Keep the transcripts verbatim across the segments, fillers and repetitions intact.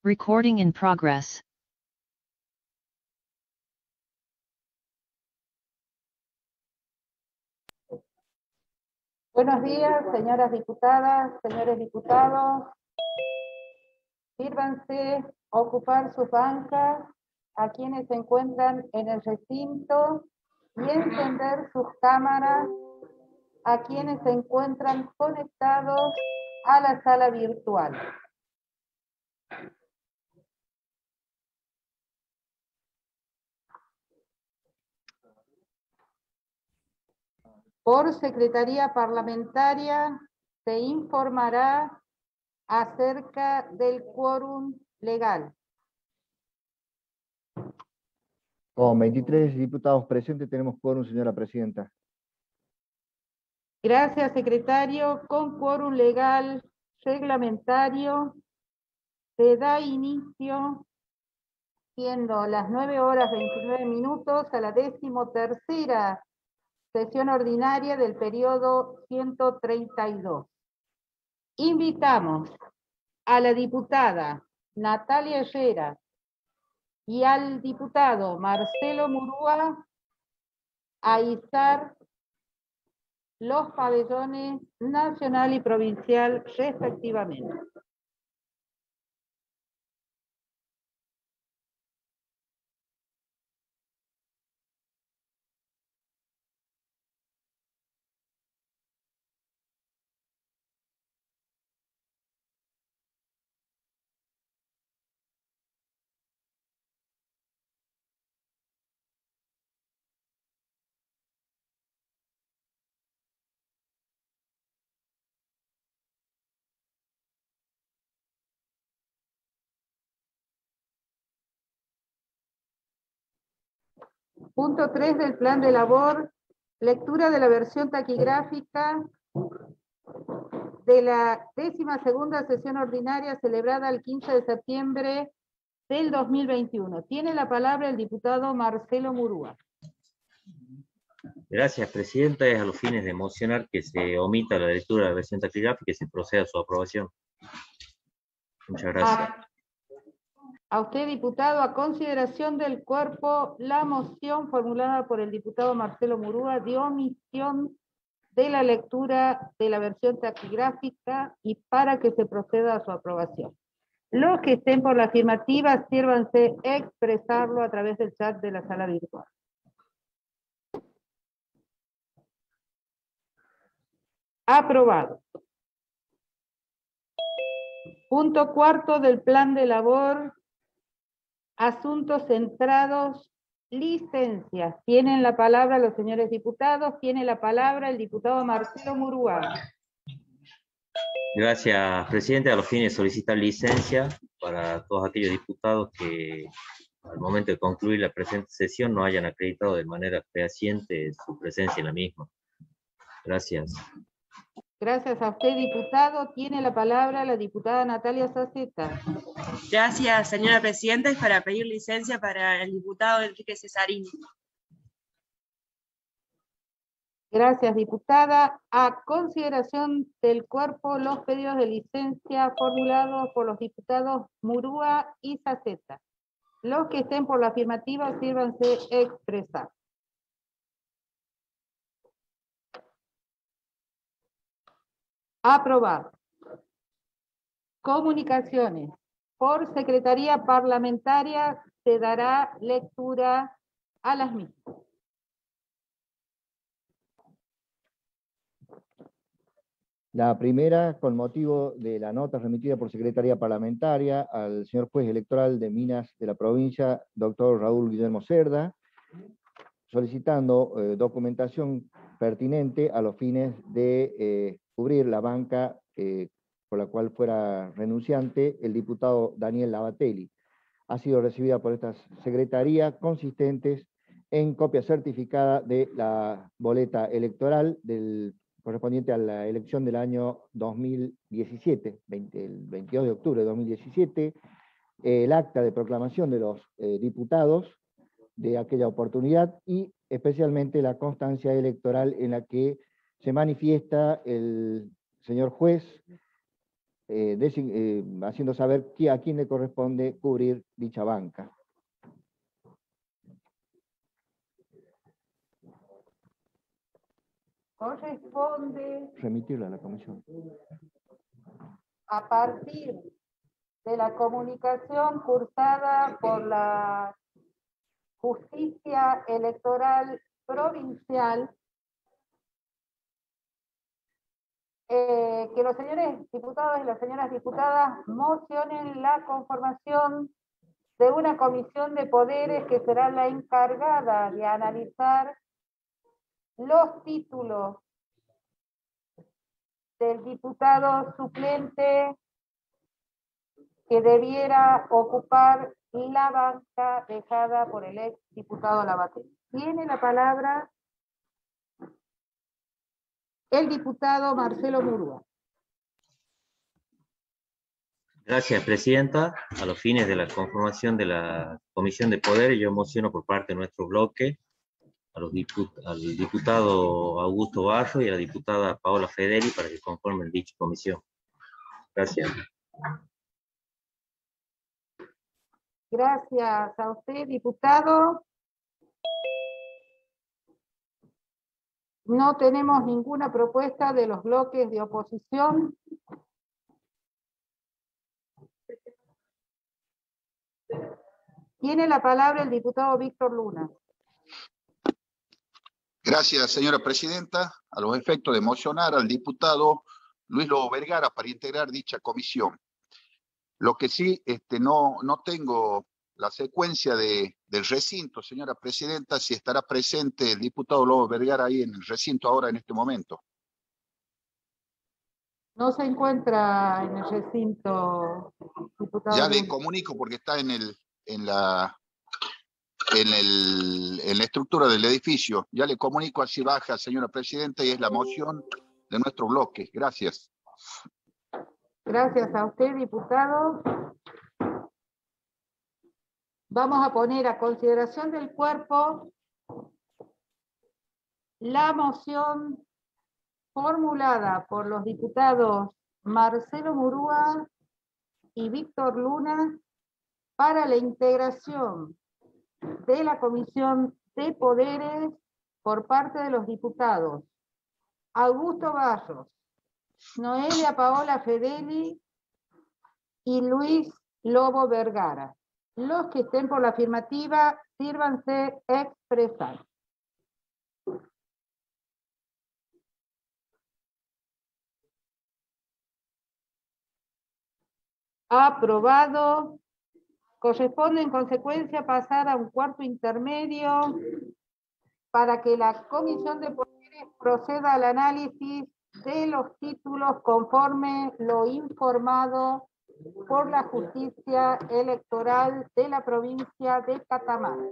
Recording in progress. Buenos días, señoras diputadas, señores diputados. Sírvanse a ocupar sus bancas a quienes se encuentran en el recinto y encender sus cámaras a quienes se encuentran conectados a la sala virtual. Por Secretaría Parlamentaria se informará acerca del quórum legal. Con veintitrés diputados presentes tenemos quórum, señora presidenta. Gracias, secretario. Con quórum legal reglamentario se da inicio, siendo las nueve horas veintinueve minutos, a la decimotercera sesión ordinaria del periodo ciento treinta y dos. Invitamos a la diputada Natalia Herrera y al diputado Marcelo Murúa a izar los pabellones nacional y provincial respectivamente. Punto tres del plan de labor, lectura de la versión taquigráfica de la décima segunda sesión ordinaria celebrada el quince de septiembre del dos mil veintiuno. Tiene la palabra el diputado Marcelo Murúa. Gracias, presidenta. Es a los fines de mocionar que se omita la lectura de la versión taquigráfica y se proceda a su aprobación. Muchas gracias. A, a usted, diputado, a consideración del cuerpo, la moción formulada por el diputado Marcelo Murúa de omisión de la lectura de la versión taquigráfica y para que se proceda a su aprobación. Los que estén por la afirmativa, sírvanse expresarlo a través del chat de la sala virtual. Aprobado. Punto cuarto del plan de labor, asuntos centrados, licencias. Tienen la palabra los señores diputados, tiene la palabra el diputado Marcelo Murúa. Gracias, presidente. A los fines de solicitar licencia para todos aquellos diputados que al momento de concluir la presente sesión no hayan acreditado de manera fehaciente su presencia en la misma. Gracias. Gracias a usted, diputado. Tiene la palabra la diputada Natalia Saceta. Gracias, señora presidenta. Es para pedir licencia para el diputado Enrique Cesarini. Gracias, diputada. A consideración del cuerpo, los pedidos de licencia formulados por los diputados Murúa y Saceta. Los que estén por la afirmativa, sírvanse expresar. Aprobado. Comunicaciones. Por Secretaría Parlamentaria se dará lectura a las mismas. La primera, con motivo de la nota remitida por Secretaría Parlamentaria al señor juez electoral de Minas de la provincia, doctor Raúl Guillermo Cerda, solicitando eh, documentación pertinente a los fines de eh, cubrir la banca eh, por la cual fuera renunciante el diputado Daniel Lavatelli. Ha sido recibida por esta secretaría consistentes en copia certificada de la boleta electoral del, correspondiente a la elección del año dos mil diecisiete, veinte, el veintidós de octubre de dos mil diecisiete, eh, el acta de proclamación de los eh, diputados de aquella oportunidad y especialmente la constancia electoral en la que se manifiesta el señor juez eh, desi- eh, haciendo saber que a quién le corresponde cubrir dicha banca. Corresponde Remitirla a la comisión. a partir de la comunicación cursada por la Justicia Electoral Provincial, eh, que los señores diputados y las señoras diputadas mocionen la conformación de una comisión de poderes que será la encargada de analizar los títulos del diputado suplente que debiera ocupar la banca dejada por el ex diputado Lavatel. Tiene la palabra el diputado Marcelo Murúa. Gracias, Presidenta. A los fines de la conformación de la Comisión de Poderes, yo mociono por parte de nuestro bloque a los diput al diputado Augusto Barro y a la diputada Paola Fedeli para que conformen dicha comisión. Gracias. Gracias a usted, diputado. No tenemos ninguna propuesta de los bloques de oposición. Tiene la palabra el diputado Víctor Luna. Gracias, señora presidenta. A los efectos de mocionar al diputado Luis Lobo Vergara para integrar dicha comisión. Lo que sí, este, no, no tengo la secuencia de, del recinto, señora presidenta, si estará presente el diputado Lobo Vergara ahí en el recinto ahora en este momento. No se encuentra en el recinto, diputado Ya Luna. le comunico porque está en, el, en, la, en, el, en la estructura del edificio. Ya le comunico así baja, señora presidenta, y es la moción de nuestro bloque. Gracias. Gracias a usted, diputado. Vamos a poner a consideración del cuerpo la moción formulada por los diputados Marcelo Murúa y Víctor Luna para la integración de la Comisión de Poderes por parte de los diputados Augusto Barros, Noelia Paola Fedeli y Luis Lobo Vergara. Los que estén por la afirmativa, sírvanse expresar. Aprobado. Corresponde en consecuencia pasar a un cuarto intermedio para que la Comisión de Poderes proceda al análisis de los títulos conforme lo informado por la Justicia Electoral de la provincia de Catamarca.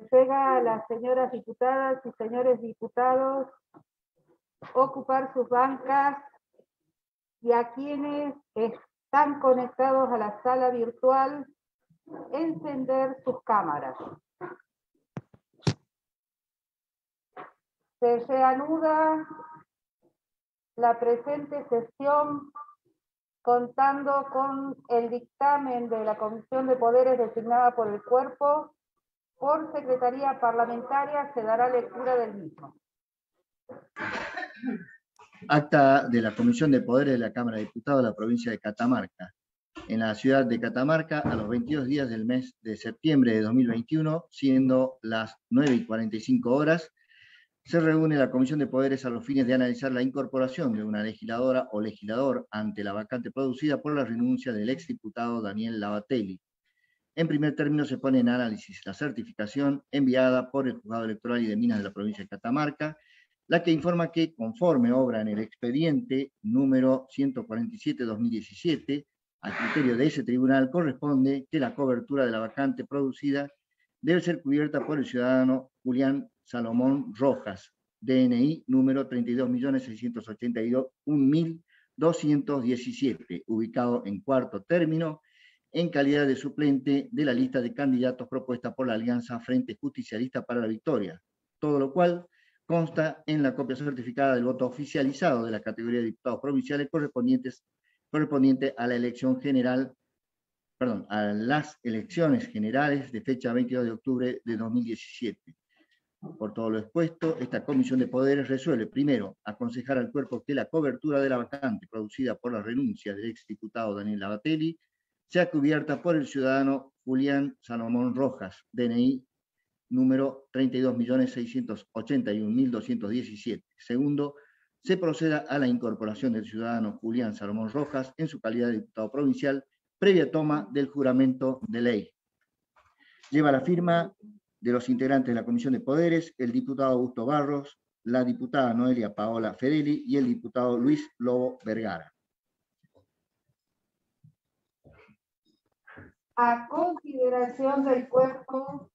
ruega a las señoras diputadas y señores diputados ocupar sus bancas y a quienes están conectados a la sala virtual encender sus cámaras. Se reanuda la presente sesión contando con el dictamen de la Comisión de Poderes designada por el Cuerpo. Por Secretaría Parlamentaria se dará lectura del mismo. Acta de la Comisión de Poderes de la Cámara de Diputados de la provincia de Catamarca. En la ciudad de Catamarca, a los veintidós días del mes de septiembre de dos mil veintiuno, siendo las nueve y cuarenta y cinco horas, se reúne la Comisión de Poderes a los fines de analizar la incorporación de una legisladora o legislador ante la vacante producida por la renuncia del exdiputado Daniel Lavatelli. En primer término se pone en análisis la certificación enviada por el Juzgado Electoral y de Minas de la provincia de Catamarca, la que informa que, conforme obra en el expediente número ciento cuarenta y siete barra dos mil diecisiete, a criterio de ese tribunal corresponde que la cobertura de la vacante producida debe ser cubierta por el ciudadano Julián Salomón Rojas, D N I número treinta y dos millones seiscientos ochenta y un mil doscientos diecisiete, ubicado en cuarto término, en calidad de suplente de la lista de candidatos propuesta por la Alianza Frente Justicialista para la Victoria, todo lo cual consta en la copia certificada del voto oficializado de la categoría de diputados provinciales correspondientes correspondiente a la elección general, perdón, a las elecciones generales de fecha veintidós de octubre de dos mil diecisiete. Por todo lo expuesto, esta Comisión de Poderes resuelve, primero, aconsejar al cuerpo que la cobertura de la vacante producida por la renuncia del exdiputado Daniel Lavatelli sea cubierta por el ciudadano Julián Salomón Rojas, D N I número treinta y dos millones seiscientos ochenta y un mil doscientos diecisiete. Segundo, se proceda a la incorporación del ciudadano Julián Salomón Rojas en su calidad de diputado provincial, previa toma del juramento de ley. Lleva la firma de los integrantes de la Comisión de Poderes, el diputado Augusto Barros, la diputada Noelia Paola Fedeli y el diputado Luis Lobo Vergara. A consideración del cuerpo,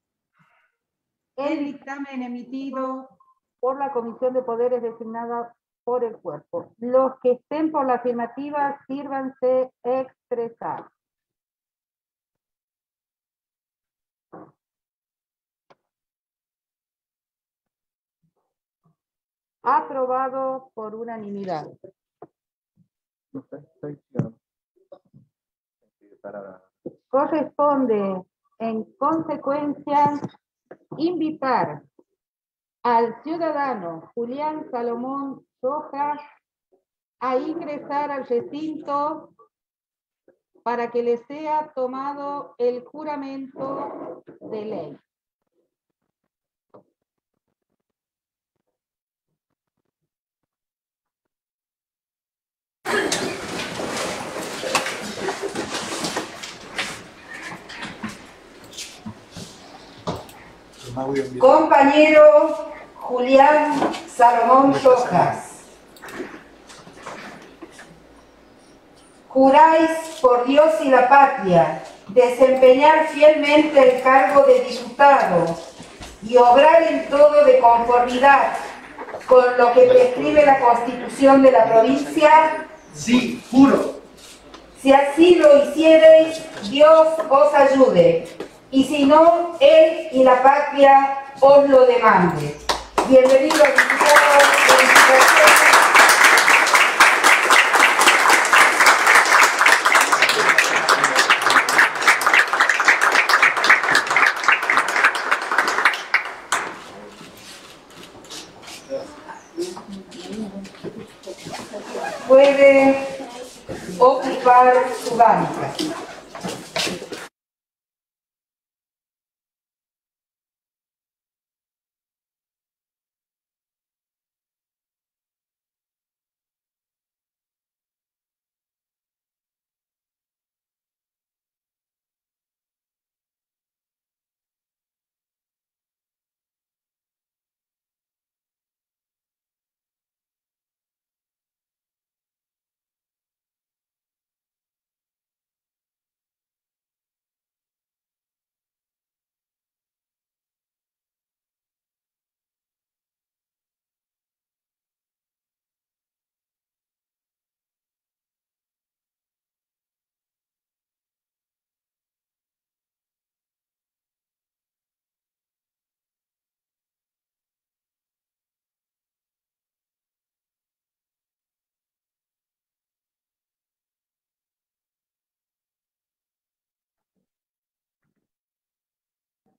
el dictamen emitido por la Comisión de Poderes designada por el cuerpo. Los que estén por la afirmativa, sírvanse expresar. Aprobado por unanimidad. Corresponde, en consecuencia, invitar al ciudadano Julián Salomón Rojas a ingresar al recinto para que le sea tomado el juramento de ley. Compañero Julián Salomón Rojas, juráis por Dios y la patria desempeñar fielmente el cargo de diputado y obrar en todo de conformidad con lo que prescribe la Constitución de la provincia. Sí, juro. Si así lo hiciereis, Dios os ayude, y si no, Él y la patria os lo demande. Bienvenido al diputado de Diputación. Puede ocupar su banca.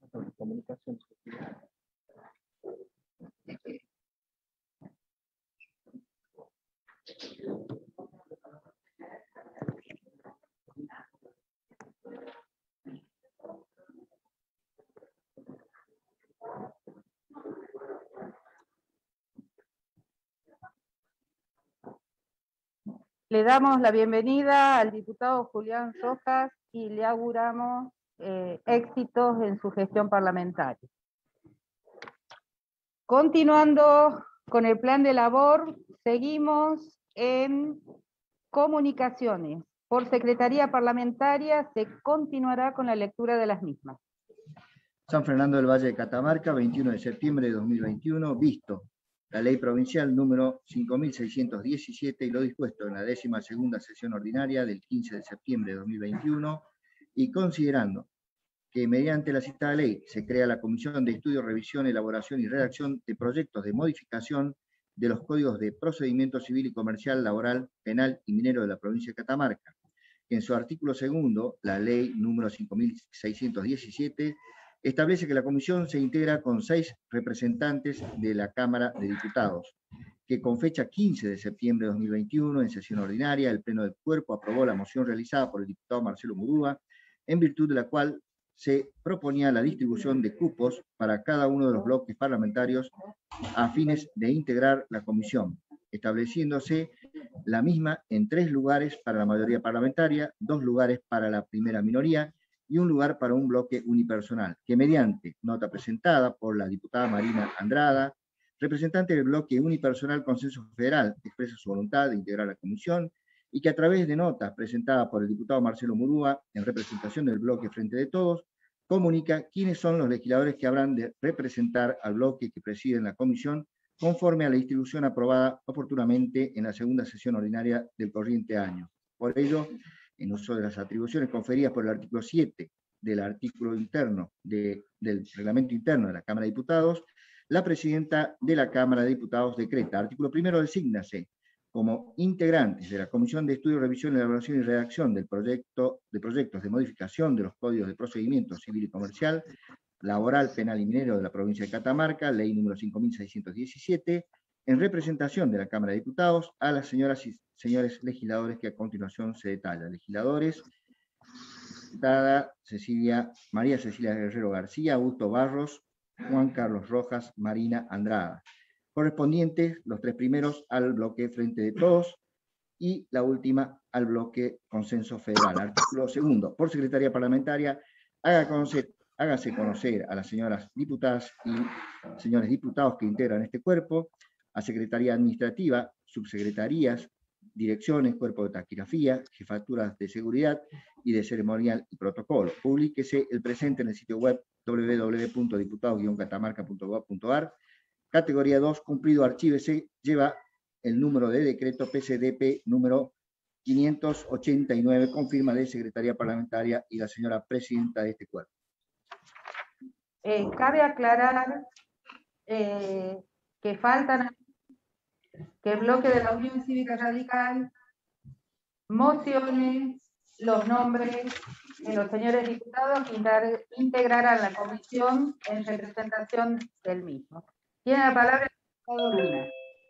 Le damos la bienvenida al diputado Julián Rojas y le auguramos eh, éxitos en su gestión parlamentaria. Continuando con el plan de labor, seguimos en comunicaciones. Por Secretaría Parlamentaria se continuará con la lectura de las mismas. San Fernando del Valle de Catamarca, veintiuno de septiembre de dos mil veintiuno, visto la ley provincial número cinco mil seiscientos diecisiete y lo dispuesto en la décima segunda sesión ordinaria del quince de septiembre de dos mil veintiuno, y considerando que mediante la citada ley se crea la Comisión de Estudio, Revisión, Elaboración y Redacción de proyectos de modificación de los códigos de procedimiento civil y comercial, laboral, penal y minero de la provincia de Catamarca, que en su artículo segundo, la ley número cinco mil seiscientos diecisiete, establece que la comisión se integra con seis representantes de la Cámara de Diputados, que con fecha quince de septiembre de dos mil veintiuno, en sesión ordinaria, el Pleno del Cuerpo aprobó la moción realizada por el diputado Marcelo Murúa, en virtud de la cual se proponía la distribución de cupos para cada uno de los bloques parlamentarios a fines de integrar la comisión, estableciéndose la misma en tres lugares para la mayoría parlamentaria, dos lugares para la primera minoría y un lugar para un bloque unipersonal, que mediante nota presentada por la diputada Marina Andrada, representante del bloque unipersonal Consenso Federal, expresa su voluntad de integrar la comisión, y que a través de nota presentada por el diputado Marcelo Murúa, en representación del bloque Frente de Todos, comunica quiénes son los legisladores que habrán de representar al bloque que preside en la comisión, conforme a la distribución aprobada oportunamente en la segunda sesión ordinaria del corriente año. Por ello, en uso de las atribuciones conferidas por el artículo siete del artículo interno de, del reglamento interno de la Cámara de Diputados, la presidenta de la Cámara de Diputados decreta, artículo primero, desígnase como integrantes de la Comisión de Estudio, Revisión, Elaboración y Redacción del proyecto de proyectos de modificación de los códigos de procedimiento civil y comercial, laboral, penal y minero de la provincia de Catamarca, ley número cinco mil seiscientos diecisiete, en representación de la Cámara de Diputados, a las señoras y señores legisladores que a continuación se detallan. Legisladores, diputada Cecilia, María Cecilia Guerrero García, Augusto Barros, Juan Carlos Rojas, Marina Andrada. Correspondientes, los tres primeros, al bloque Frente de Todos y la última al bloque Consenso Federal. Artículo segundo. Por Secretaría Parlamentaria, haga conocer, hágase conocer a las señoras diputadas y señores diputados que integran este cuerpo, a Secretaría Administrativa, subsecretarías, direcciones, cuerpo de taquigrafía, jefaturas de seguridad y de ceremonial y protocolo. Publíquese el presente en el sitio web doble u doble u doble u punto diputados guion catamarca punto gob punto ar. Categoría dos, cumplido, archívese, lleva el número de decreto P C D P número quinientos ochenta y nueve, con firma de Secretaría Parlamentaria y la señora presidenta de este cuerpo. Eh, cabe aclarar eh, que faltan que el bloque de la Unión Cívica Radical mocione los nombres de los señores diputados que integrarán la comisión en representación del mismo. Tiene la palabra el diputado Luna.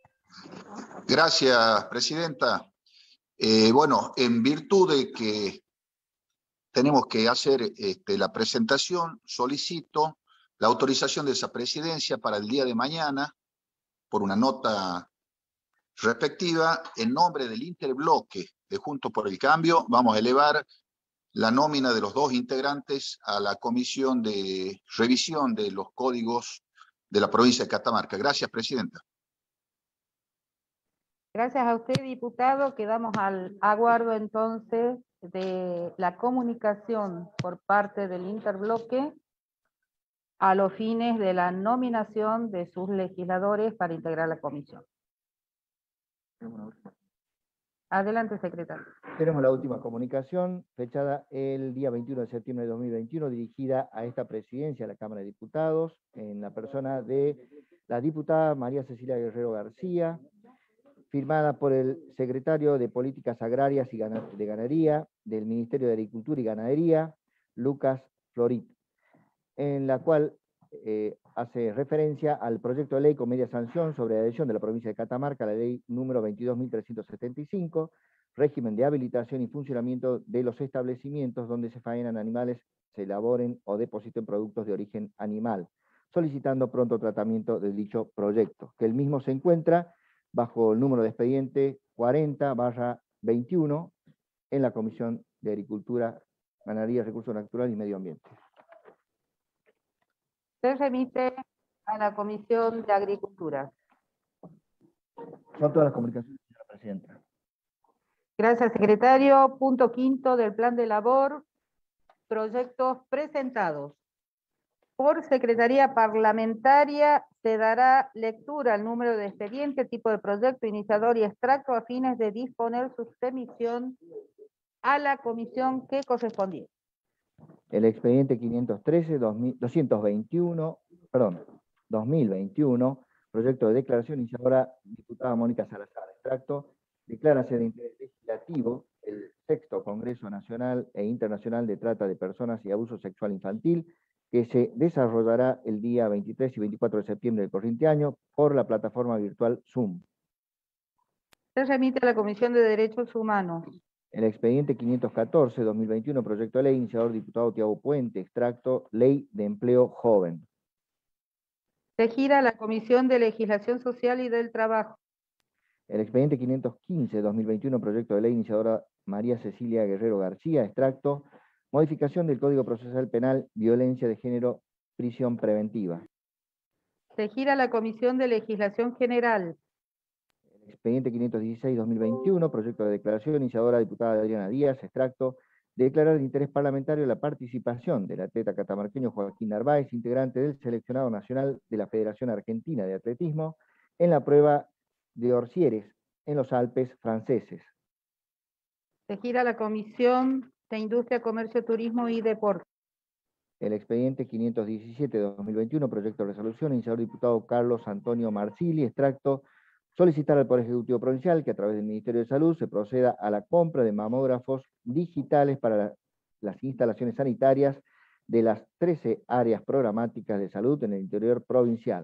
Gracias, presidenta. Eh, bueno, en virtud de que tenemos que hacer este, la presentación, solicito la autorización de esa presidencia para el día de mañana, por una nota respectiva, en nombre del interbloque de Juntos por el Cambio, vamos a elevar la nómina de los dos integrantes a la comisión de revisión de los códigos de la provincia de Catamarca. Gracias, presidenta. Gracias a usted, diputado. Quedamos al aguardo entonces de la comunicación por parte del interbloque a los fines de la nominación de sus legisladores para integrar la comisión. Adelante, secretario. Tenemos la última comunicación, fechada el día veintiuno de septiembre de dos mil veintiuno, dirigida a esta presidencia de la Cámara de Diputados, en la persona de la diputada María Cecilia Guerrero García, firmada por el secretario de Políticas Agrarias y de Ganadería del Ministerio de Agricultura y Ganadería, Lucas Florit. en la cual eh, hace referencia al proyecto de ley con media sanción sobre la adhesión de la provincia de Catamarca a la ley número veintidós mil trescientos setenta y cinco, régimen de habilitación y funcionamiento de los establecimientos donde se faenan animales, se elaboren o depositen productos de origen animal, solicitando pronto tratamiento de dicho proyecto, que el mismo se encuentra bajo el número de expediente cuarenta barra veintiuno en la Comisión de Agricultura, Ganadería, Recursos Naturales y Medio Ambiente. Se remite a la Comisión de Agricultura. Son todas las comunicaciones, señora Presidenta. Gracias, secretario. Punto quinto del plan de labor. Proyectos presentados. Por Secretaría Parlamentaria se dará lectura al número de expediente, tipo de proyecto, iniciador y extracto a fines de disponer su remisión a la comisión que correspondía. El expediente quinientos trece, doscientos veintiuno, perdón, dos mil veintiuno, proyecto de declaración iniciadora, diputada Mónica Salazar. Extracto, declárase de interés legislativo el sexto Congreso Nacional e Internacional de Trata de Personas y Abuso Sexual Infantil, que se desarrollará el día veintitrés y veinticuatro de septiembre del corriente año por la plataforma virtual Zoom. Se remite a la Comisión de Derechos Humanos. El expediente quinientos catorce, dos mil veintiuno, proyecto de ley, iniciador diputado Tiago Puente, extracto, Ley de Empleo Joven. Se gira a la Comisión de Legislación Social y del Trabajo. El expediente quinientos quince, dos mil veintiuno, proyecto de ley, iniciadora María Cecilia Guerrero García, extracto, modificación del Código Procesal Penal, violencia de género, prisión preventiva. Se gira a la Comisión de Legislación General. Expediente quinientos dieciséis, dos mil veintiuno, proyecto de declaración, iniciadora diputada Adriana Díaz, extracto, de declarar de interés parlamentario la participación del atleta catamarqueño Joaquín Narváez, integrante del seleccionado nacional de la Federación Argentina de Atletismo, en la prueba de Orcieres, en los Alpes franceses. Se gira a la Comisión de Industria, Comercio, Turismo y Deporte. El expediente quinientos diecisiete, dos mil veintiuno, proyecto de resolución, iniciador diputado Carlos Antonio Marsili, extracto, solicitar al Poder Ejecutivo Provincial que a través del Ministerio de Salud se proceda a la compra de mamógrafos digitales para la, las instalaciones sanitarias de las trece áreas programáticas de salud en el interior provincial.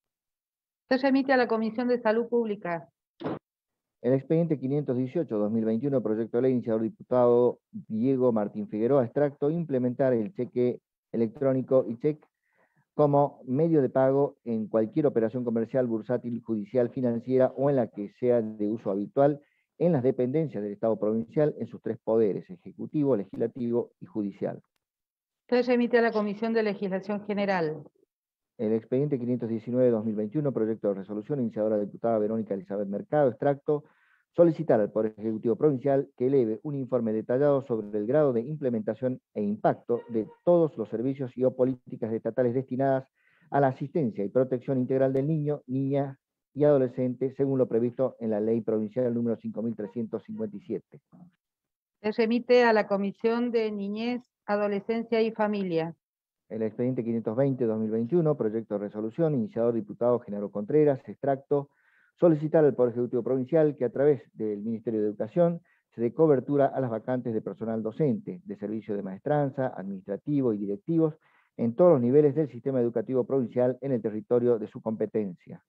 Se remite a la Comisión de Salud Pública. El expediente quinientos dieciocho, dos mil veintiuno, proyecto de ley, iniciador diputado Diego Martín Figueroa, extracto, implementar el cheque electrónico y cheque como medio de pago en cualquier operación comercial, bursátil, judicial, financiera o en la que sea de uso habitual en las dependencias del Estado provincial en sus tres poderes, ejecutivo, legislativo y judicial. Se remite a la Comisión de Legislación General. El expediente quinientos diecinueve, dos mil veintiuno, proyecto de resolución, iniciadora diputada Verónica Elizabeth Mercado, extracto, solicitar al Poder Ejecutivo Provincial que eleve un informe detallado sobre el grado de implementación e impacto de todos los servicios y o políticas estatales destinadas a la asistencia y protección integral del niño, niña y adolescente, según lo previsto en la Ley Provincial número cinco mil trescientos cincuenta y siete. Se remite a la Comisión de Niñez, Adolescencia y Familia. El expediente quinientos veinte, dos mil veintiuno, proyecto de resolución, iniciador diputado Genaro Contreras, extracto, solicitar al Poder Ejecutivo Provincial que a través del Ministerio de Educación se dé cobertura a las vacantes de personal docente, de servicio de maestranza, administrativo y directivos, en todos los niveles del sistema educativo provincial en el territorio de su competencia.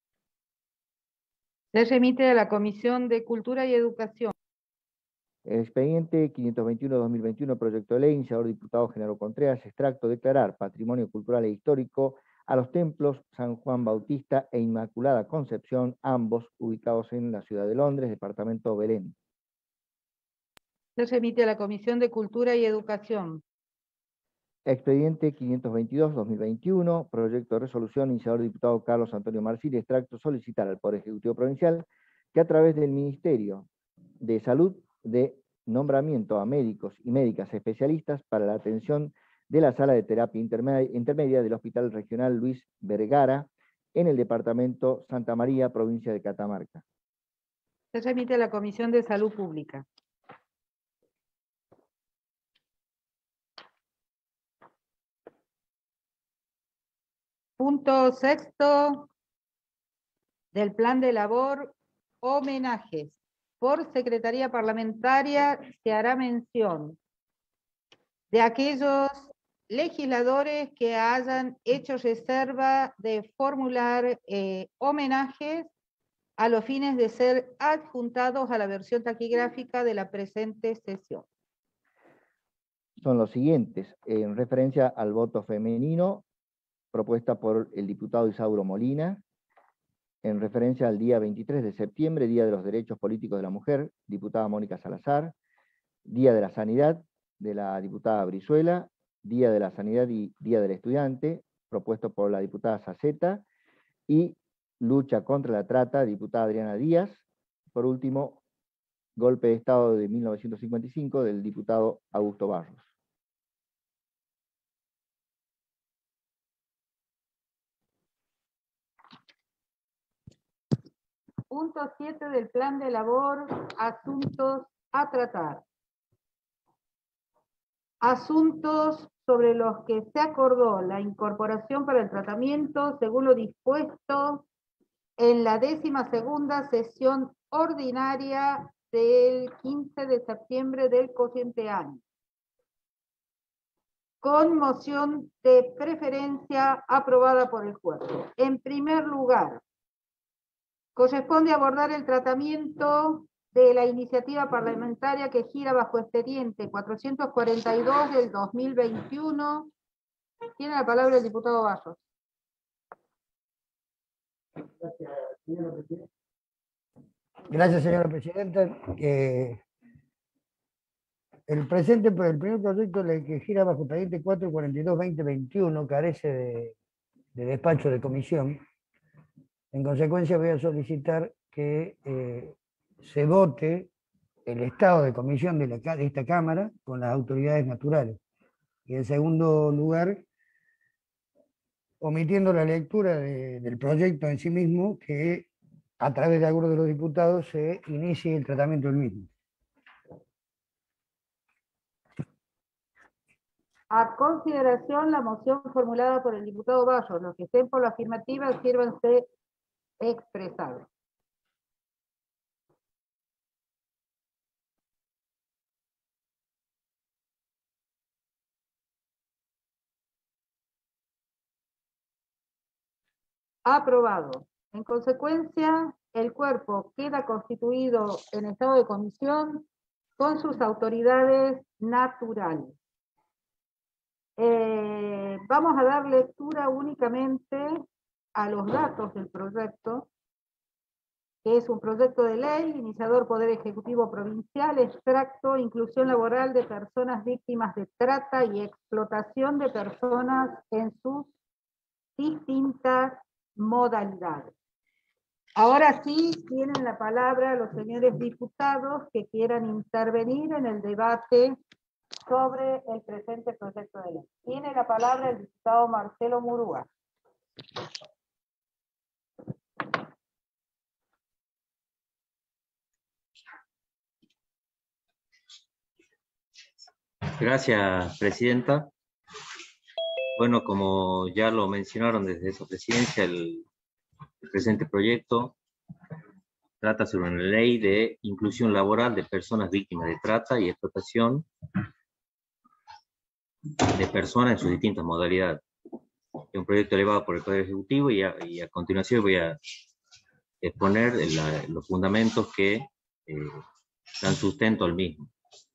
Se remite a la Comisión de Cultura y Educación. El expediente quinientos veintiuno, dos mil veintiuno, proyecto de ley, iniciador diputado Genaro Contreras, extracto, declarar patrimonio cultural e histórico a los templos San Juan Bautista e Inmaculada Concepción, ambos ubicados en la ciudad de Londres, departamento Belén. Se remite a la Comisión de Cultura y Educación. Expediente quinientos veintidós, dos mil veintiuno, proyecto de resolución, iniciador diputado Carlos Antonio Marsili, extracto, solicitar al Poder Ejecutivo Provincial que a través del Ministerio de Salud de nombramiento a médicos y médicas especialistas para la atención de la sala de terapia intermedia, intermedia del Hospital Regional Luis Vergara en el departamento Santa María, provincia de Catamarca. Se remite a la Comisión de Salud Pública. Punto sexto del plan de labor, homenajes. Por Secretaría Parlamentaria se hará mención de aquellos legisladores que hayan hecho reserva de formular eh, homenajes a los fines de ser adjuntados a la versión taquigráfica de la presente sesión. Son los siguientes, en referencia al voto femenino, propuesta por el diputado Isauro Molina, en referencia al día veintitrés de septiembre, Día de los Derechos Políticos de la Mujer, diputada Mónica Salazar, Día de la Sanidad, de la diputada Brizuela, Día de la Sanidad y Día del Estudiante, propuesto por la diputada Saceta, y Lucha contra la Trata, diputada Adriana Díaz. Por último, Golpe de Estado de mil novecientos cincuenta y cinco, del diputado Augusto Barros. Punto siete del plan de labor, asuntos a tratar. Asuntos sobre los que se acordó la incorporación para el tratamiento según lo dispuesto en la décima segunda sesión ordinaria del quince de septiembre del corriente año, con moción de preferencia aprobada por el cuerpo. En primer lugar, corresponde abordar el tratamiento de la iniciativa parlamentaria que gira bajo expediente cuatrocientos cuarenta y dos del dos mil veintiuno. Tiene la palabra el diputado Barros. Gracias, señora presidenta. Gracias, señora presidenta. Eh, el presente, el primer proyecto que gira bajo expediente cuatrocientos cuarenta y dos guión veinte veintiuno carece de, de despacho de comisión. En consecuencia, voy a solicitar que eh, se vote el estado de comisión de, la, de esta Cámara con las autoridades naturales. Y en segundo lugar, omitiendo la lectura de, del proyecto en sí mismo, que a través de algunos de los diputados se inicie el tratamiento del mismo. A consideración la moción formulada por el diputado Barros. Los que estén por la afirmativa, sírvanse expresados. Aprobado. En consecuencia, el cuerpo queda constituido en estado de comisión con sus autoridades naturales. Eh, vamos a dar lectura únicamente a los datos del proyecto, que es un proyecto de ley, iniciador Poder Ejecutivo Provincial, extracto, inclusión laboral de personas víctimas de trata y explotación de personas en sus distintas modalidades. Ahora sí tienen la palabra los señores diputados que quieran intervenir en el debate sobre el presente proyecto de ley. Tiene la palabra el diputado Marcelo Murúa. Gracias, presidenta. Bueno, como ya lo mencionaron desde esa presidencia, el, el presente proyecto trata sobre una ley de inclusión laboral de personas víctimas de trata y explotación de personas en sus distintas modalidades. Es un proyecto elevado por el Poder Ejecutivo y a, y a continuación voy a exponer la, los fundamentos que eh, dan sustento al mismo.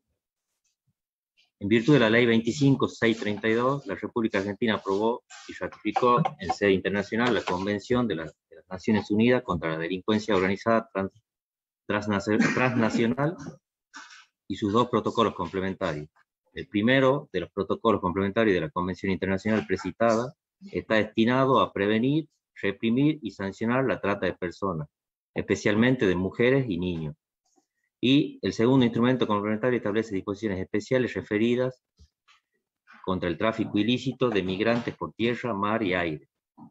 En virtud de la Ley veinticinco mil seiscientos treinta y dos, la República Argentina aprobó y ratificó en sede internacional la Convención de, la, de las Naciones Unidas contra la Delincuencia Organizada trans, Transnacional y sus dos protocolos complementarios. El primero de los protocolos complementarios de la Convención Internacional precitada está destinado a prevenir, reprimir y sancionar la trata de personas, especialmente de mujeres y niños. Y el segundo instrumento complementario establece disposiciones especiales referidas contra el tráfico ilícito de migrantes por tierra, mar y aire.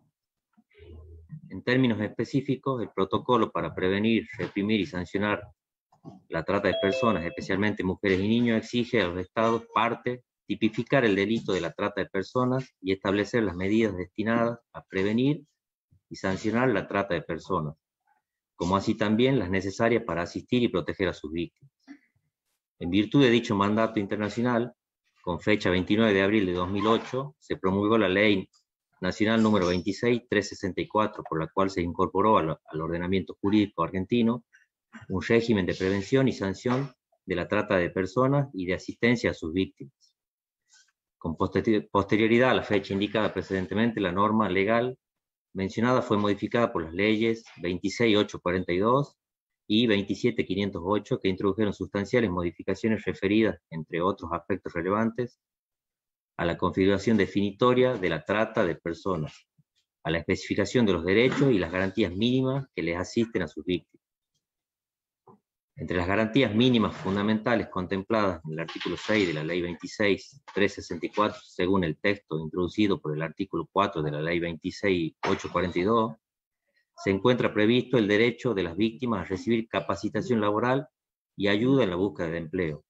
En términos específicos, el protocolo para prevenir, reprimir y sancionar la trata de personas, especialmente mujeres y niños, exige a los Estados partes tipificar el delito de la trata de personas y establecer las medidas destinadas a prevenir y sancionar la trata de personas, como así también las necesarias para asistir y proteger a sus víctimas. En virtud de dicho mandato internacional, con fecha veintinueve de abril de dos mil ocho, se promulgó la Ley Nacional número veintiséis mil trescientos sesenta y cuatro, por la cual se incorporó al, al ordenamiento jurídico argentino un régimen de prevención y sanción de la trata de personas y de asistencia a sus víctimas. Con posterioridad a la fecha indicada precedentemente, la norma legal mencionada fue modificada por las leyes veintiséis mil ochocientos cuarenta y dos y veintisiete mil quinientos ocho, que introdujeron sustanciales modificaciones referidas, entre otros aspectos relevantes, a la configuración definitoria de la trata de personas, a la especificación de los derechos y las garantías mínimas que les asisten a sus víctimas. Entre las garantías mínimas fundamentales contempladas en el artículo seis de la Ley veintiséis mil trescientos sesenta y cuatro, según el texto introducido por el artículo cuatro de la Ley veintiséis mil ochocientos cuarenta y dos, se encuentra previsto el derecho de las víctimas a recibir capacitación laboral y ayuda en la búsqueda de empleo.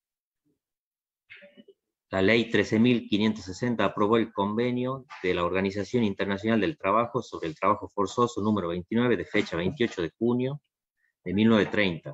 La Ley trece mil quinientos sesenta aprobó el convenio de la Organización Internacional del Trabajo sobre el trabajo forzoso número veintinueve, de fecha veintiocho de junio de mil novecientos treinta.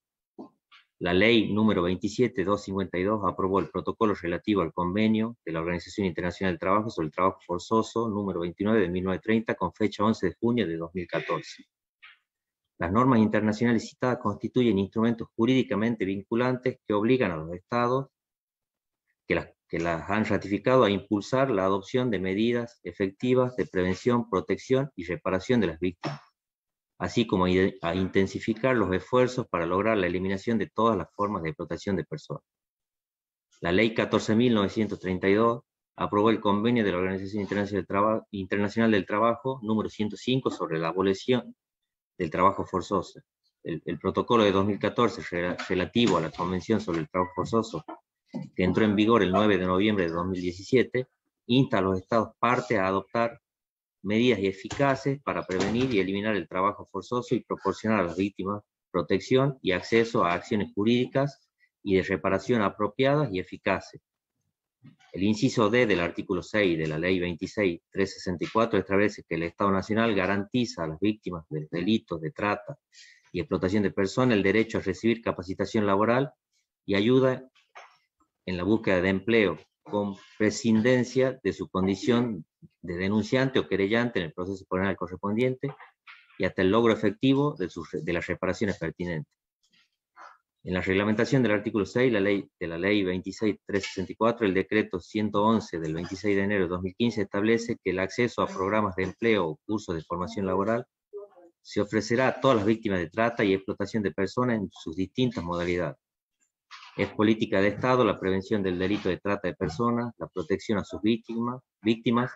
La Ley número veintisiete mil doscientos cincuenta y dos aprobó el protocolo relativo al convenio de la Organización Internacional del Trabajo sobre el trabajo forzoso número veintinueve de mil novecientos treinta, con fecha once de junio de dos mil catorce. Las normas internacionales citadas constituyen instrumentos jurídicamente vinculantes que obligan a los estados que las, que las han ratificado a impulsar la adopción de medidas efectivas de prevención, protección y reparación de las víctimas, así como a intensificar los esfuerzos para lograr la eliminación de todas las formas de explotación de personas. La Ley catorce mil novecientos treinta y dos aprobó el convenio de la Organización Internacional del, Traba- Internacional del Trabajo número ciento cinco sobre la abolición del trabajo forzoso. El, el protocolo de dos mil catorce relativo a la Convención sobre el Trabajo Forzoso, que entró en vigor el nueve de noviembre de dos mil diecisiete, insta a los estados partes a adoptar medidas eficaces para prevenir y eliminar el trabajo forzoso y proporcionar a las víctimas protección y acceso a acciones jurídicas y de reparación apropiadas y eficaces. El inciso D del artículo seis de la Ley veintiséis mil trescientos sesenta y cuatro establece que el Estado Nacional garantiza a las víctimas de delitos de trata y explotación de personas el derecho a recibir capacitación laboral y ayuda en la búsqueda de empleo, con prescindencia de su condición de denunciante o querellante en el proceso penal correspondiente, y hasta el logro efectivo de, sus, de las reparaciones pertinentes. En la reglamentación del artículo seis la ley, de la Ley veintiséis mil trescientos sesenta y cuatro, el decreto ciento once del veintiséis de enero de dos mil quince establece que el acceso a programas de empleo o cursos de formación laboral se ofrecerá a todas las víctimas de trata y explotación de personas en sus distintas modalidades. Es política de Estado la prevención del delito de trata de personas, la protección a sus víctimas, víctimas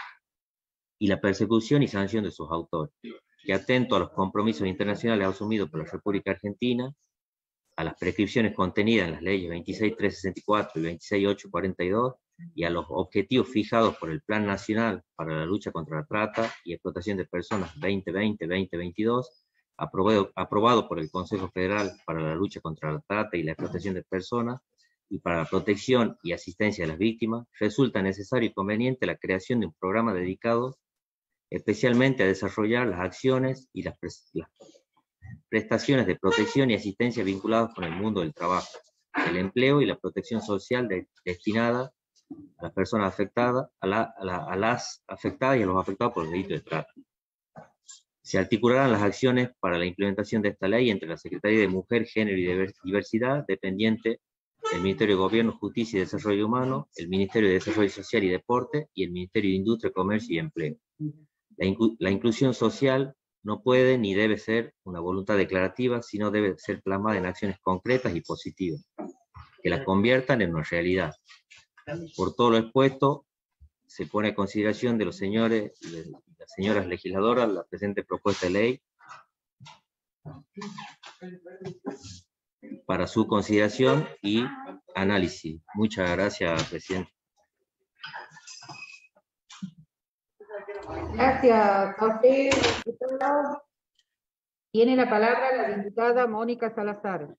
y la persecución y sanción de sus autores, que atento a los compromisos internacionales asumidos por la República Argentina, a las prescripciones contenidas en las leyes veintiséis mil trescientos sesenta y cuatro y veintiséis mil ochocientos cuarenta y dos, y a los objetivos fijados por el Plan Nacional para la Lucha contra la Trata y Explotación de Personas veinte veinte a veinte veintidós, aprobado, aprobado por el Consejo Federal para la Lucha contra la Trata y la Explotación de Personas y para la protección y asistencia de las víctimas, resulta necesario y conveniente la creación de un programa dedicado especialmente a desarrollar las acciones y las, pres las prestaciones de protección y asistencia vinculadas con el mundo del trabajo, el empleo y la protección social de, destinada a las personas afectadas, a, la, a, la, a las afectadas y a los afectados por el delito de trata. Se articularán las acciones para la implementación de esta ley entre la Secretaría de Mujer, Género y Diversidad, dependiente del Ministerio de Gobierno, Justicia y Desarrollo Humano, el Ministerio de Desarrollo Social y Deporte y el Ministerio de Industria, Comercio y Empleo. La, inclu la inclusión social no puede ni debe ser una voluntad declarativa, sino debe ser plasmada en acciones concretas y positivas, que la conviertan en una realidad. Por todo lo expuesto, se pone a consideración de los señores y de las señoras legisladoras la presente propuesta de ley para su consideración y análisis. Muchas gracias, presidente. Gracias a usted, diputado. Tiene la palabra la diputada Mónica Salazar.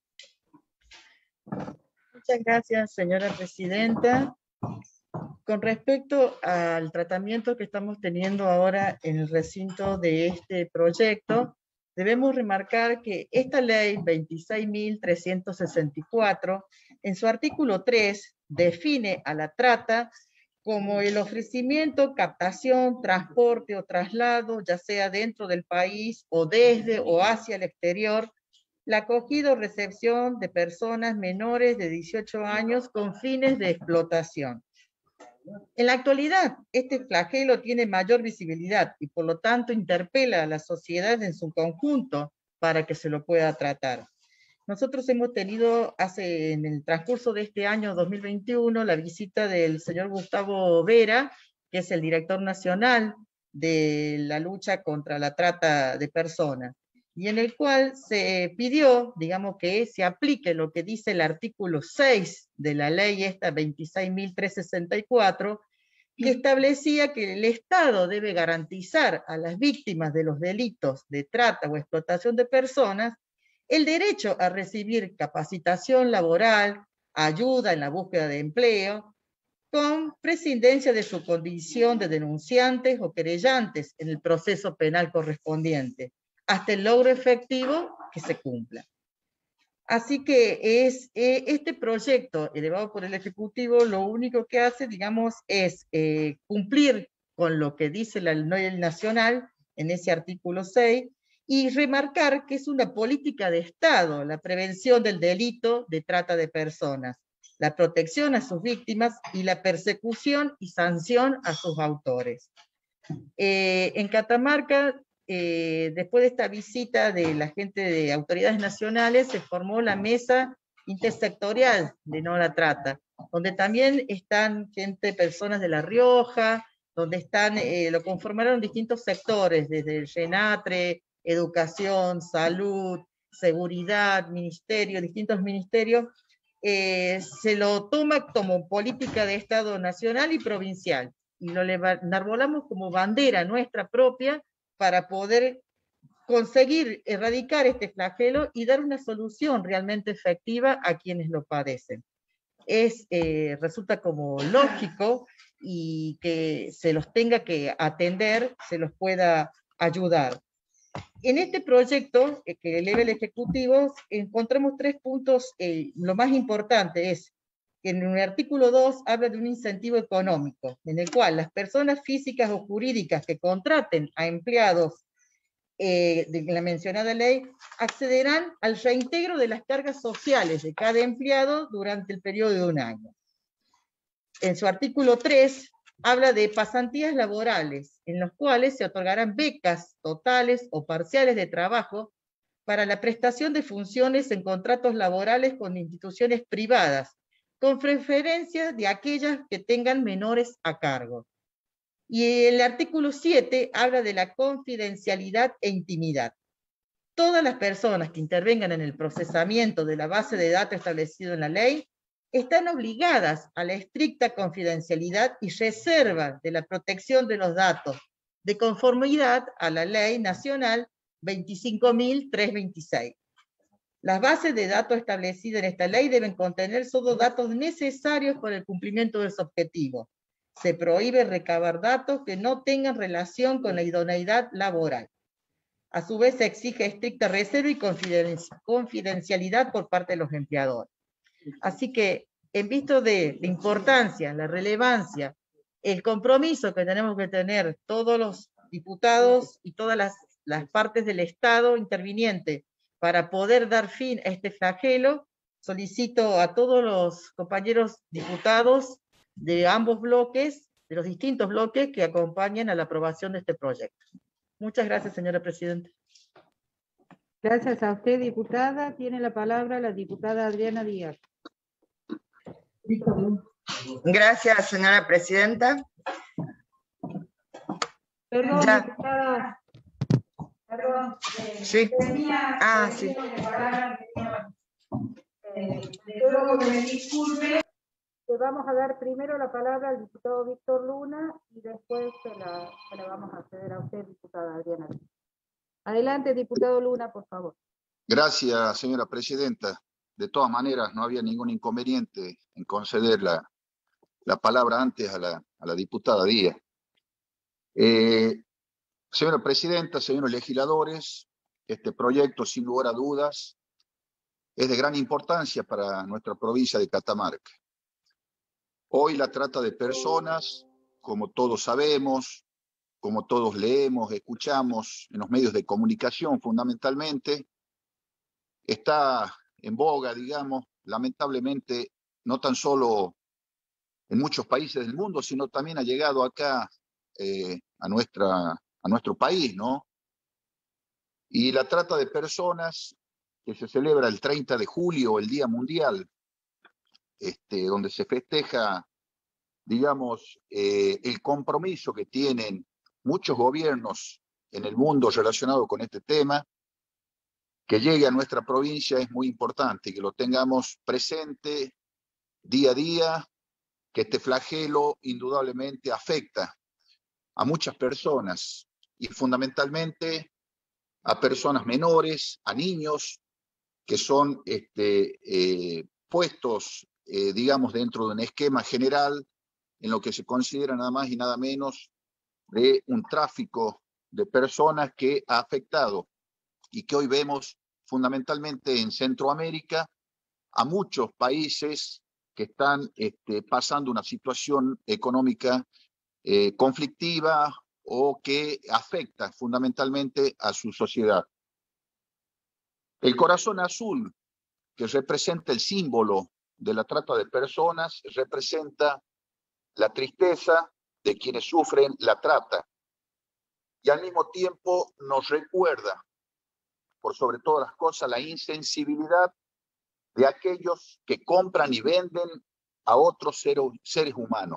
Muchas gracias, señora presidenta. Con respecto al tratamiento que estamos teniendo ahora en el recinto de este proyecto, debemos remarcar que esta ley veintiséis mil trescientos sesenta y cuatro en su artículo tres, define a la trata como el ofrecimiento, captación, transporte o traslado, ya sea dentro del país o desde o hacia el exterior, la acogida o recepción de personas menores de dieciocho años con fines de explotación. En la actualidad, este flagelo tiene mayor visibilidad y por lo tanto interpela a la sociedad en su conjunto para que se lo pueda tratar. Nosotros hemos tenido hace, en el transcurso de este año dos mil veintiuno, la visita del señor Gustavo Vera, que es el director nacional de la lucha contra la trata de personas, y en el cual se pidió, digamos, que se aplique lo que dice el artículo seis de la ley esta veintiséis mil trescientos sesenta y cuatro, que establecía que el Estado debe garantizar a las víctimas de los delitos de trata o explotación de personas el derecho a recibir capacitación laboral, ayuda en la búsqueda de empleo, con prescindencia de su condición de denunciantes o querellantes en el proceso penal correspondiente, hasta el logro efectivo que se cumpla. Así que es, eh, este proyecto elevado por el Ejecutivo lo único que hace, digamos, es eh, cumplir con lo que dice la ley nacional en ese artículo seis, y remarcar que es una política de Estado, la prevención del delito de trata de personas, la protección a sus víctimas y la persecución y sanción a sus autores. Eh, en Catamarca, eh, después de esta visita de la gente de autoridades nacionales, se formó la mesa intersectorial de no a la trata, donde también están gente, personas de La Rioja, donde están, eh, lo conformaron distintos sectores, desde el RENATRE, educación, salud, seguridad, ministerio, distintos ministerios, eh, se lo toma como política de Estado nacional y provincial, y lo enarbolamos como bandera nuestra propia para poder conseguir erradicar este flagelo y dar una solución realmente efectiva a quienes lo padecen. Es, eh, resulta como lógico y que se los tenga que atender, se los pueda ayudar. En este proyecto eh, que eleva el Ejecutivo, encontramos tres puntos. Eh, lo más importante es que en el artículo dos habla de un incentivo económico, en el cual las personas físicas o jurídicas que contraten a empleados eh, de la mencionada ley accederán al reintegro de las cargas sociales de cada empleado durante el periodo de un año. En su artículo tres habla de pasantías laborales, en los cuales se otorgarán becas totales o parciales de trabajo para la prestación de funciones en contratos laborales con instituciones privadas, con preferencia de aquellas que tengan menores a cargo. Y el artículo siete habla de la confidencialidad e intimidad. Todas las personas que intervengan en el procesamiento de la base de datos establecido en la ley están obligadas a la estricta confidencialidad y reserva de la protección de los datos, de conformidad a la Ley Nacional veinticinco mil trescientos veintiséis. Las bases de datos establecidas en esta ley deben contener solo datos necesarios para el cumplimiento de su objetivo. Se prohíbe recabar datos que no tengan relación con la idoneidad laboral. A su vez, se exige estricta reserva y confidencialidad por parte de los empleadores. Así que, en visto de la importancia, la relevancia, el compromiso que tenemos que tener todos los diputados y todas las, las partes del Estado interviniente para poder dar fin a este flagelo, solicito a todos los compañeros diputados de ambos bloques, de los distintos bloques, que acompañen a la aprobación de este proyecto. Muchas gracias, señora presidenta. Gracias a usted, diputada. Tiene la palabra la diputada Adriana Díaz. Gracias, señora presidenta. Perdón, Ya. diputada. Perdón. eh, Sí. tenía Ah, sí. pedido de palabra anterior. Eh, le ruego que me disculpe. Le vamos a dar primero la palabra al diputado Víctor Luna y después se la, se la vamos a ceder a usted, diputada Adriana. Adelante, diputado Luna, por favor. Gracias, señora presidenta. De todas maneras, no había ningún inconveniente en conceder la, la palabra antes a la, a la diputada Díaz. Eh, señora presidenta, señores legisladores, este proyecto, sin lugar a dudas, es de gran importancia para nuestra provincia de Catamarca. Hoy la trata de personas, como todos sabemos, como todos leemos, escuchamos en los medios de comunicación fundamentalmente, está en boga, digamos, lamentablemente, no tan solo en muchos países del mundo, sino también ha llegado acá eh, a, nuestra, a nuestro país, ¿no? Y la trata de personas, que se celebra el treinta de julio, el Día Mundial, este, donde se festeja, digamos, eh, el compromiso que tienen muchos gobiernos en el mundo relacionado con este tema, que llegue a nuestra provincia es muy importante y que lo tengamos presente día a día, que este flagelo indudablemente afecta a muchas personas y fundamentalmente a personas menores, a niños que son este, eh, puestos, eh, digamos, dentro de un esquema general en lo que se considera nada más y nada menos de un tráfico de personas que ha afectado y que hoy vemos fundamentalmente en Centroamérica a muchos países que están este, pasando una situación económica eh, conflictiva o que afecta fundamentalmente a su sociedad. El corazón azul, que representa el símbolo de la trata de personas, representa la tristeza de quienes sufren la trata y al mismo tiempo nos recuerda, por sobre todas las cosas, la insensibilidad de aquellos que compran y venden a otros seres humanos.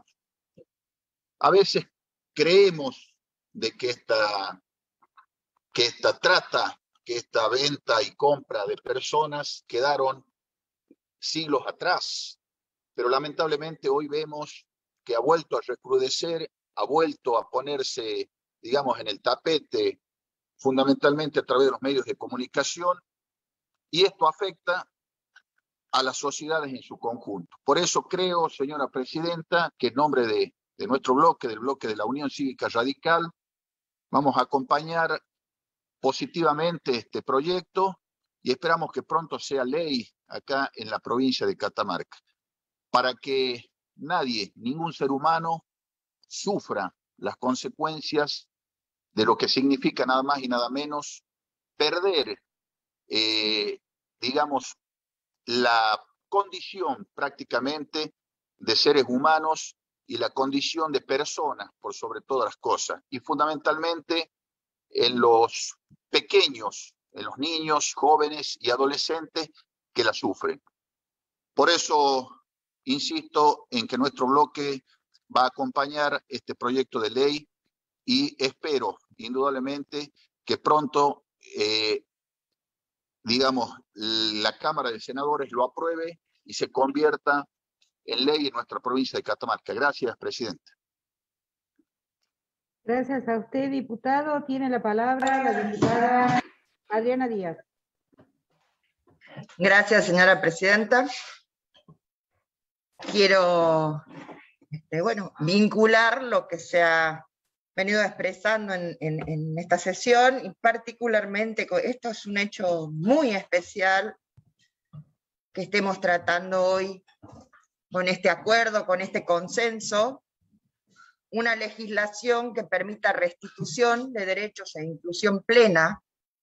A veces creemos de que esta, que esta trata, que esta venta y compra de personas quedaron siglos atrás, pero lamentablemente hoy vemos que ha vuelto a recrudecer, ha vuelto a ponerse, digamos, en el tapete, fundamentalmente a través de los medios de comunicación, y esto afecta a las sociedades en su conjunto. Por eso creo, señora presidenta, que en nombre de, de nuestro bloque, del bloque de la Unión Cívica Radical, vamos a acompañar positivamente este proyecto y esperamos que pronto sea ley acá en la provincia de Catamarca, para que nadie, ningún ser humano, sufra las consecuencias de lo que significa nada más y nada menos perder, eh, digamos, la condición prácticamente de seres humanos y la condición de personas por sobre todas las cosas, y fundamentalmente en los pequeños, en los niños, jóvenes y adolescentes que la sufren. Por eso insisto en que nuestro bloque va a acompañar este proyecto de ley y espero indudablemente que pronto eh, digamos, la Cámara de Senadores lo apruebe y se convierta en ley en nuestra provincia de Catamarca. Gracias, presidente. Gracias a usted, diputado. Tiene la palabra la diputada Adriana Díaz. Gracias, señora presidenta. Quiero, este, bueno, vincular lo que se ha venido expresando en, en, en esta sesión, y particularmente, esto es un hecho muy especial que estemos tratando hoy con este acuerdo, con este consenso, una legislación que permita restitución de derechos e inclusión plena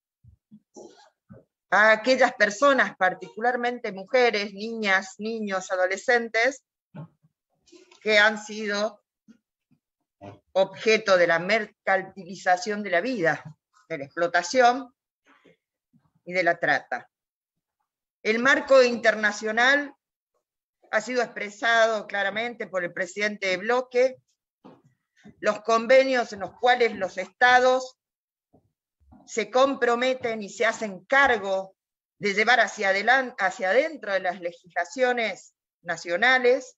a aquellas personas, particularmente mujeres, niñas, niños, adolescentes, que han sido objeto de la mercantilización de la vida, de la explotación y de la trata. El marco internacional ha sido expresado claramente por el presidente de bloque, los convenios en los cuales los estados se comprometen y se hacen cargo de llevar hacia adelante, hacia adentro de las legislaciones nacionales.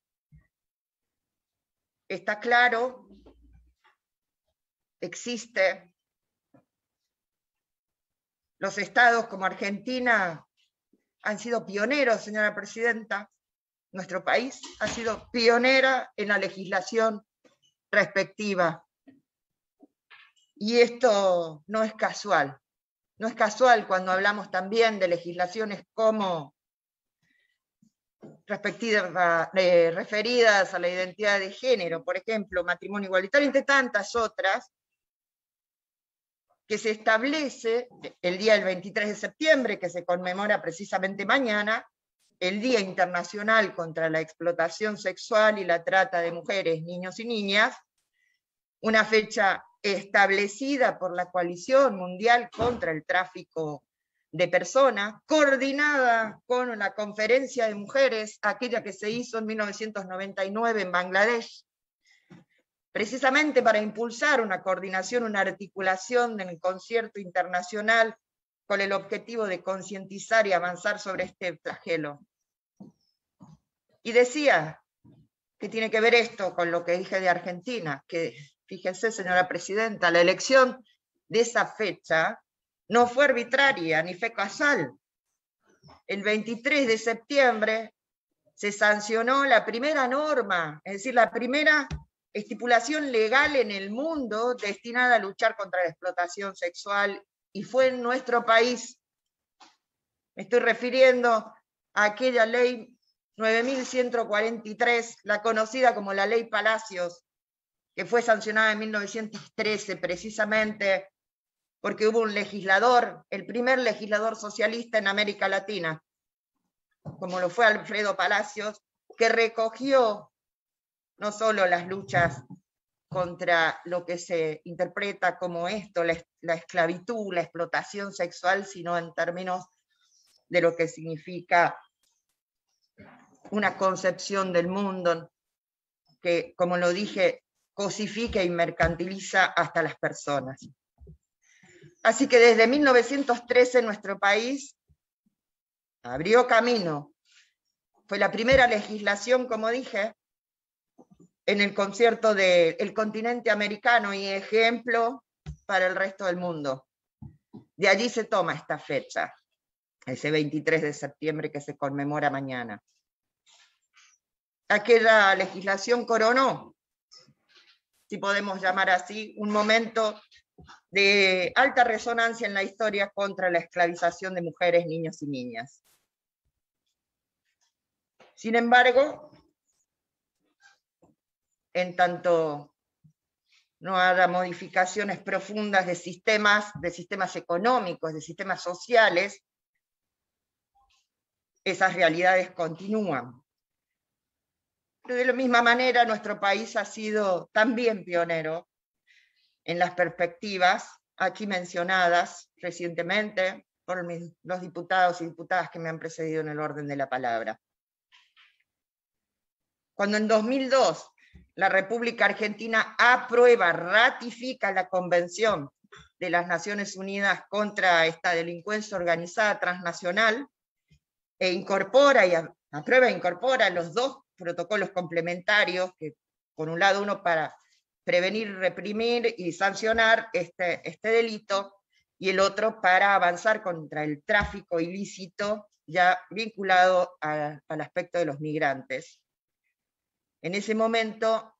Está claro, existe. Los estados como Argentina han sido pioneros, señora presidenta. Nuestro país ha sido pionera en la legislación respectiva. Y esto no es casual. No es casual cuando hablamos también de legislaciones como respectiva, eh, referidas a la identidad de género, por ejemplo, matrimonio igualitario, entre tantas otras, que se establece el día del veintitrés de septiembre, que se conmemora precisamente mañana, el Día Internacional contra la Explotación Sexual y la Trata de Mujeres, Niños y Niñas, una fecha establecida por la Coalición Mundial contra el Tráfico de Personas, coordinada con la Conferencia de Mujeres, aquella que se hizo en mil novecientos noventa y nueve en Bangladesh, precisamente para impulsar una coordinación, una articulación en el concierto internacional con el objetivo de concientizar y avanzar sobre este flagelo. Y decía que tiene que ver esto con lo que dije de Argentina, que fíjense, señora presidenta, la elección de esa fecha no fue arbitraria ni fue casual. El veintitrés de septiembre se sancionó la primera norma, es decir, la primera estipulación legal en el mundo destinada a luchar contra la explotación sexual, y fue en nuestro país. Me estoy refiriendo a aquella ley nueve mil ciento cuarenta y tres, la conocida como la Ley Palacios, que fue sancionada en mil novecientos trece precisamente porque hubo un legislador, el primer legislador socialista en América Latina, como lo fue Alfredo Palacios, que recogió no solo las luchas contra lo que se interpreta como esto, la, la esclavitud, la explotación sexual, sino en términos de lo que significa una concepción del mundo que, como lo dije, cosifica y mercantiliza hasta las personas. Así que desde mil novecientos trece nuestro país abrió camino. Fue la primera legislación, como dije, en el concierto del continente americano y ejemplo para el resto del mundo. De allí se toma esta fecha, ese veintitrés de septiembre que se conmemora mañana. Aquella legislación coronó, si podemos llamar así, un momento de alta resonancia en la historia contra la esclavización de mujeres, niños y niñas. Sin embargo, en tanto no haga modificaciones profundas de sistemas, de sistemas económicos, de sistemas sociales, esas realidades continúan. Pero de la misma manera, nuestro país ha sido también pionero en las perspectivas aquí mencionadas recientemente por mis, los diputados y diputadas que me han precedido en el orden de la palabra. Cuando en dos mil dos la República Argentina aprueba, ratifica la Convención de las Naciones Unidas contra esta delincuencia organizada transnacional, e incorpora, y aprueba e incorpora los dos protocolos complementarios, que por un lado uno para prevenir, reprimir y sancionar este, este delito, y el otro para avanzar contra el tráfico ilícito, ya vinculado a, al aspecto de los migrantes. En ese momento,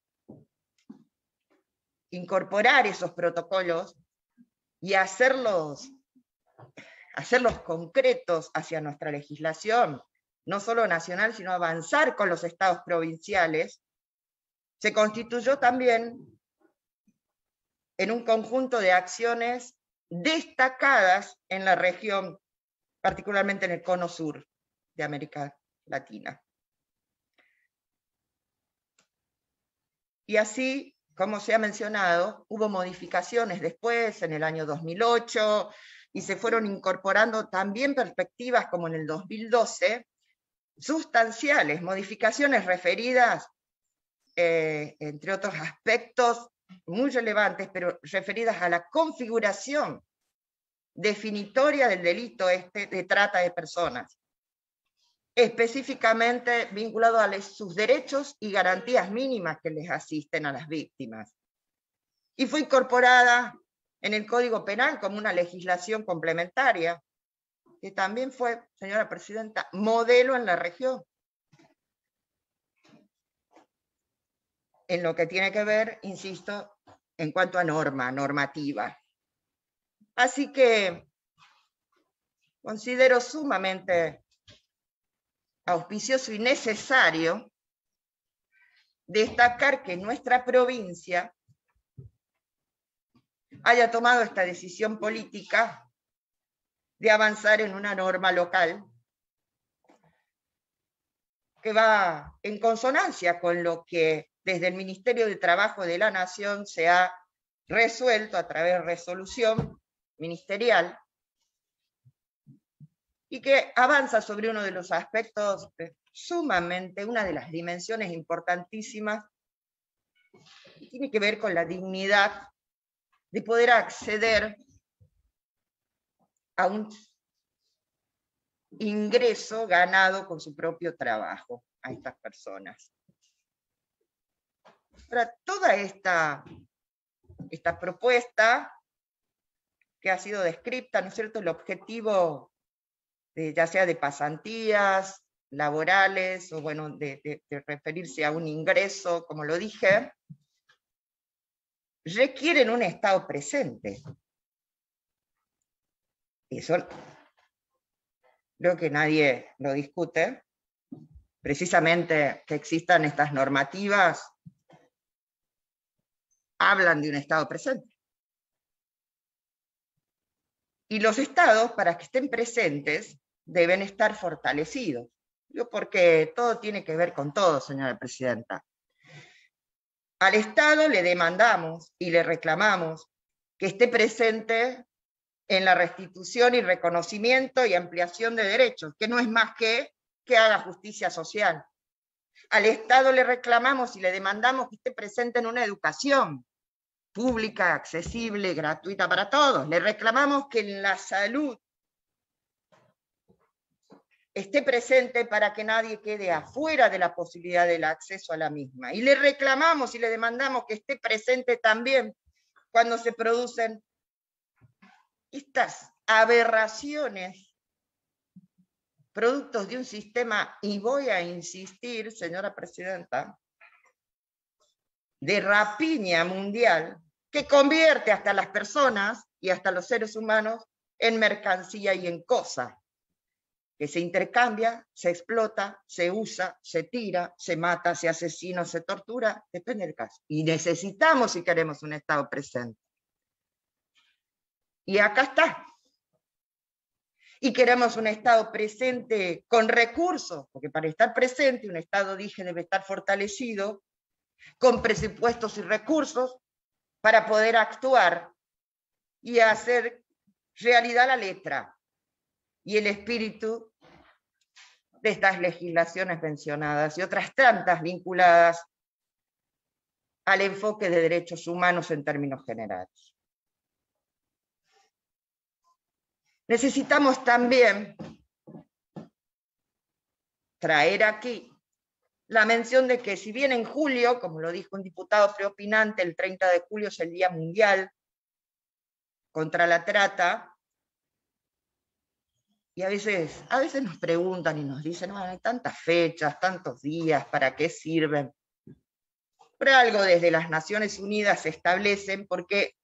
incorporar esos protocolos y hacerlos, hacerlos concretos hacia nuestra legislación, no solo nacional, sino avanzar con los estados provinciales, se constituyó también en un conjunto de acciones destacadas en la región, particularmente en el cono sur de América Latina. Y así, como se ha mencionado, hubo modificaciones después, en el año dos mil ocho, y se fueron incorporando también perspectivas como en el dos mil doce, sustanciales, modificaciones referidas, eh, entre otros aspectos muy relevantes, pero referidas a la configuración definitoria del delito este de trata de personas, específicamente vinculado a les, sus derechos y garantías mínimas que les asisten a las víctimas. Y fue incorporada en el Código Penal como una legislación complementaria, que también fue, señora presidenta, modelo en la región, en lo que tiene que ver, insisto, en cuanto a norma, normativa. Así que considero sumamente auspicioso y necesario destacar que nuestra provincia haya tomado esta decisión política de avanzar en una norma local que va en consonancia con lo que desde el Ministerio de Trabajo de la Nación se ha resuelto a través de resolución ministerial, y que avanza sobre uno de los aspectos sumamente, una de las dimensiones importantísimas, y tiene que ver con la dignidad de poder acceder a un ingreso ganado con su propio trabajo a estas personas. Ahora, toda esta, esta propuesta que ha sido descrita, ¿no es cierto?, el objetivo de, ya sea de pasantías laborales, o bueno, de, de, de referirse a un ingreso, como lo dije, requieren un estado presente. Eso creo que nadie lo discute. Precisamente que existan estas normativas hablan de un estado presente. Y los estados, para que estén presentes, deben estar fortalecidos. Yo porque todo tiene que ver con todo, señora presidenta. Al Estado le demandamos y le reclamamos que esté presente en la restitución y reconocimiento y ampliación de derechos, que no es más que que haga justicia social. Al Estado le reclamamos y le demandamos que esté presente en una educación pública, accesible, gratuita para todos. Le reclamamos que en la salud esté presente para que nadie quede afuera de la posibilidad del acceso a la misma. Y le reclamamos y le demandamos que esté presente también cuando se producen estas aberraciones, productos de un sistema, y voy a insistir, señora presidenta, de rapiña mundial, que convierte hasta las personas y hasta los seres humanos en mercancía y en cosa, que se intercambia, se explota, se usa, se tira, se mata, se asesina, se tortura, depende del caso. Y necesitamos, si queremos, un Estado presente. Y acá está. Y queremos un Estado presente con recursos, porque para estar presente, un Estado, dije, debe estar fortalecido, con presupuestos y recursos, para poder actuar y hacer realidad la letra y el espíritu de estas legislaciones mencionadas y otras tantas vinculadas al enfoque de derechos humanos en términos generales. Necesitamos también traer aquí la mención de que si bien en julio, como lo dijo un diputado preopinante, el treinta de julio es el Día Mundial contra la Trata, y a veces, a veces nos preguntan y nos dicen, bueno, hay tantas fechas, tantos días, ¿para qué sirven? Por algo desde las Naciones Unidas se establecen porque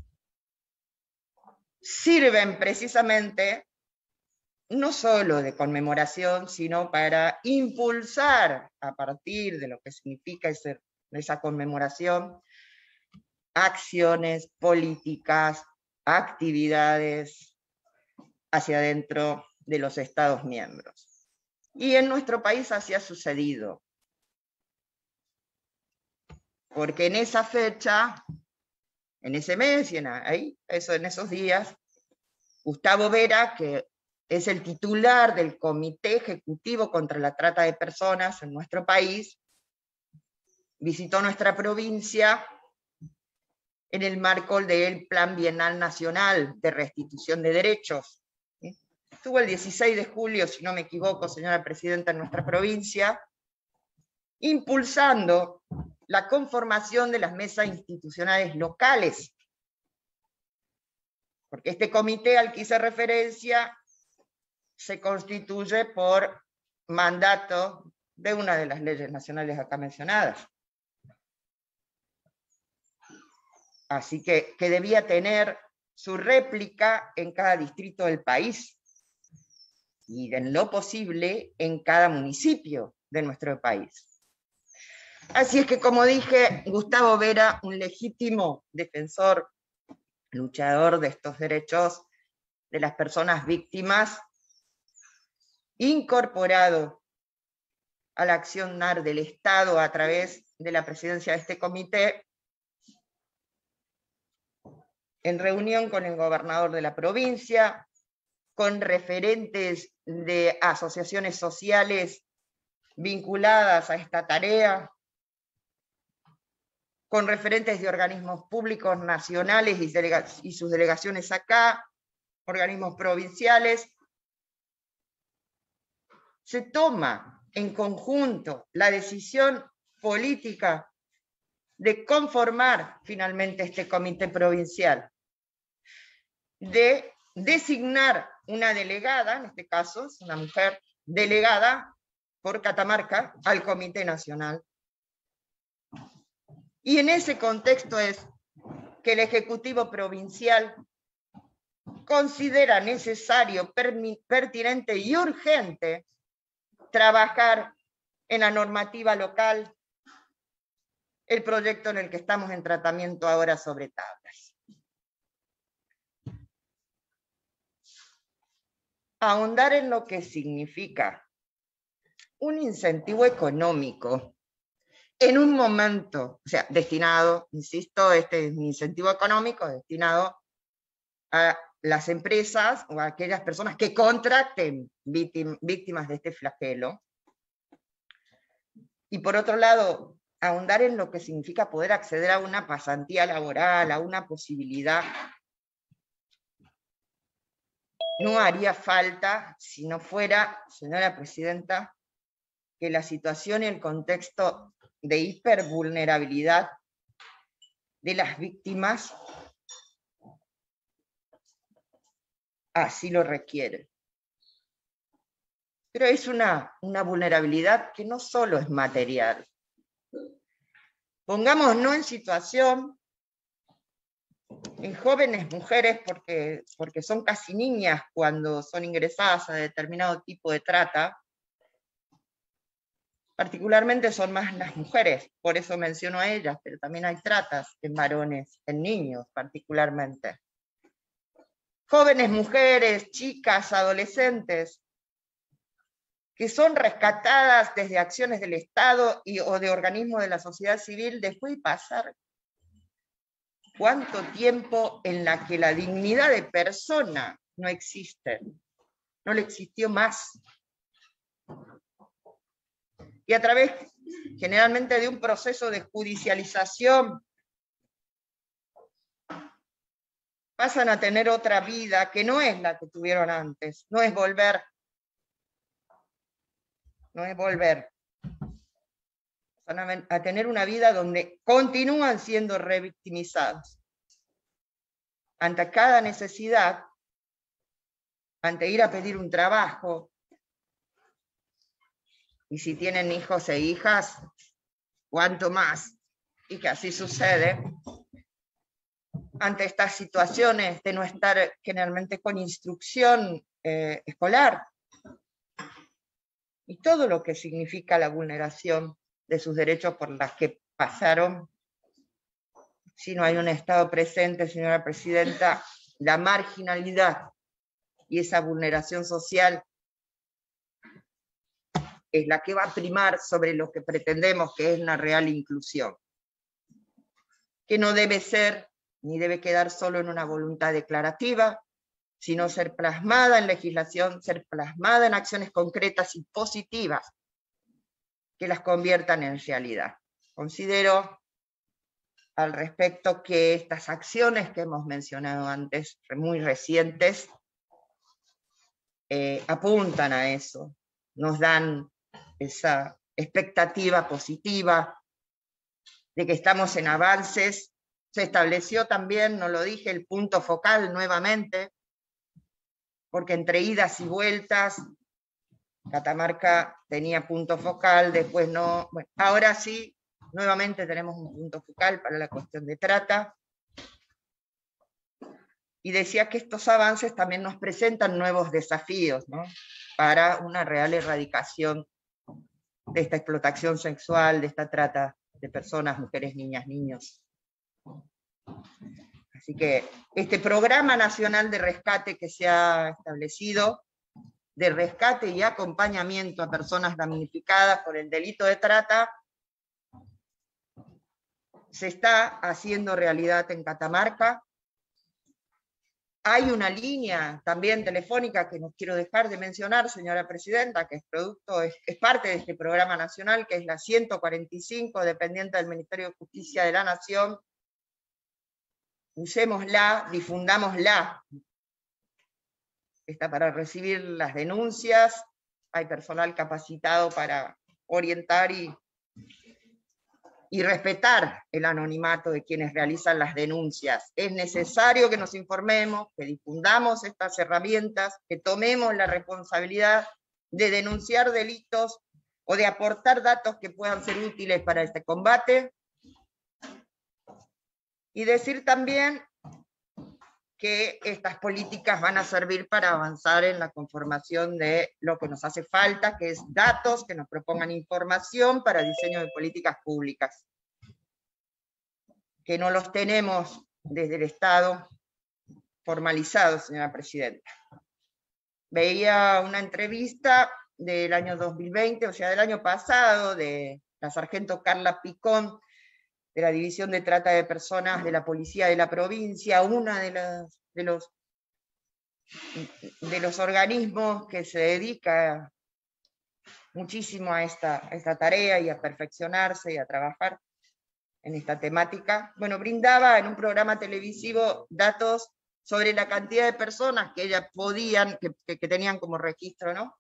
sirven precisamente no solo de conmemoración, sino para impulsar a partir de lo que significa ese, esa conmemoración, acciones políticas, actividades hacia adentro de los Estados miembros. Y en nuestro país así ha sucedido. Porque en esa fecha, en ese mes y en, ahí, eso, en esos días, Gustavo Vera, que es el titular del Comité Ejecutivo contra la Trata de Personas en nuestro país, visitó nuestra provincia en el marco del Plan Bienal Nacional de Restitución de Derechos. Estuvo el dieciséis de julio, si no me equivoco, señora presidenta, en nuestra provincia, impulsando la conformación de las mesas institucionales locales. Porque este comité al que hice referencia se constituye por mandato de una de las leyes nacionales acá mencionadas. Así que, que debía tener su réplica en cada distrito del país. y en lo posible en cada municipio de nuestro país. Así es que, como dije, Gustavo Vera, un legítimo defensor, luchador de estos derechos de las personas víctimas, incorporado a la acción del Estado a través de la presidencia de este comité, en reunión con el gobernador de la provincia, con referentes de asociaciones sociales vinculadas a esta tarea, con referentes de organismos públicos nacionales y, delega- y sus delegaciones acá, organismos provinciales, se toma en conjunto la decisión política de conformar finalmente este comité provincial, de designar una delegada, en este caso es una mujer delegada por Catamarca al Comité Nacional. Y en ese contexto es que el Ejecutivo Provincial considera necesario, pertinente y urgente trabajar en la normativa local el proyecto en el que estamos en tratamiento ahora sobre tablas. Ahondar en lo que significa un incentivo económico en un momento, o sea, destinado, insisto, este es un incentivo económico destinado a las empresas o a aquellas personas que contraten víctimas de este flagelo. Y por otro lado, ahondar en lo que significa poder acceder a una pasantía laboral, a una posibilidad. No haría falta, si no fuera, señora presidenta, que la situación y el contexto de hipervulnerabilidad de las víctimas así lo requiere. Pero es una, una vulnerabilidad que no solo es material. Pongámonos en situación, en jóvenes mujeres, porque, porque son casi niñas cuando son ingresadas a determinado tipo de trata, particularmente son más las mujeres, por eso menciono a ellas, pero también hay tratas en varones, en niños particularmente. Jóvenes mujeres, chicas, adolescentes, que son rescatadas desde acciones del Estado y, o de organismos de la sociedad civil después de pasar cuánto tiempo en la que la dignidad de persona no existe, no le existió más. Y a través generalmente de un proceso de judicialización pasan a tener otra vida que no es la que tuvieron antes, no es volver, no es volver. Van a tener una vida donde continúan siendo revictimizados. Ante cada necesidad, ante ir a pedir un trabajo, y si tienen hijos e hijas, cuanto más, y que así sucede, ante estas situaciones de no estar generalmente con instrucción eh, escolar, y todo lo que significa la vulneración de sus derechos por las que pasaron, si no hay un Estado presente, señora presidenta, la marginalidad y esa vulneración social es la que va a primar sobre lo que pretendemos que es una real inclusión, que no debe ser ni debe quedar solo en una voluntad declarativa, sino ser plasmada en legislación, ser plasmada en acciones concretas y positivas que las conviertan en realidad. Considero al respecto que estas acciones que hemos mencionado antes, muy recientes, eh, apuntan a eso, nos dan esa expectativa positiva de que estamos en avances. Se estableció también, no lo dije, el punto focal nuevamente, porque entre idas y vueltas, Catamarca tenía punto focal, después no. Bueno, ahora sí, nuevamente tenemos un punto focal para la cuestión de trata. y decía que estos avances también nos presentan nuevos desafíos, ¿no?, para una real erradicación de esta explotación sexual, de esta trata de personas, mujeres, niñas, niños. Así que este programa nacional de rescate que se ha establecido, de rescate y acompañamiento a personas damnificadas por el delito de trata, se está haciendo realidad en Catamarca. Hay una línea también telefónica que no quiero dejar de mencionar, señora presidenta, que es producto, es, es parte de este programa nacional, que es la ciento cuarenta y cinco, dependiente del Ministerio de Justicia de la Nación. Usémosla, difundámosla. Está para recibir las denuncias, hay personal capacitado para orientar y, y respetar el anonimato de quienes realizan las denuncias. Es necesario que nos informemos, que difundamos estas herramientas, que tomemos la responsabilidad de denunciar delitos o de aportar datos que puedan ser útiles para este combate. Y decir también que estas políticas van a servir para avanzar en la conformación de lo que nos hace falta, que es datos que nos propongan información para diseño de políticas públicas, que no los tenemos desde el Estado formalizados, señora presidenta. Veía una entrevista del año dos mil veinte, o sea, del año pasado, de la sargento Carla Picón, de la División de Trata de Personas de la Policía de la Provincia, una de, las, de, los, de los organismos que se dedica muchísimo a esta, a esta tarea y a perfeccionarse y a trabajar en esta temática. Bueno, brindaba en un programa televisivo datos sobre la cantidad de personas que ellas podían, que, que, que tenían como registro, ¿no?,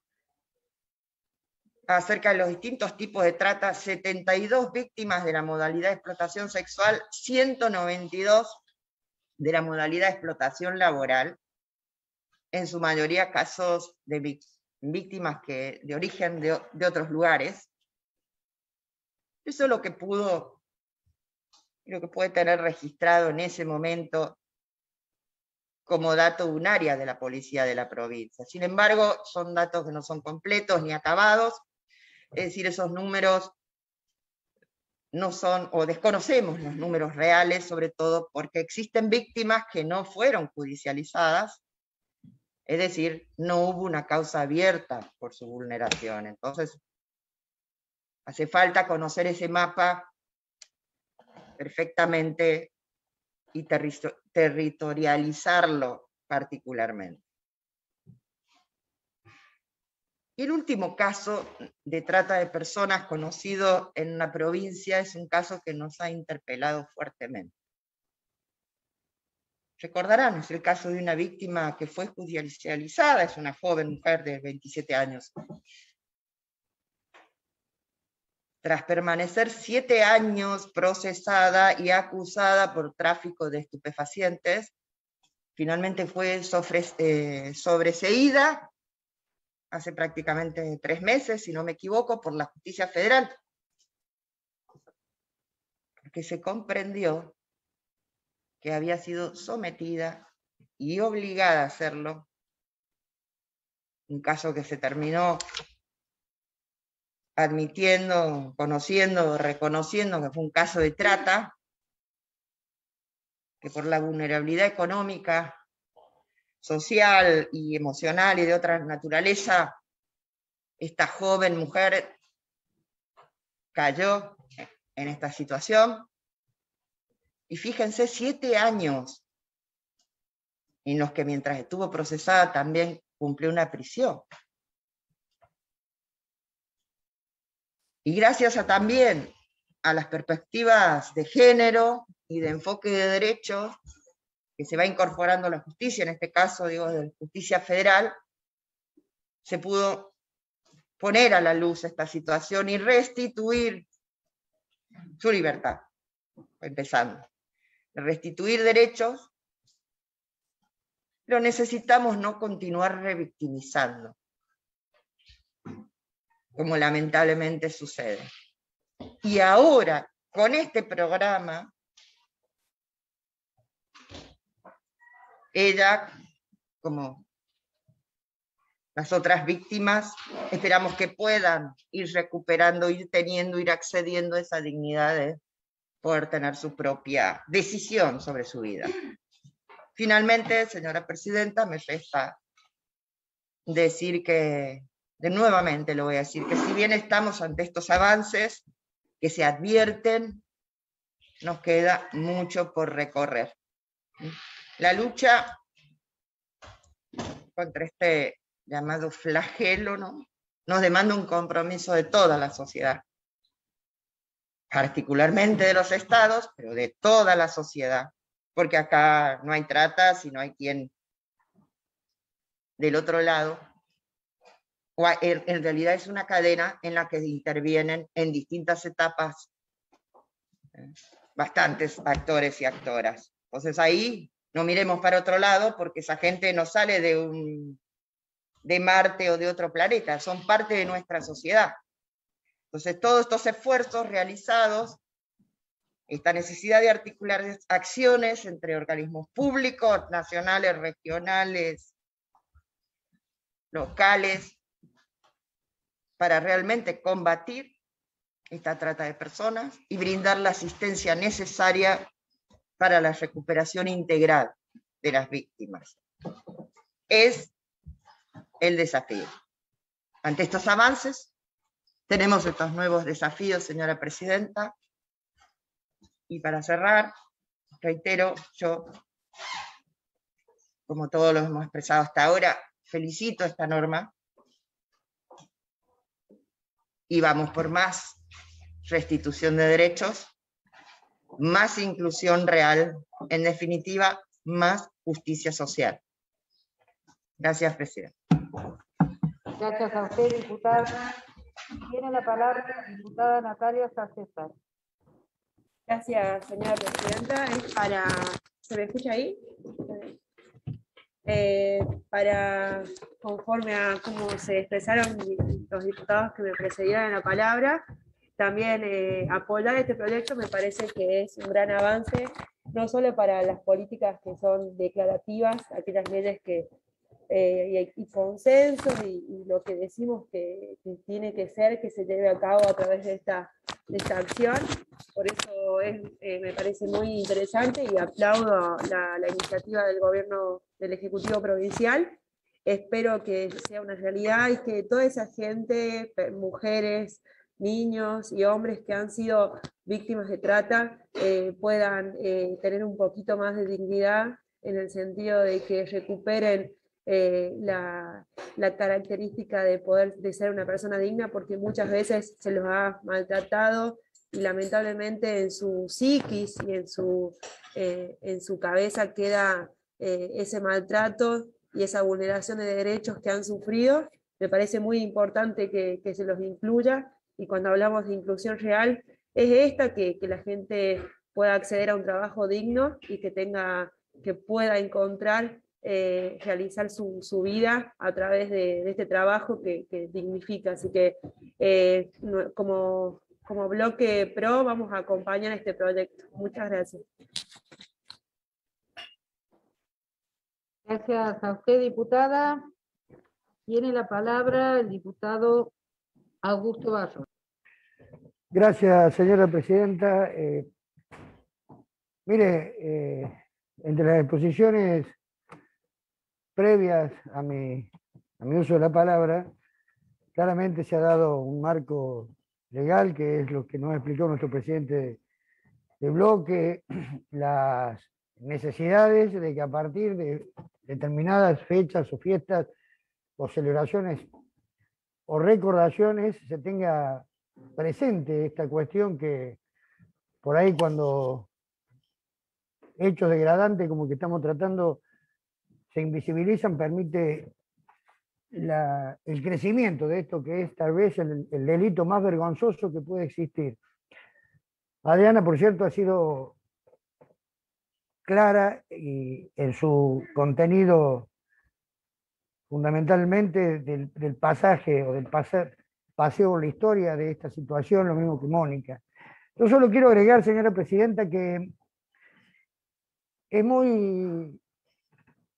acerca de los distintos tipos de trata, setenta y dos víctimas de la modalidad de explotación sexual, ciento noventa y dos de la modalidad de explotación laboral, en su mayoría casos de víctimas que, de origen de, de otros lugares. Eso es lo que pudo, lo que puede tener registrado en ese momento como dato de un área de la policía de la provincia. Sin embargo, son datos que no son completos ni acabados. Es decir, esos números no son, o desconocemos los números reales, sobre todo porque existen víctimas que no fueron judicializadas, es decir, no hubo una causa abierta por su vulneración. Entonces, hace falta conocer ese mapa perfectamente y terri- territorializarlo particularmente. Y el último caso de trata de personas conocido en la provincia es un caso que nos ha interpelado fuertemente. Recordarán, es el caso de una víctima que fue judicializada, es una joven mujer de veintisiete años. Tras permanecer siete años procesada y acusada por tráfico de estupefacientes, finalmente fue sobre, eh, sobreseída hace prácticamente tres meses, si no me equivoco, por la Justicia Federal, porque se comprendió que había sido sometida y obligada a hacerlo, un caso que se terminó admitiendo, conociendo, reconociendo que fue un caso de trata, que por la vulnerabilidad económica, social y emocional y de otra naturaleza, esta joven mujer cayó en esta situación. Y fíjense, siete años en los que mientras estuvo procesada también cumplió una prisión. Y gracias a también a las perspectivas de género y de enfoque de derechos que se va incorporando a la justicia, en este caso digo de la justicia federal, se pudo poner a la luz esta situación y restituir su libertad, empezando. Restituir derechos, pero necesitamos no continuar revictimizando, como lamentablemente sucede. Y ahora, con este programa, ella, como las otras víctimas, esperamos que puedan ir recuperando, ir teniendo, ir accediendo a esa dignidad de poder tener su propia decisión sobre su vida. Finalmente, señora presidenta, me resta decir que, de nuevamente lo voy a decir, que si bien estamos ante estos avances que se advierten, nos queda mucho por recorrer. La lucha contra este llamado flagelo, ¿no?, nos demanda un compromiso de toda la sociedad, particularmente de los estados, pero de toda la sociedad, porque acá no hay trata si no hay quien del otro lado, o en realidad es una cadena en la que intervienen en distintas etapas bastantes actores y actoras. Entonces ahí no miremos para otro lado, porque esa gente no sale de, un, de Marte o de otro planeta, son parte de nuestra sociedad. Entonces todos estos esfuerzos realizados, esta necesidad de articular acciones entre organismos públicos, nacionales, regionales, locales, para realmente combatir esta trata de personas y brindar la asistencia necesaria para la recuperación integral de las víctimas. Es el desafío. Ante estos avances, tenemos estos nuevos desafíos, señora presidenta, y para cerrar, reitero, yo, como todos lo hemos expresado hasta ahora, felicito esta norma, y vamos por más restitución de derechos, más inclusión real, en definitiva, más justicia social. Gracias, presidenta. Gracias a usted, diputada. Tiene la palabra la diputada Natalia Sacesar. Gracias, señora presidenta. Es para... ¿Se me escucha ahí? Eh, para, conforme a cómo se expresaron los diputados que me precedieron en la palabra, también eh, apoyar este proyecto me parece que es un gran avance, no solo para las políticas que son declarativas, aquellas leyes que eh, y, y consensos y, y lo que decimos que, que tiene que ser, que se lleve a cabo a través de esta, de esta acción. Por eso es, eh, me parece muy interesante y aplaudo la, la iniciativa del gobierno del Ejecutivo Provincial. Espero que sea una realidad y que toda esa gente, mujeres, niños y hombres que han sido víctimas de trata eh, puedan eh, tener un poquito más de dignidad, en el sentido de que recuperen eh, la, la característica de poder de ser una persona digna, porque muchas veces se los ha maltratado y lamentablemente en su psiquis y en su, eh, en su cabeza queda eh, ese maltrato y esa vulneración de derechos que han sufrido. Me parece muy importante que, que se los incluya, y cuando hablamos de inclusión real es esta, que, que la gente pueda acceder a un trabajo digno y que, tenga, que pueda encontrar, eh, realizar su, su vida a través de, de este trabajo que, que dignifica. Así que eh, como, como bloque PRO vamos a acompañar este proyecto. Muchas gracias. Gracias a usted, diputada. Tiene la palabra el diputado Augusto Barros. Gracias, señora presidenta. Eh, mire, eh, entre las exposiciones previas a mi, a mi uso de la palabra, claramente se ha dado un marco legal, que es lo que nos explicó nuestro presidente de, de bloque, las necesidades de que a partir de determinadas fechas o fiestas o celebraciones o recordaciones se tenga presente esta cuestión, que por ahí cuando hechos degradantes como que estamos tratando se invisibilizan, permite la, el crecimiento de esto que es tal vez el, el delito más vergonzoso que puede existir. Adriana, por cierto, ha sido clara y en su contenido fundamentalmente del, del pasaje o del pase, paseo por la historia de esta situación, lo mismo que Mónica. Yo solo quiero agregar, señora presidenta, que es muy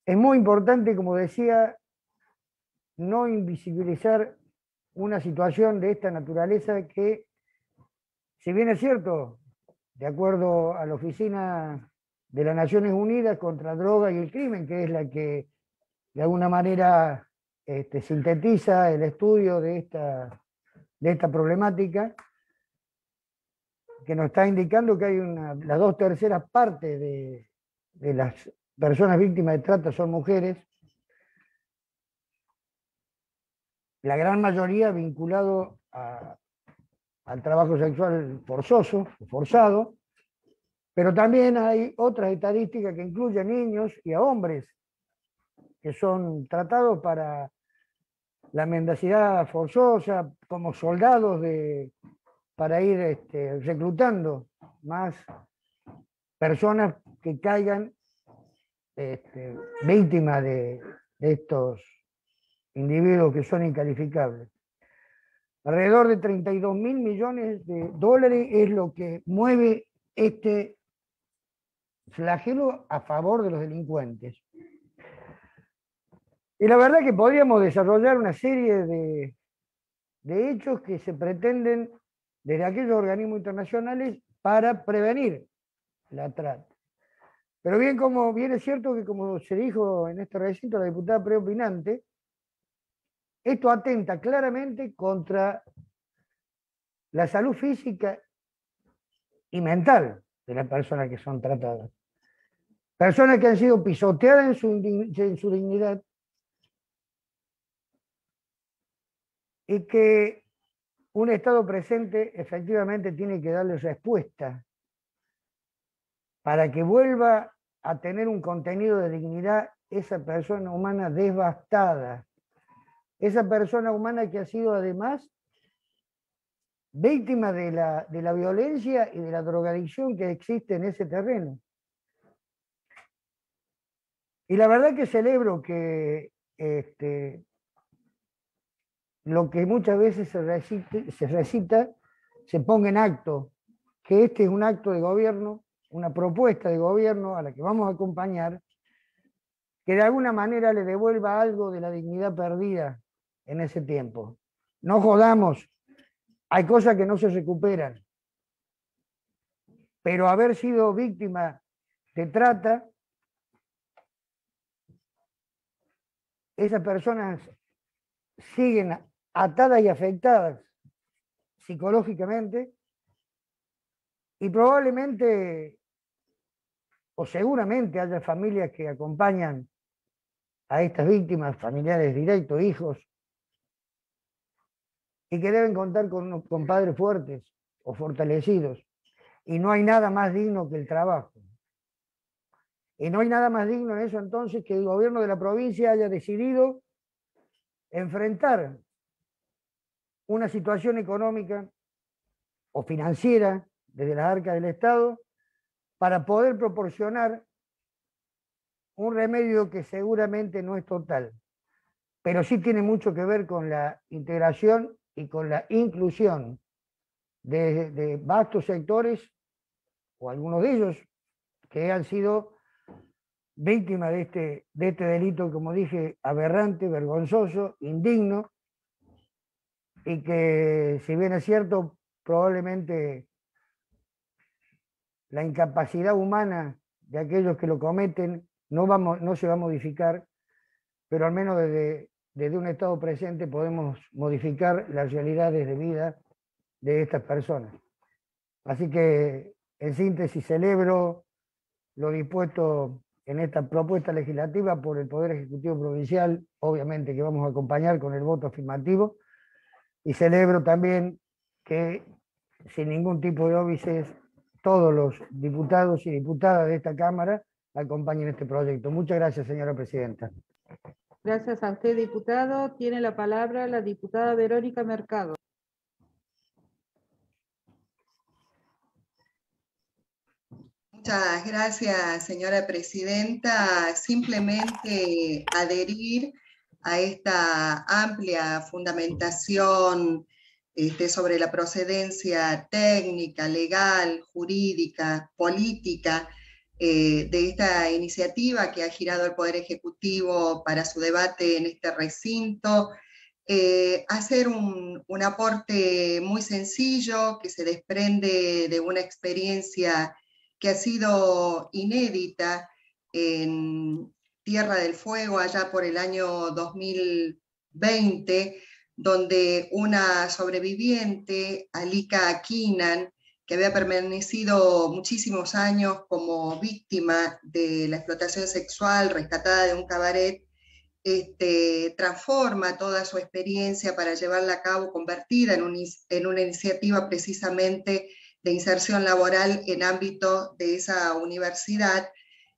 Es muy importante, como decía, no invisibilizar una situación de esta naturaleza que, si bien es cierto, de acuerdo a la Oficina de las Naciones Unidas contra la Droga y el Crimen, que es la que de alguna manera este, sintetiza el estudio de esta, de esta problemática, que nos está indicando que hay una, las dos terceras partes de, de las personas víctimas de trata son mujeres, la gran mayoría vinculado a, al trabajo sexual forzoso, forzado, pero también hay otras estadísticas que incluyen a niños y a hombres que son tratados para la mendicidad forzosa, como soldados de, para ir este, reclutando más personas que caigan este, víctimas de, de estos individuos que son incalificables. Alrededor de treinta y dos mil millones de dólares es lo que mueve este flagelo a favor de los delincuentes. Y la verdad que podríamos desarrollar una serie de, de hechos que se pretenden desde aquellos organismos internacionales para prevenir la trata. Pero bien, como bien es cierto que, como se dijo en este recinto, la diputada preopinante, esto atenta claramente contra la salud física y mental de las personas que son tratadas. Personas que han sido pisoteadas en su, en su dignidad y que un Estado presente efectivamente tiene que darle respuesta para que vuelva a tener un contenido de dignidad esa persona humana devastada, esa persona humana que ha sido además víctima de la, de la violencia y de la drogadicción que existe en ese terreno. Y la verdad que celebro que este, lo que muchas veces se recita, se recita se ponga en acto, que este es un acto de gobierno, una propuesta de gobierno a la que vamos a acompañar, que de alguna manera le devuelva algo de la dignidad perdida en ese tiempo. No jodamos, hay cosas que no se recuperan, pero haber sido víctima de trata, esas personas siguen atadas y afectadas psicológicamente y probablemente o seguramente haya familias que acompañan a estas víctimas, familiares directos, hijos, y que deben contar con, con padres fuertes o fortalecidos. Y no hay nada más digno que el trabajo. Y no hay nada más digno en eso entonces que el gobierno de la provincia haya decidido enfrentar una situación económica o financiera desde las arcas del Estado para poder proporcionar un remedio que seguramente no es total, pero sí tiene mucho que ver con la integración y con la inclusión de, de vastos sectores, o algunos de ellos, que han sido víctimas de este, de este delito, como dije, aberrante, vergonzoso, indigno, y que, si bien es cierto, probablemente la incapacidad humana de aquellos que lo cometen no, vamos, no se va a modificar, pero al menos desde, desde un Estado presente podemos modificar las realidades de vida de estas personas. Así que, en síntesis, celebro lo dispuesto en esta propuesta legislativa por el Poder Ejecutivo Provincial, obviamente que vamos a acompañar con el voto afirmativo, y celebro también que, sin ningún tipo de óbices, todos los diputados y diputadas de esta Cámara acompañen este proyecto. Muchas gracias, señora presidenta. Gracias a usted, diputado. Tiene la palabra la diputada Verónica Mercado. Muchas gracias, señora presidenta. Simplemente adherir a esta amplia fundamentación este, sobre la procedencia técnica, legal, jurídica, política eh, de esta iniciativa que ha girado el Poder Ejecutivo para su debate en este recinto, eh, hacer un, un aporte muy sencillo que se desprende de una experiencia que ha sido inédita en Tierra del Fuego allá por el año dos mil veinte, donde una sobreviviente, Alika Akinan, que había permanecido muchísimos años como víctima de la explotación sexual, rescatada de un cabaret, este, transforma toda su experiencia para llevarla a cabo, convertida en, un, en una iniciativa precisamente de inserción laboral en ámbito de esa universidad,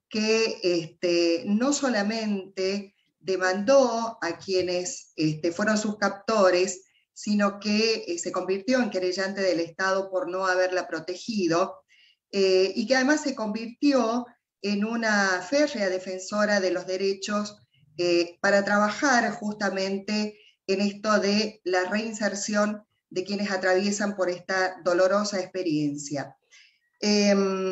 que este, no solamente demandó a quienes este, fueron sus captores, sino que eh, se convirtió en querellante del Estado por no haberla protegido, eh, y que además se convirtió en una férrea defensora de los derechos eh, para trabajar justamente en esto de la reinserción de quienes atraviesan por esta dolorosa experiencia. Eh,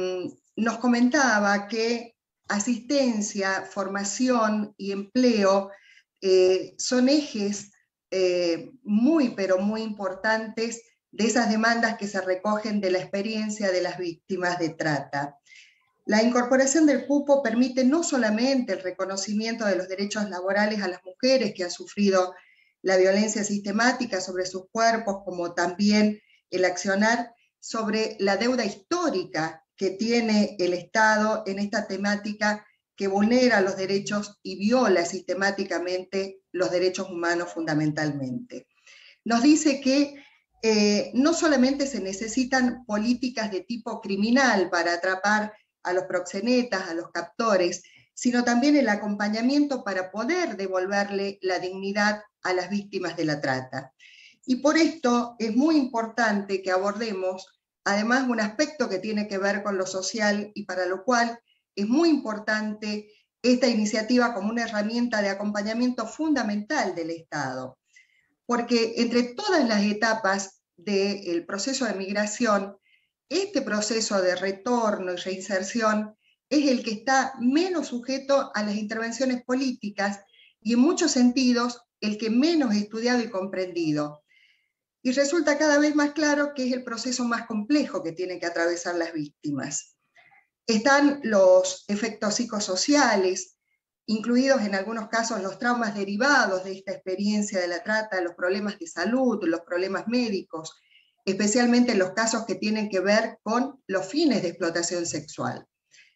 nos comentaba que asistencia, formación y empleo eh, son ejes eh, muy, pero muy importantes de esas demandas que se recogen de la experiencia de las víctimas de trata. La incorporación del cupo permite no solamente el reconocimiento de los derechos laborales a las mujeres que han sufrido la violencia sistemática sobre sus cuerpos, como también el accionar sobre la deuda histórica que tiene el Estado en esta temática que vulnera los derechos y viola sistemáticamente los derechos humanos fundamentalmente. Nos dice que eh, no solamente se necesitan políticas de tipo criminal para atrapar a los proxenetas, a los captores, sino también el acompañamiento para poder devolverle la dignidad a las víctimas de la trata. Y por esto es muy importante que abordemos además un aspecto que tiene que ver con lo social, y para lo cual es muy importante esta iniciativa como una herramienta de acompañamiento fundamental del Estado. Porque entre todas las etapas del proceso de migración, este proceso de retorno y reinserción es el que está menos sujeto a las intervenciones políticas y en muchos sentidos el que menos estudiado y comprendido. Y resulta cada vez más claro que es el proceso más complejo que tienen que atravesar las víctimas. Están los efectos psicosociales, incluidos en algunos casos los traumas derivados de esta experiencia de la trata, los problemas de salud, los problemas médicos, especialmente en los casos que tienen que ver con los fines de explotación sexual.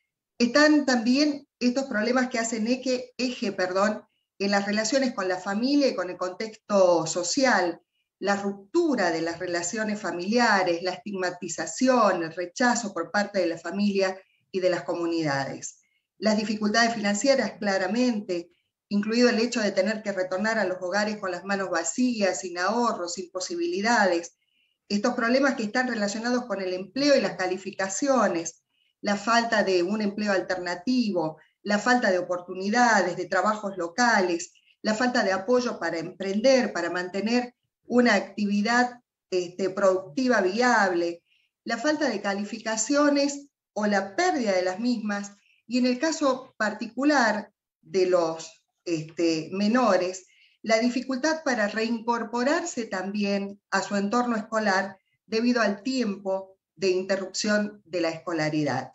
Están también estos problemas que hacen eje, eje perdón, en las relaciones con la familia y con el contexto social, la ruptura de las relaciones familiares, la estigmatización, el rechazo por parte de la familia y de las comunidades. Las dificultades financieras, claramente, incluido el hecho de tener que retornar a los hogares con las manos vacías, sin ahorros, sin posibilidades. Estos problemas que están relacionados con el empleo y las calificaciones, la falta de un empleo alternativo, la falta de oportunidades, de trabajos locales, la falta de apoyo para emprender, para mantener una actividad este, productiva viable, la falta de calificaciones o la pérdida de las mismas, y en el caso particular de los este, menores, la dificultad para reincorporarse también a su entorno escolar debido al tiempo de interrupción de la escolaridad.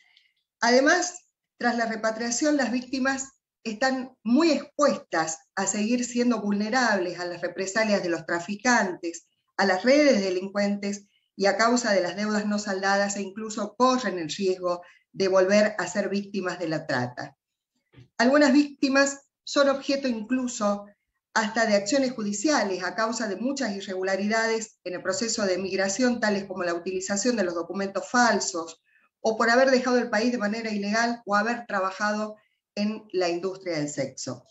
Además, tras la repatriación, las víctimas están muy expuestas a seguir siendo vulnerables a las represalias de los traficantes, a las redes delincuentes, y a causa de las deudas no saldadas, e incluso corren el riesgo de volver a ser víctimas de la trata. Algunas víctimas son objeto incluso hasta de acciones judiciales a causa de muchas irregularidades en el proceso de migración, tales como la utilización de los documentos falsos, o por haber dejado el país de manera ilegal o haber trabajado en la industria del sexo.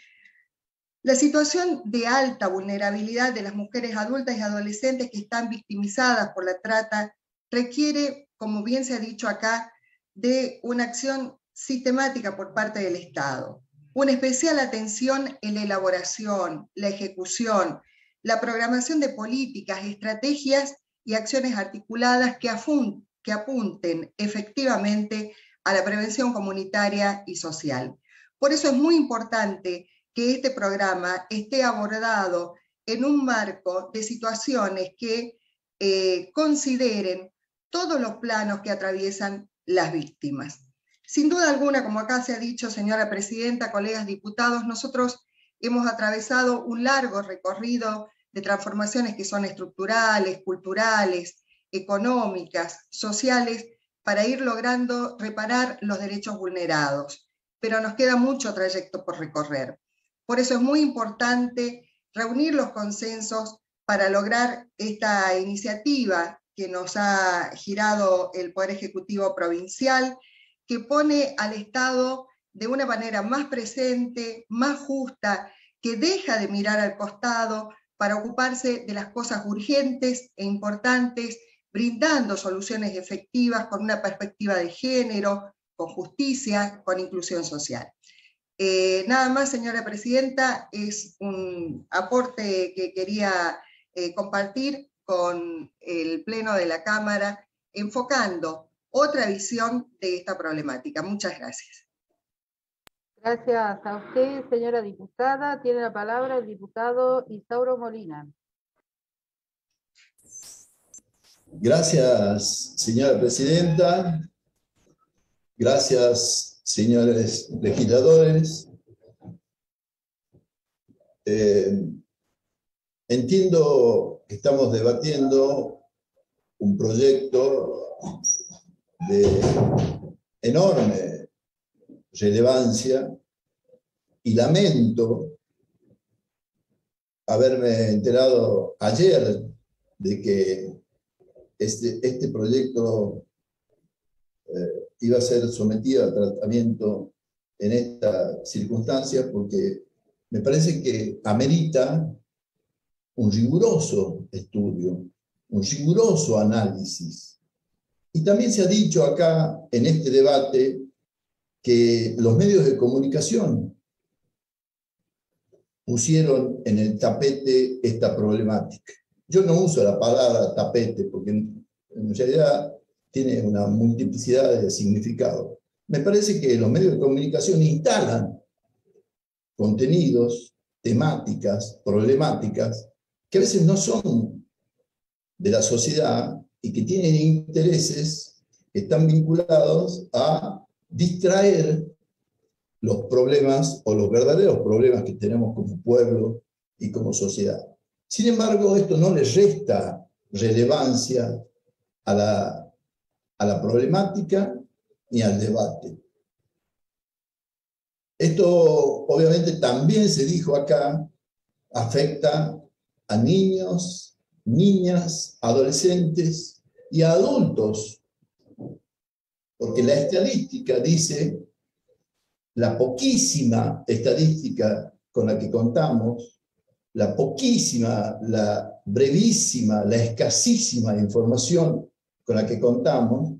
La situación de alta vulnerabilidad de las mujeres adultas y adolescentes que están victimizadas por la trata requiere, como bien se ha dicho acá, de una acción sistemática por parte del Estado. Una especial atención en la elaboración, la ejecución, la programación de políticas, estrategias y acciones articuladas que, que apunten efectivamente a la prevención comunitaria y social. Por eso es muy importante que este programa esté abordado en un marco de situaciones que eh, consideren todos los planos que atraviesan las víctimas. Sin duda alguna, como acá se ha dicho, señora presidenta, colegas diputados, nosotros hemos atravesado un largo recorrido de transformaciones que son estructurales, culturales, económicas, sociales, para ir logrando reparar los derechos vulnerados. Pero nos queda mucho trayecto por recorrer. Por eso es muy importante reunir los consensos para lograr esta iniciativa que nos ha girado el Poder Ejecutivo Provincial, que pone al Estado de una manera más presente, más justa, que deja de mirar al costado para ocuparse de las cosas urgentes e importantes, brindando soluciones efectivas con una perspectiva de género, con justicia, con inclusión social. Eh, nada más, señora presidenta, es un aporte que quería eh, compartir con el Pleno de la Cámara, enfocando otra visión de esta problemática. Muchas gracias. Gracias a usted, señora diputada. Tiene la palabra el diputado Isauro Molina. Gracias, señora presidenta. Gracias, señores legisladores. Eh, entiendo que estamos debatiendo un proyecto de enorme relevancia y lamento haberme enterado ayer de que este, este proyecto eh, iba a ser sometido a tratamiento en esta circunstancia, porque me parece que amerita un riguroso estudio, un riguroso análisis. Y también se ha dicho acá en este debate que los medios de comunicación pusieron en el tapete esta problemática. Yo no uso la palabra tapete porque en, en realidad tiene una multiplicidad de significados. Me parece que los medios de comunicación instalan contenidos, temáticas, problemáticas, que a veces no son de la sociedad y que tienen intereses que están vinculados a distraer los problemas o los verdaderos problemas que tenemos como pueblo y como sociedad. Sin embargo, esto no le resta relevancia a la, a la problemática ni al debate. Esto obviamente también se dijo acá, afecta a niños, niñas, adolescentes y a adultos, porque la estadística dice, la poquísima estadística con la que contamos, la poquísima, la brevísima, la escasísima información con la que contamos,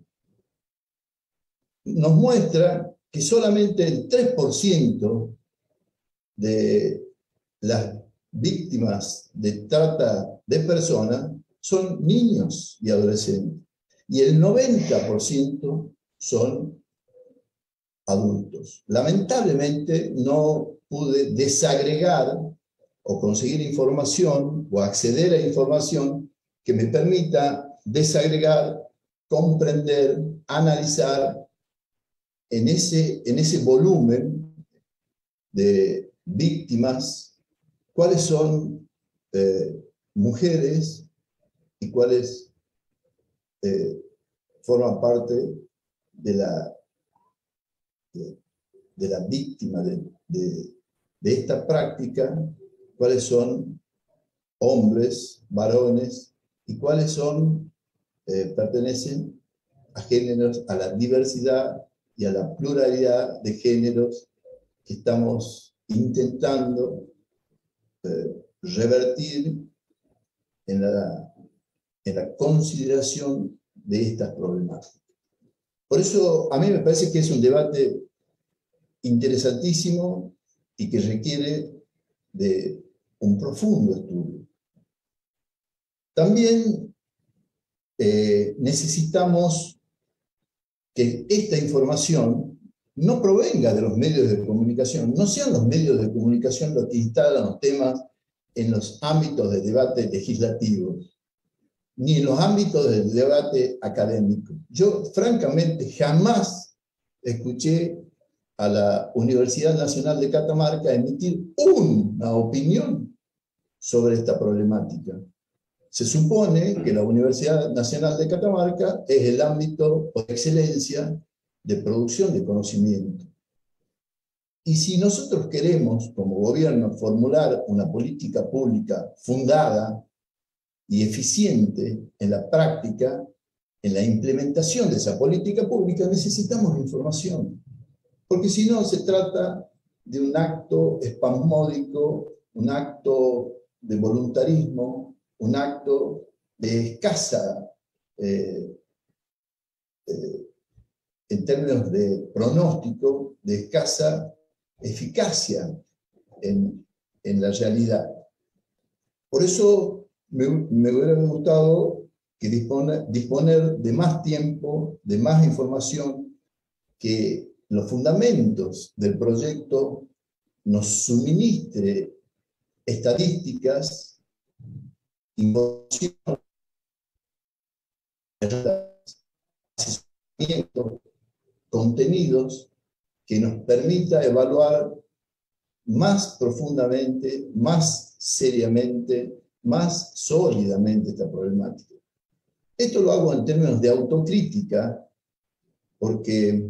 nos muestra que solamente el tres por ciento de las víctimas de trata de personas son niños y adolescentes, y el noventa por ciento son adultos. Lamentablemente no pude desagregar o conseguir información o acceder a información que me permita desagregar, comprender, analizar en ese, en ese volumen de víctimas cuáles son eh, mujeres y cuáles eh, forman parte de la, de, de la víctima de, de, de esta práctica, cuáles son hombres, varones, y cuáles son, eh, pertenecen a géneros, a la diversidad y a la pluralidad de géneros que estamos intentando eh, revertir en la, en la consideración de estas problemáticas. Por eso a mí me parece que es un debate interesantísimo y que requiere de un profundo estudio. También eh, necesitamos que esta información no provenga de los medios de comunicación, no sean los medios de comunicación los que instalan los temas en los ámbitos de debate legislativo, ni en los ámbitos del debate académico. Yo, francamente, jamás escuché a la Universidad Nacional de Catamarca emitir una opinión sobre esta problemática. Se supone que la Universidad Nacional de Catamarca es el ámbito por excelencia de producción de conocimiento. Y si nosotros queremos, como gobierno, formular una política pública fundada y eficiente en la práctica, en la implementación de esa política pública, necesitamos información. Porque si no, se trata de un acto espasmódico, un acto de voluntarismo, un acto de escasa, eh, eh, en términos de pronóstico, de escasa eficacia en, en la realidad. Por eso me, me hubiera gustado que dispone, disponer de más tiempo, de más información, que los fundamentos del proyecto nos suministre estadísticas, información, asesoramiento, contenidos que nos permita evaluar más profundamente, más seriamente, más sólidamente esta problemática. Esto lo hago en términos de autocrítica, porque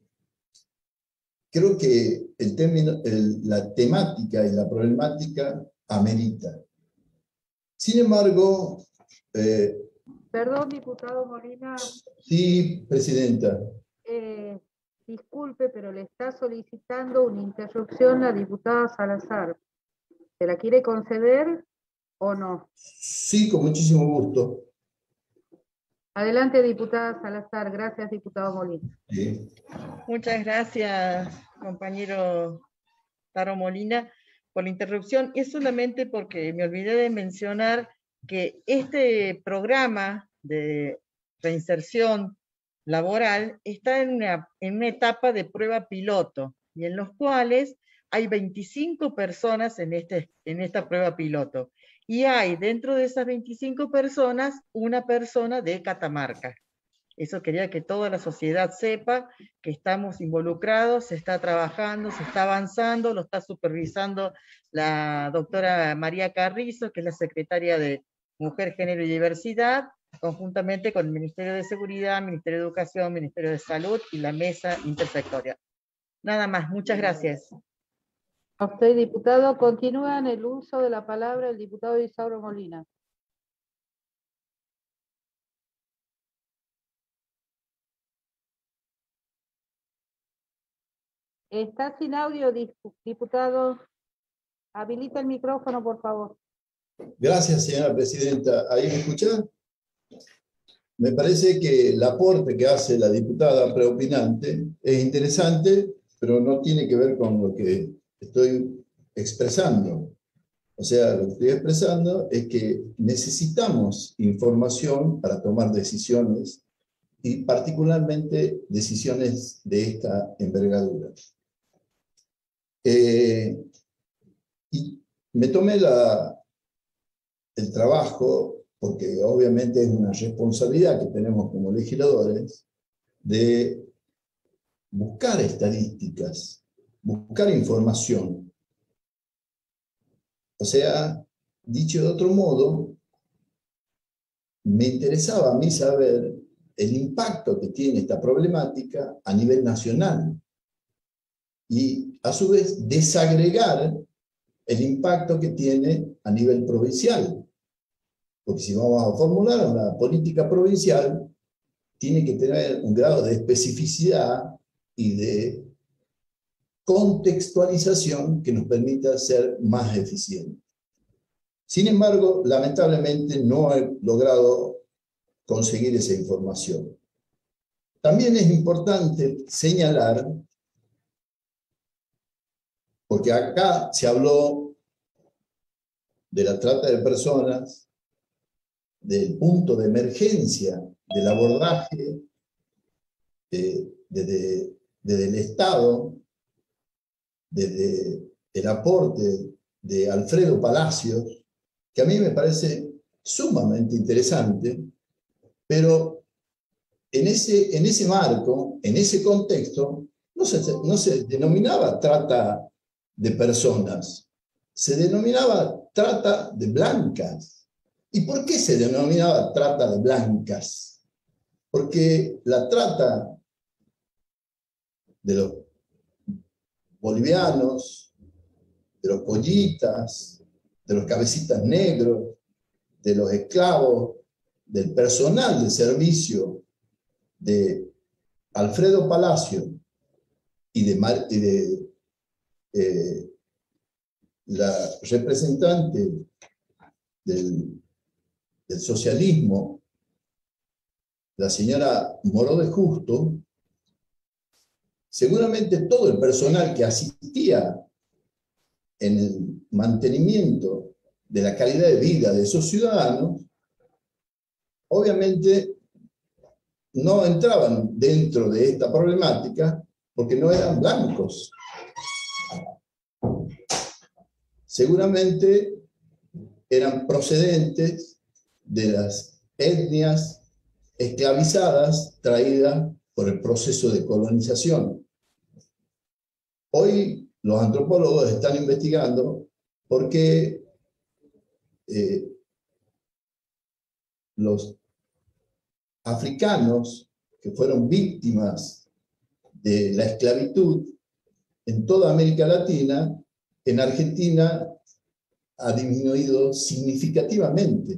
creo que el término, el, la temática y la problemática amerita. Sin embargo... Eh, Perdón, diputado Molina. Sí, presidenta. Eh, disculpe, pero le está solicitando una interrupción la diputada Salazar. ¿Se la quiere conceder o no? Sí, con muchísimo gusto. Adelante, diputada Salazar. Gracias, diputado Molina. Sí. Muchas gracias, compañero Taro Molina, por la interrupción. Es solamente porque me olvidé de mencionar que este programa de reinserción laboral está en una, en una etapa de prueba piloto, y en los cuales hay veinticinco personas en, este, en esta prueba piloto. Y hay dentro de esas veinticinco personas una persona de Catamarca. Eso quería que toda la sociedad sepa que estamos involucrados, se está trabajando, se está avanzando, lo está supervisando la doctora María Carrizo, que es la secretaria de Mujer, Género y Diversidad, conjuntamente con el Ministerio de Seguridad, Ministerio de Educación, Ministerio de Salud y la Mesa Intersectorial. Nada más, muchas gracias. A usted, diputado. Continúa en el uso de la palabra el diputado Isauro Molina. Está sin audio, diputado. Habilita el micrófono, por favor. Gracias, señora presidenta. ¿Ahí me escucha? Me parece que el aporte que hace la diputada preopinante es interesante, pero no tiene que ver con lo que estoy expresando. O sea, lo que estoy expresando es que necesitamos información para tomar decisiones, y particularmente decisiones de esta envergadura. Eh, y me tomé la, el trabajo, porque obviamente es una responsabilidad que tenemos como legisladores, de buscar estadísticas, buscar información. O sea, dicho de otro modo, me interesaba a mí saber el impacto que tiene esta problemática a nivel nacional y, a su vez, desagregar el impacto que tiene a nivel provincial. Porque si vamos a formular una política provincial, tiene que tener un grado de especificidad y de contextualización que nos permita ser más eficientes. Sin embargo, lamentablemente no he logrado conseguir esa información. También es importante señalar, porque acá se habló de la trata de personas, del punto de emergencia del abordaje eh, desde, desde el Estado, desde el aporte de Alfredo Palacios, que a mí me parece sumamente interesante, pero en ese, en ese marco, en ese contexto, no se, no se denominaba trata de personas, se denominaba trata de blancas. ¿Y por qué se denominaba trata de blancas? Porque la trata de los bolivianos, de los pollitas, de los cabecitas negros, de los esclavos, del personal de servicio de Alfredo Palacio y de, Mar, y de eh, la representante del, del socialismo, la señora Moró de Justo, seguramente todo el personal que asistía en el mantenimiento de la calidad de vida de esos ciudadanos, obviamente no entraban dentro de esta problemática porque no eran blancos. Seguramente eran procedentes de las etnias esclavizadas traídas por el proceso de colonización. Hoy los antropólogos están investigando por qué eh, los africanos que fueron víctimas de la esclavitud en toda América Latina, en Argentina ha disminuido significativamente.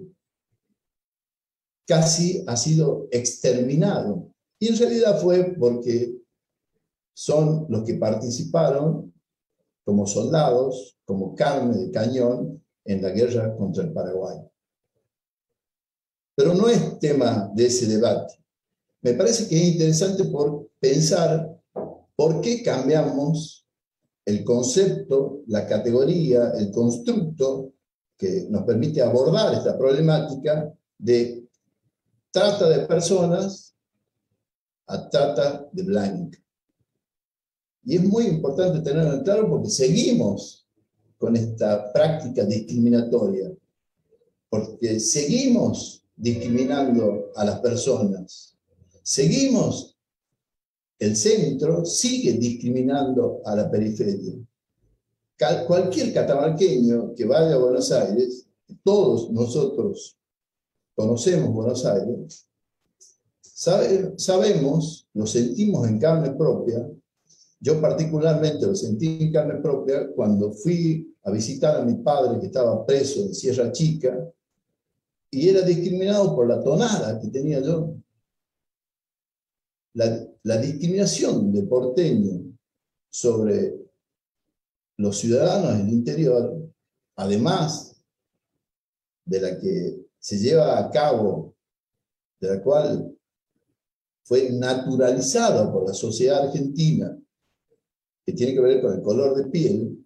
Casi ha sido exterminado. Y en realidad fue porque son los que participaron como soldados, como carne de cañón en la guerra contra el Paraguay. Pero no es tema de ese debate. Me parece que es interesante por pensar por qué cambiamos el concepto, la categoría, el constructo que nos permite abordar esta problemática de trata de personas a trata de blanca. Y es muy importante tenerlo en claro porque seguimos con esta práctica discriminatoria, porque seguimos discriminando a las personas, seguimos, el centro sigue discriminando a la periferia. Cal, cualquier catamarqueño que vaya a Buenos Aires, todos nosotros conocemos Buenos Aires, sabe, sabemos, lo sentimos en carne propia. Yo particularmente lo sentí en carne propia cuando fui a visitar a mi padre que estaba preso en Sierra Chica y era discriminado por la tonada que tenía yo. La, la discriminación de porteño sobre los ciudadanos del interior, además de la que se lleva a cabo, de la cual fue naturalizada por la sociedad argentina, que tiene que ver con el color de piel,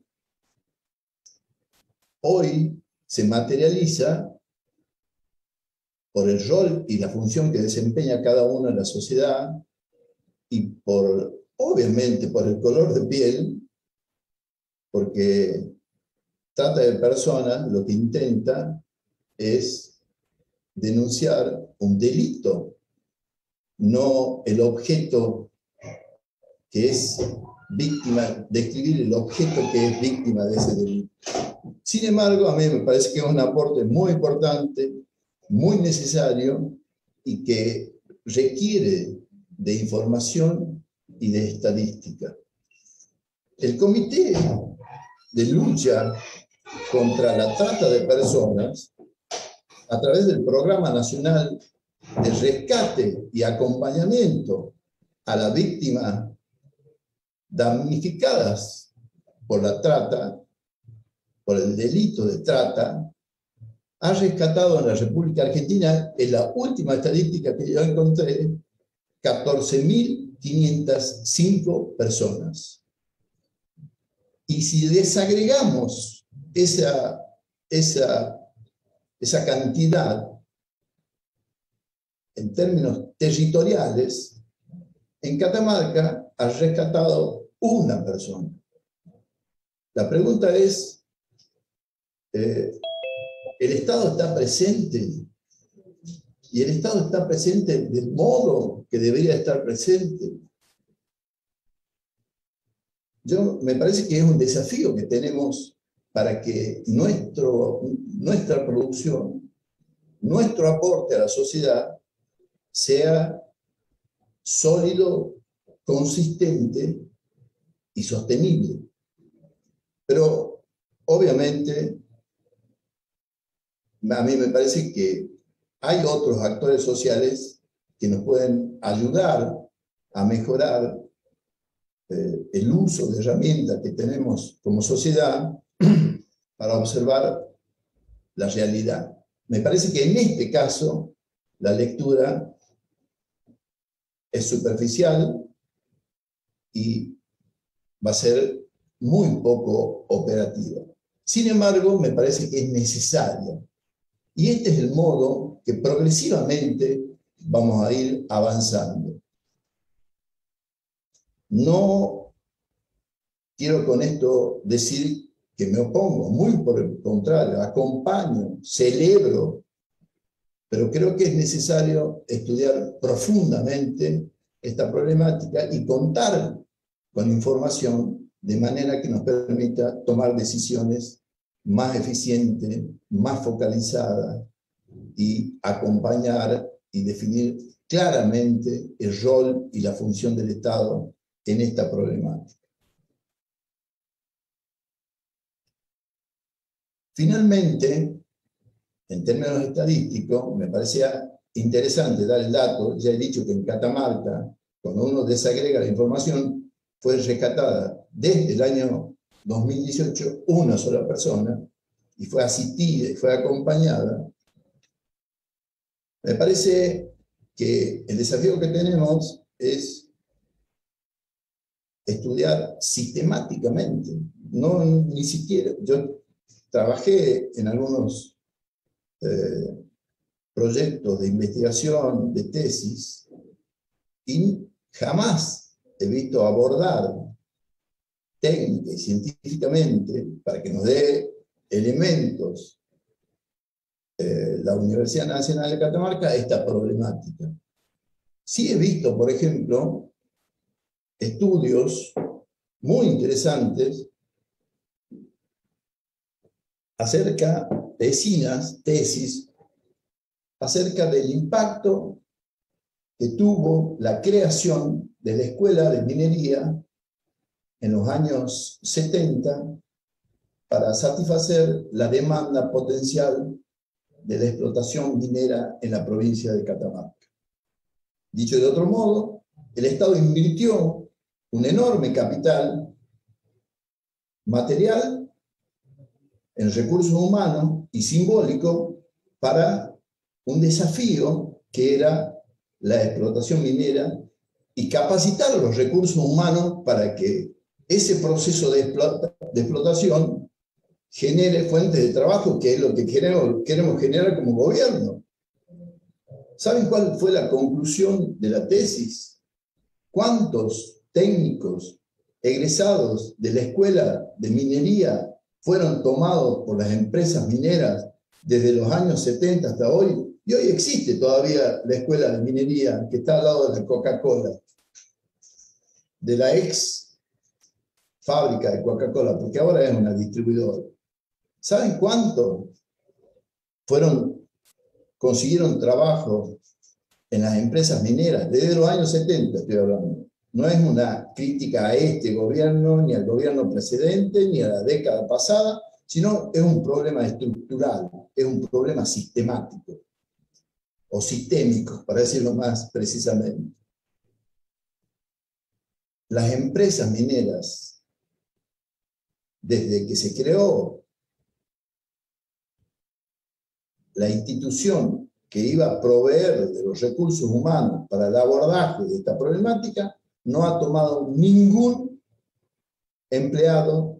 hoy se materializa por el rol y la función que desempeña cada uno en la sociedad y por, obviamente, por el color de piel, porque trata de personas, lo que intenta es denunciar un delito, no el objeto que es víctima, describir el objeto que es víctima de ese delito. Sin embargo, a mí me parece que es un aporte muy importante, muy necesario y que requiere de información y de estadística. El Comité de Lucha contra la Trata de Personas, a través del Programa Nacional de Rescate y Acompañamiento a la víctima damnificadas por la trata, por el delito de trata, ha rescatado en la República Argentina, en la última estadística que yo encontré, catorce mil quinientas cinco personas. Y si desagregamos esa, esa, esa cantidad en términos territoriales, en Catamarca ha rescatado una persona. La pregunta es, eh, ¿el Estado está presente? Y el Estado está presente del modo que debería estar presente. Yo, me parece que es un desafío que tenemos para que nuestro, nuestra producción, nuestro aporte a la sociedad sea sólido, consistente y sostenible. Pero, obviamente, a mí me parece que hay otros actores sociales que nos pueden ayudar a mejorar eh, el uso de herramientas que tenemos como sociedad para observar la realidad. Me parece que en este caso la lectura es superficial y va a ser muy poco operativa. Sin embargo, me parece que es necesaria. Y este es el modo que progresivamente vamos a ir avanzando. No quiero con esto decir que me opongo, muy por el contrario, acompaño, celebro, pero creo que es necesario estudiar profundamente esta problemática y contar con información de manera que nos permita tomar decisiones más eficientes, más focalizadas y acompañar y definir claramente el rol y la función del Estado en esta problemática. Finalmente, en términos estadísticos, me parecía interesante dar el dato. Ya he dicho que en Catamarca, cuando uno desagrega la información, fue rescatada desde el año dos mil dieciocho una sola persona y fue asistida y fue acompañada. Me parece que el desafío que tenemos es estudiar sistemáticamente. No, ni siquiera, yo trabajé en algunos eh, proyectos de investigación, de tesis, y jamás he visto abordar técnica y científicamente, para que nos dé elementos eh, la Universidad Nacional de Catamarca, esta problemática. Sí he visto, por ejemplo, estudios muy interesantes acerca, tesinas, tesis, acerca del impacto que tuvo la creación de la Escuela de Minería en los años setenta para satisfacer la demanda potencial de la explotación minera en la provincia de Catamarca. Dicho de otro modo, el Estado invirtió un enorme capital material en recursos humanos y simbólico para un desafío que era la explotación minera y capacitar los recursos humanos para que ese proceso de, explota, de explotación genere fuentes de trabajo, que es lo que queremos, queremos generar como gobierno. ¿Saben cuál fue la conclusión de la tesis? ¿Cuántos técnicos egresados de la Escuela de Minería fueron tomados por las empresas mineras desde los años setenta hasta hoy? Y hoy existe todavía la Escuela de Minería que está al lado de la Coca-Cola, de la ex fábrica de Coca-Cola, porque ahora es una distribuidora. ¿Saben cuánto fueron, consiguieron trabajo en las empresas mineras? Desde los años setenta estoy hablando. No es una crítica a este gobierno, ni al gobierno precedente, ni a la década pasada, sino es un problema estructural, es un problema sistemático, o sistémico, para decirlo más precisamente. Las empresas mineras, desde que se creó la institución que iba a proveer de los recursos humanos para el abordaje de esta problemática, no ha tomado ningún empleado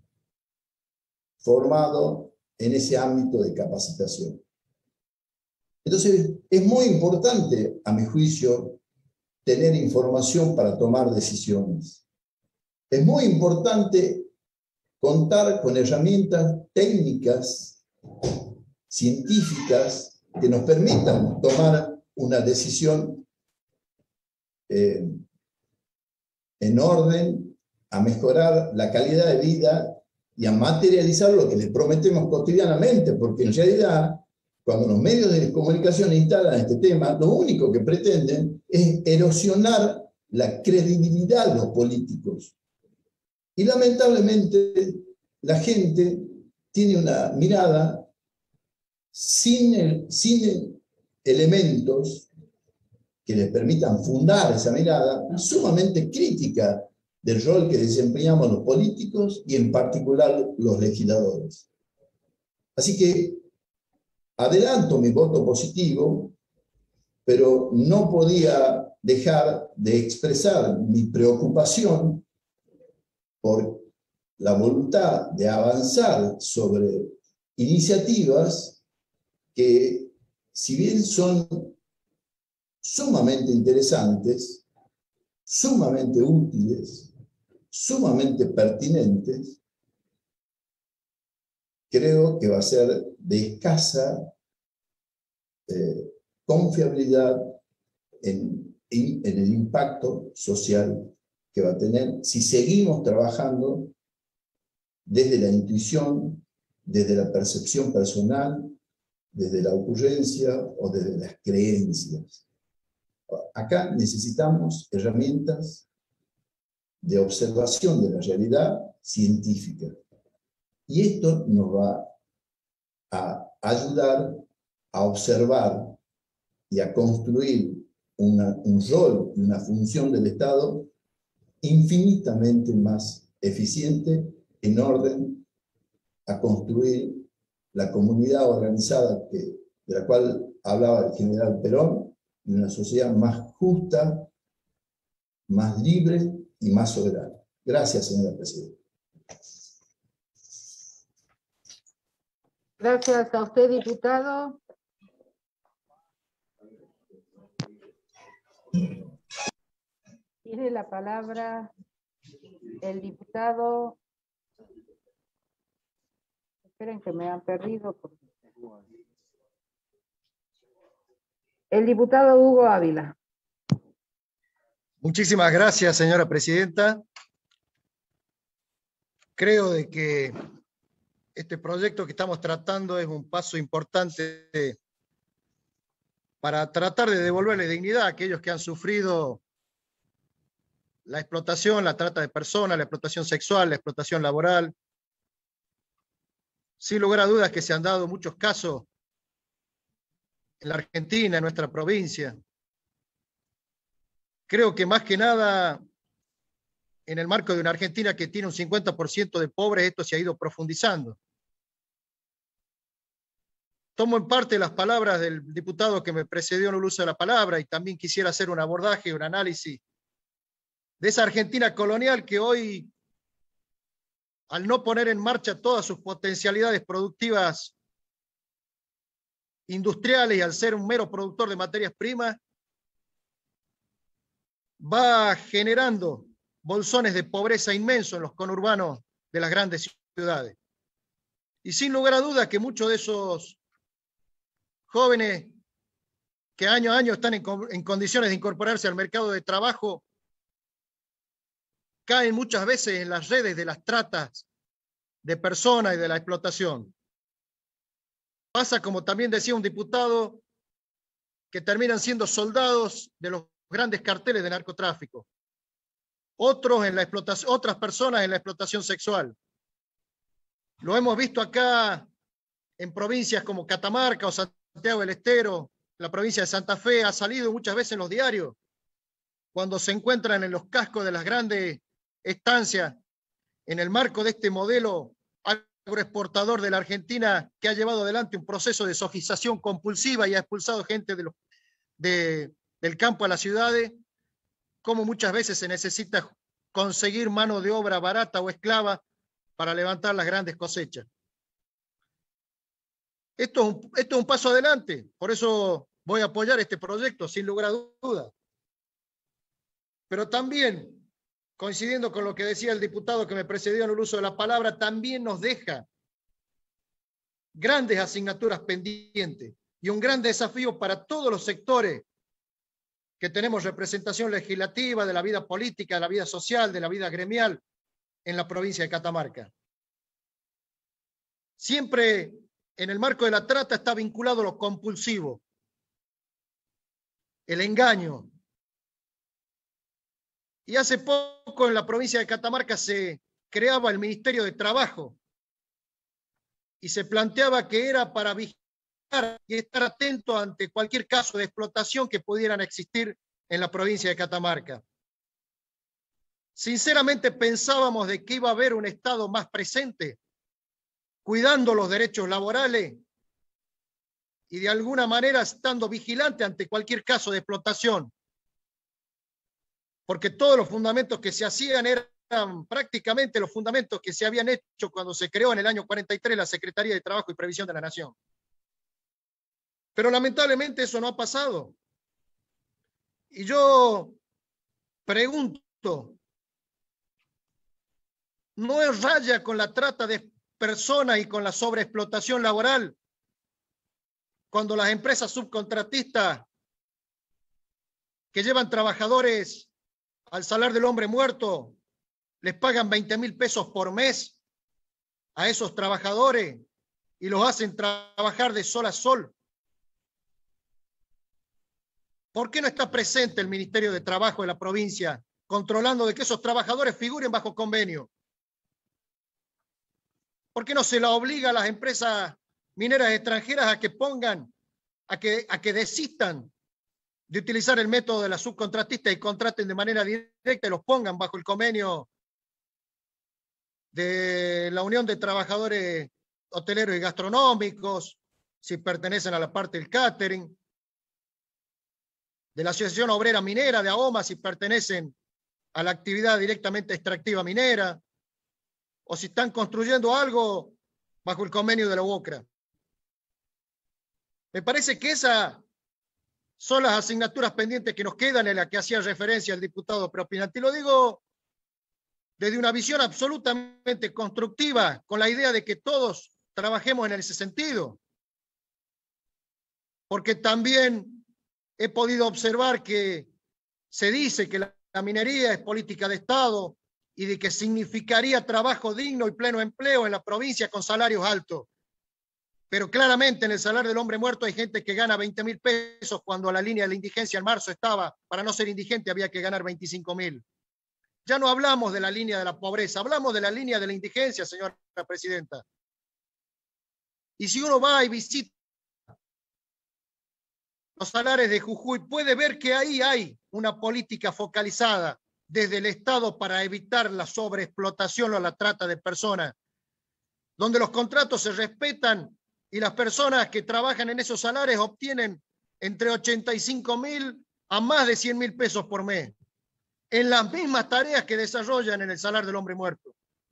formado en ese ámbito de capacitación. Entonces, es muy importante, a mi juicio, tener información para tomar decisiones. Es muy importante contar con herramientas técnicas, científicas, que nos permitan tomar una decisión eh, en orden a mejorar la calidad de vida y a materializar lo que les prometemos cotidianamente, porque en realidad, cuando los medios de comunicación instalan este tema, lo único que pretenden es erosionar la credibilidad de los políticos. Y lamentablemente, la gente tiene una mirada sin, el, sin elementos que les permitan fundar esa mirada, sumamente crítica del rol que desempeñamos los políticos y en particular los legisladores. Así que adelanto mi voto positivo, pero no podía dejar de expresar mi preocupación por la voluntad de avanzar sobre iniciativas que, si bien son sumamente interesantes, sumamente útiles, sumamente pertinentes, creo que va a ser de escasa eh, confiabilidad en, en, en el impacto social que va a tener si seguimos trabajando desde la intuición, desde la percepción personal, desde la ocurrencia o desde las creencias. Acá necesitamos herramientas de observación de la realidad científica. Y esto nos va a ayudar a observar y a construir una, un rol y una función del Estado infinitamente más eficiente en orden a construir la comunidad organizada que, de la cual hablaba el general Perón, y una sociedad más justa, más libre y más soberana. Gracias, señora presidenta. Gracias a usted, diputado. Tiene la palabra el diputado. Esperen que me han perdido. El diputado Hugo Ávila. Muchísimas gracias, señora presidenta. Creo de que este proyecto que estamos tratando es un paso importante para tratar de devolverle dignidad a aquellos que han sufrido la explotación, la trata de personas, la explotación sexual, la explotación laboral. Sin lugar a dudas que se han dado muchos casos en la Argentina, en nuestra provincia. Creo que más que nada, en el marco de una Argentina que tiene un cincuenta por ciento de pobres, esto se ha ido profundizando. Tomo en parte las palabras del diputado que me precedió en el uso de la palabra y también quisiera hacer un abordaje, un análisis de esa Argentina colonial que hoy, al no poner en marcha todas sus potencialidades productivas industriales y al ser un mero productor de materias primas, va generando bolsones de pobreza inmensos en los conurbanos de las grandes ciudades. Y sin lugar a dudas que muchos de esos jóvenes que año a año están en, en condiciones de incorporarse al mercado de trabajo caen muchas veces en las redes de las tratas de personas y de la explotación. Pasa, como también decía un diputado, que terminan siendo soldados de los grandes carteles de narcotráfico. Otros en la explotación, otras personas en la explotación sexual. Lo hemos visto acá en provincias como Catamarca o Santiago del Estero, la provincia de Santa Fe, ha salido muchas veces en los diarios, cuando se encuentran en los cascos de las grandes estancias, en el marco de este modelo agroexportador de la Argentina, que ha llevado adelante un proceso de sojización compulsiva y ha expulsado gente de los, de, del campo a las ciudades, como muchas veces se necesita conseguir mano de obra barata o esclava para levantar las grandes cosechas. Esto es un, esto es un paso adelante, por eso voy a apoyar este proyecto, sin lugar a dudas. Pero también, coincidiendo con lo que decía el diputado que me precedió en el uso de la palabra, también nos deja grandes asignaturas pendientes y un gran desafío para todos los sectores que tenemos representación legislativa de la vida política, de la vida social, de la vida gremial en la provincia de Catamarca. Siempre en el marco de la trata está vinculado lo compulsivo, el engaño. Y hace poco en la provincia de Catamarca se creaba el Ministerio de Trabajo y se planteaba que era para vigilar y estar atento ante cualquier caso de explotación que pudieran existir en la provincia de Catamarca. Sinceramente pensábamos de que iba a haber un Estado más presente, cuidando los derechos laborales y de alguna manera estando vigilante ante cualquier caso de explotación. Porque todos los fundamentos que se hacían eran prácticamente los fundamentos que se habían hecho cuando se creó en el año cuarenta y tres la Secretaría de Trabajo y Previsión de la Nación. Pero lamentablemente eso no ha pasado. Y yo pregunto, ¿no es raya con la trata de personas y con la sobreexplotación laboral cuando las empresas subcontratistas que llevan trabajadores al salar del hombre muerto les pagan veinte mil pesos por mes a esos trabajadores y los hacen trabajar de sol a sol? ¿Por qué no está presente el Ministerio de Trabajo de la provincia controlando de que esos trabajadores figuren bajo convenio? ¿Por qué no se la obliga a las empresas mineras extranjeras a que pongan, a que, a que desistan de utilizar el método de la subcontratista y contraten de manera directa y los pongan bajo el convenio de la Unión de Trabajadores Hoteleros y Gastronómicos, si pertenecen a la parte del catering, de la Asociación Obrera Minera, de AOMA, si pertenecen a la actividad directamente extractiva minera, o si están construyendo algo bajo el convenio de la UOCRA? Me parece que esas son las asignaturas pendientes que nos quedan, en las que hacía referencia el diputado Preopinante. Y lo digo desde una visión absolutamente constructiva, con la idea de que todos trabajemos en ese sentido. Porque también he podido observar que se dice que la, la minería es política de Estado y de que significaría trabajo digno y pleno empleo en la provincia con salarios altos. Pero claramente en el salario del hombre muerto hay gente que gana veinte mil pesos cuando la línea de la indigencia en marzo estaba, para no ser indigente había que ganar veinticinco mil. Ya no hablamos de la línea de la pobreza, hablamos de la línea de la indigencia, señora presidenta. Y si uno va y visita los salares de Jujuy, puede ver que ahí hay una política focalizada desde el Estado para evitar la sobreexplotación o la trata de personas, donde los contratos se respetan y las personas que trabajan en esos salarios obtienen entre ochenta y cinco mil a más de cien mil pesos por mes, en las mismas tareas que desarrollan en el salario del hombre muerto.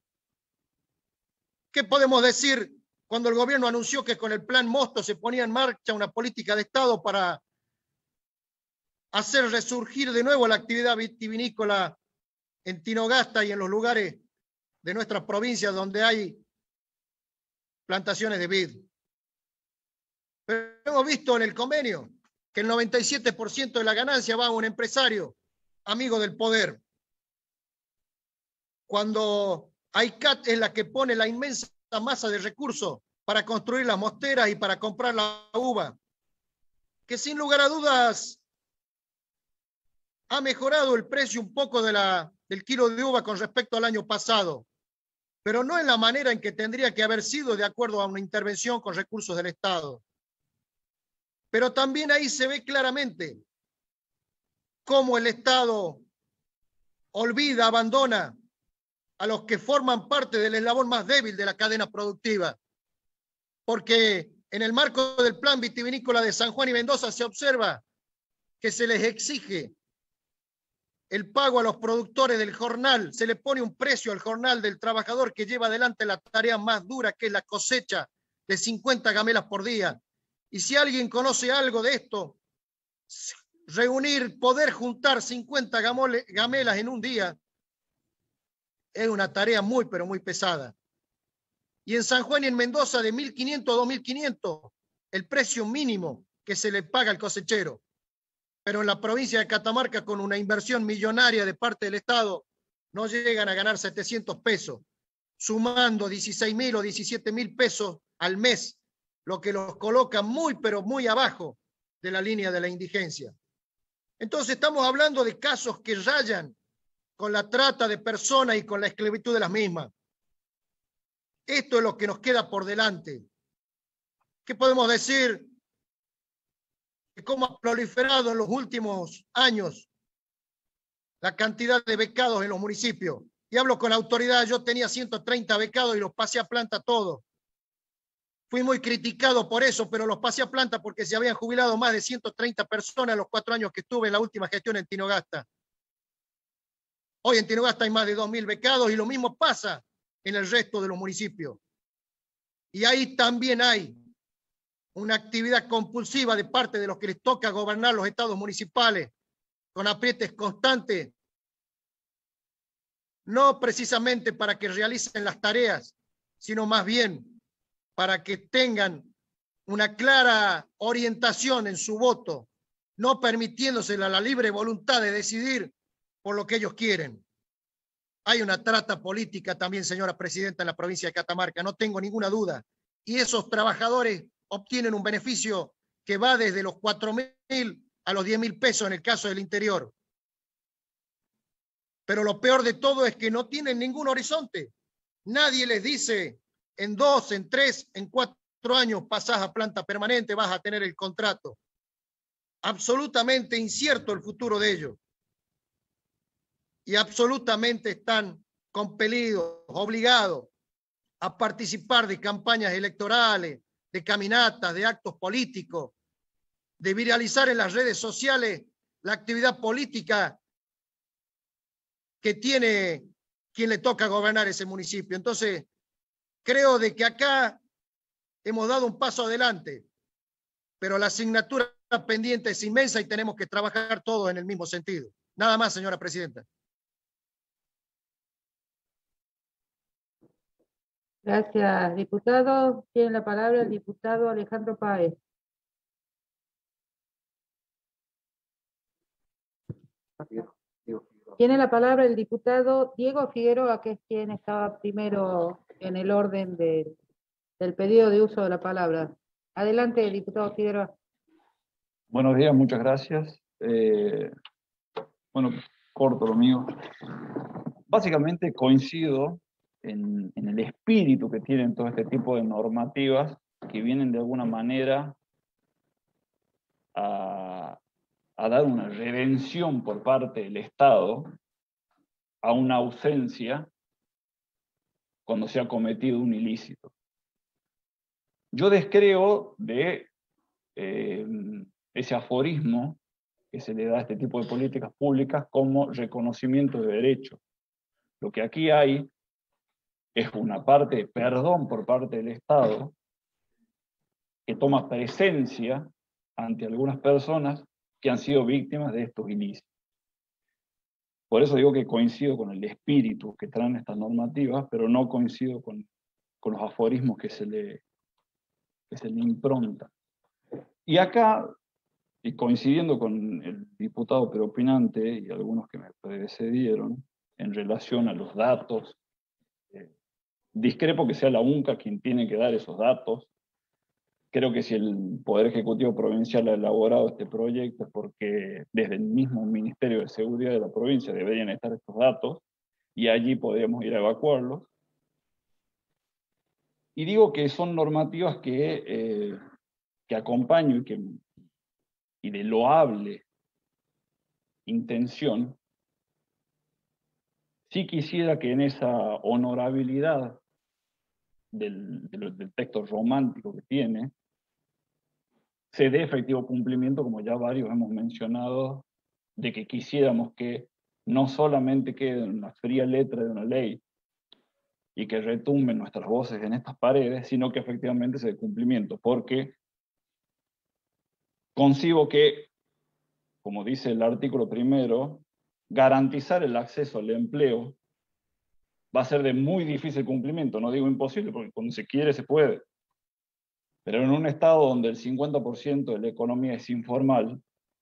¿Qué podemos decir cuando el gobierno anunció que con el plan Mosto se ponía en marcha una política de Estado para hacer resurgir de nuevo la actividad vitivinícola en Tinogasta y en los lugares de nuestra provincia donde hay plantaciones de vid? Pero hemos visto en el convenio que el noventa y siete por ciento de la ganancia va a un empresario amigo del poder, cuando AICAT es la que pone la inmensa masa de recursos para construir las mosteras y para comprar la uva, que sin lugar a dudas ha mejorado el precio un poco de la, del kilo de uva con respecto al año pasado, pero no en la manera en que tendría que haber sido de acuerdo a una intervención con recursos del Estado. Pero también ahí se ve claramente cómo el Estado olvida, abandona a los que forman parte del eslabón más débil de la cadena productiva. Porque en el marco del plan vitivinícola de San Juan y Mendoza se observa que se les exige el pago a los productores del jornal, se le pone un precio al jornal del trabajador que lleva adelante la tarea más dura, que es la cosecha de cincuenta gamelas por día. Y si alguien conoce algo de esto, reunir, poder juntar cincuenta gamole- gamelas en un día es una tarea muy, pero muy pesada. Y en San Juan y en Mendoza de mil quinientos a dos mil quinientos, el precio mínimo que se le paga al cosechero. Pero en la provincia de Catamarca, con una inversión millonaria de parte del Estado, no llegan a ganar setecientos pesos, sumando dieciséis mil o diecisiete mil pesos al mes, lo que los coloca muy, pero muy abajo de la línea de la indigencia. Entonces estamos hablando de casos que rayan con la trata de personas y con la esclavitud de las mismas. Esto es lo que nos queda por delante. ¿Qué podemos decir? Cómo ha proliferado en los últimos años la cantidad de becados en los municipios. Y hablo con autoridad, yo tenía ciento treinta becados y los pasé a planta todos. Fui muy criticado por eso, pero los pasé a planta porque se habían jubilado más de ciento treinta personas en los cuatro años que estuve en la última gestión en Tinogasta. Hoy en Tinogasta hay más de dos mil becados y lo mismo pasa en el resto de los municipios. Y ahí también hay una actividad compulsiva de parte de los que les toca gobernar los estados municipales, con aprietes constantes, no precisamente para que realicen las tareas, sino más bien para que tengan una clara orientación en su voto, no permitiéndosela la libre voluntad de decidir por lo que ellos quieren. Hay una trata política también, señora presidenta, en la provincia de Catamarca, no tengo ninguna duda. Y esos trabajadores obtienen un beneficio que va desde los cuatro mil a los diez mil pesos en el caso del interior. Pero lo peor de todo es que no tienen ningún horizonte. Nadie les dice en dos, en tres, en cuatro años pasás a planta permanente, vas a tener el contrato. Absolutamente incierto el futuro de ellos. Y absolutamente están compelidos, obligados a participar de campañas electorales, de caminatas, de actos políticos, de viralizar en las redes sociales la actividad política que tiene quien le toca gobernar ese municipio. Entonces, creo de que acá hemos dado un paso adelante, pero la asignatura pendiente es inmensa y tenemos que trabajar todos en el mismo sentido. Nada más, señora presidenta. Gracias, diputado. Tiene la palabra el diputado Alejandro Páez. Tiene la palabra el diputado Diego Figueroa, que es quien estaba primero en el orden de, del pedido de uso de la palabra. Adelante, diputado Figueroa. Buenos días, muchas gracias. Eh, bueno, corto lo mío. Básicamente coincido en, en el espíritu que tienen todo este tipo de normativas que vienen de alguna manera a, a dar una redención por parte del Estado a una ausencia cuando se ha cometido un ilícito. Yo descreo de eh, ese aforismo que se le da a este tipo de políticas públicas como reconocimiento de derechos. Lo que aquí hay es una parte de perdón por parte del Estado que toma presencia ante algunas personas que han sido víctimas de estos ilícitos. Por eso digo que coincido con el espíritu que traen estas normativas, pero no coincido con, con los aforismos que se le, que se le improntan. Y acá, y coincidiendo con el diputado preopinante y algunos que me precedieron, en relación a los datos, eh, discrepo que sea la UNCA quien tiene que dar esos datos. Creo que si el Poder Ejecutivo Provincial ha elaborado este proyecto es porque desde el mismo Ministerio de Seguridad de la provincia deberían estar estos datos y allí podríamos ir a evacuarlos. Y digo que son normativas que, eh, que acompaño y, que, y de loable intención. Sí quisiera que en esa honorabilidad del, del, del texto romántico que tiene, se dé efectivo cumplimiento, como ya varios hemos mencionado, de que quisiéramos que no solamente quede en la fría letra de una ley y que retumben nuestras voces en estas paredes, sino que efectivamente se dé cumplimiento, porque concibo que como dice el artículo primero, garantizar el acceso al empleo va a ser de muy difícil cumplimiento, no digo imposible, porque cuando se quiere se puede. Pero en un estado donde el cincuenta por ciento de la economía es informal,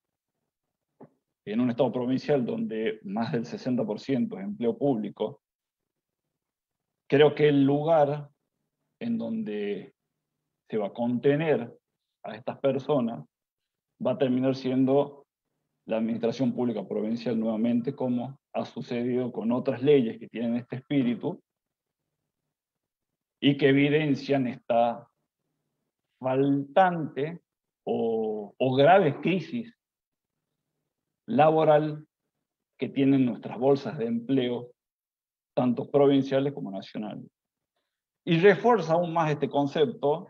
en un estado provincial donde más del sesenta por ciento es empleo público, creo que el lugar en donde se va a contener a estas personas va a terminar siendo la administración pública provincial nuevamente, como ha sucedido con otras leyes que tienen este espíritu y que evidencian esta faltante o, o grave crisis laboral que tienen nuestras bolsas de empleo, tanto provinciales como nacionales. Y refuerza aún más este concepto,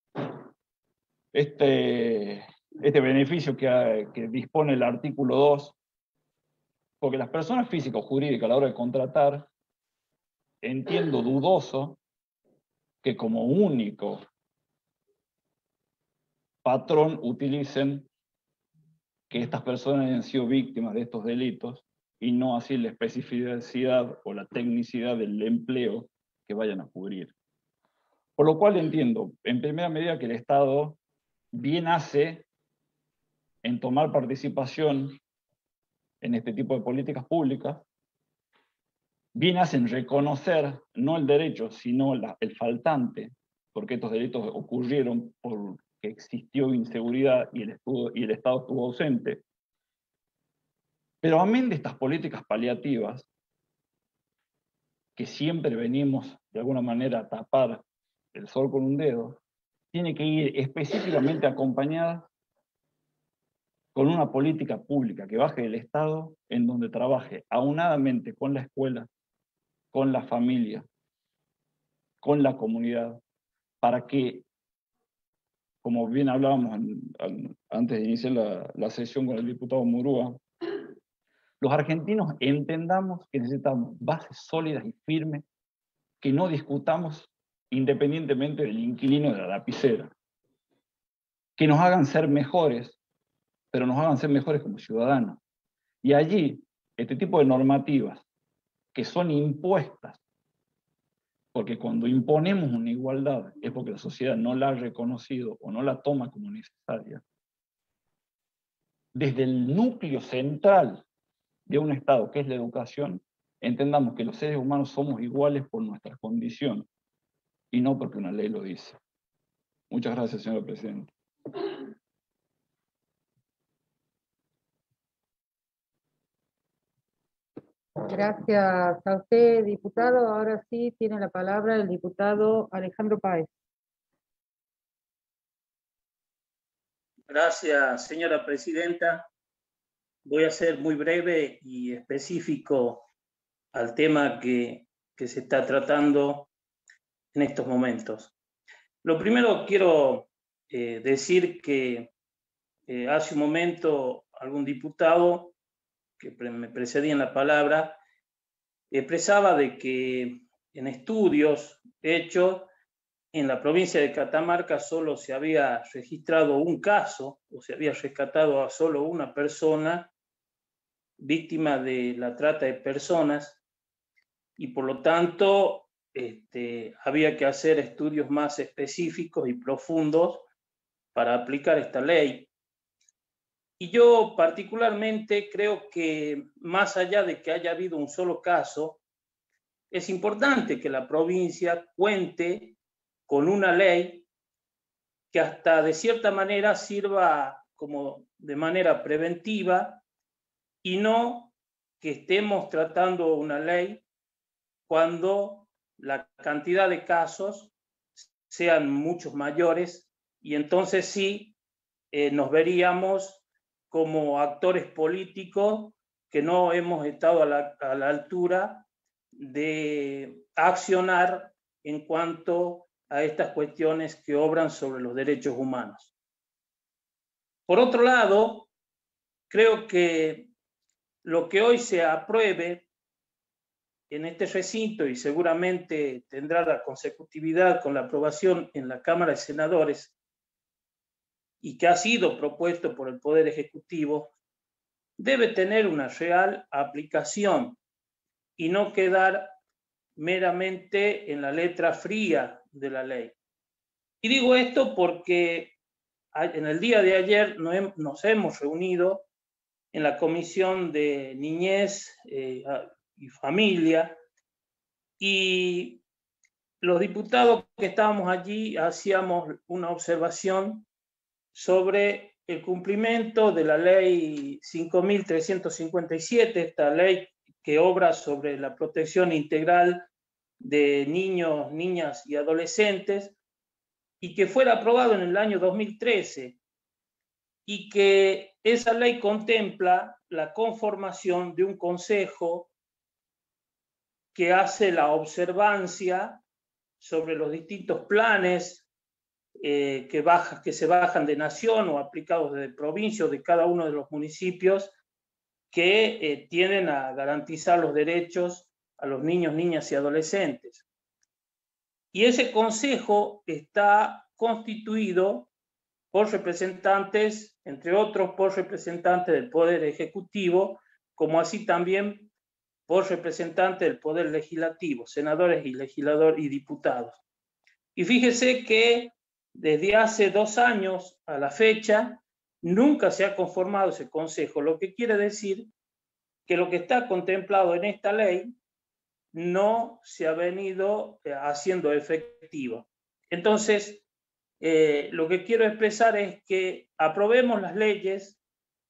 este, este beneficio que, que dispone el artículo dos, porque las personas físicas o jurídicas a la hora de contratar, entiendo dudoso que como único patrón utilicen que estas personas hayan sido víctimas de estos delitos y no así la especificidad o la tecnicidad del empleo que vayan a cubrir. Por lo cual entiendo, en primera medida, que el Estado bien hace en tomar participación en este tipo de políticas públicas, bien hace en reconocer no el derecho, sino la, el faltante, porque estos delitos ocurrieron porque existió inseguridad y el, estuvo, y el Estado estuvo ausente. Pero amén de estas políticas paliativas, que siempre venimos de alguna manera a tapar el sol con un dedo, tiene que ir específicamente acompañada con una política pública que baje del Estado, en donde trabaje aunadamente con la escuela, con la familia, con la comunidad, para que, como bien hablábamos en, en, antes de iniciar la, la sesión con el diputado Murúa, los argentinos entendamos que necesitamos bases sólidas y firmes, que no discutamos independientemente del inquilino de la lapicera, que nos hagan ser mejores, pero nos hagan ser mejores como ciudadanos. Y allí, este tipo de normativas que son impuestas, porque cuando imponemos una igualdad es porque la sociedad no la ha reconocido o no la toma como necesaria, desde el núcleo central de un Estado, que es la educación, entendamos que los seres humanos somos iguales por nuestra condición, y no porque una ley lo dice. Muchas gracias, señor presidente. Gracias a usted, diputado. Ahora sí tiene la palabra el diputado Alejandro Páez. Gracias, señora presidenta. Voy a ser muy breve y específico al tema que, que se está tratando en estos momentos. Lo primero, quiero eh, decir que eh, hace un momento algún diputado que me precedía en la palabra expresaba de que en estudios hechos en la provincia de Catamarca solo se había registrado un caso, o se había rescatado a solo una persona víctima de la trata de personas, y por lo tanto este, había que hacer estudios más específicos y profundos para aplicar esta ley. Y yo particularmente creo que más allá de que haya habido un solo caso, es importante que la provincia cuente con una ley que hasta de cierta manera sirva como de manera preventiva y no que estemos tratando una ley cuando la cantidad de casos sean muchos mayores, y entonces sí eh, nos veríamos como actores políticos que no hemos estado a la, a la altura de accionar en cuanto a estas cuestiones que obran sobre los derechos humanos. Por otro lado, creo que lo que hoy se apruebe en este recinto, y seguramente tendrá la consecutividad con la aprobación en la Cámara de Senadores, y que ha sido propuesto por el Poder Ejecutivo, debe tener una real aplicación y no quedar meramente en la letra fría de la ley. Y digo esto porque en el día de ayer nos hemos reunido en la Comisión de Niñez eh, y Familia, y los diputados que estábamos allí hacíamos una observación sobre el cumplimiento de la ley cinco mil trescientos cincuenta y siete, esta ley que obra sobre la protección integral de niños, niñas y adolescentes, y que fuera aprobado en el año dos mil trece, y que esa ley contempla la conformación de un consejo que hace la observancia sobre los distintos planes eh, que, baja, que se bajan de nación o aplicados de provincia o de cada uno de los municipios que eh, tienden a garantizar los derechos a los niños, niñas y adolescentes. Y ese consejo está constituido por representantes, entre otros por representantes del Poder Ejecutivo, como así también por representantes del Poder Legislativo, senadores y legisladores y diputados. Y fíjese que desde hace dos años a la fecha nunca se ha conformado ese consejo, lo que quiere decir que lo que está contemplado en esta ley no se ha venido haciendo efectivo. Entonces, eh, lo que quiero expresar es que aprobemos las leyes,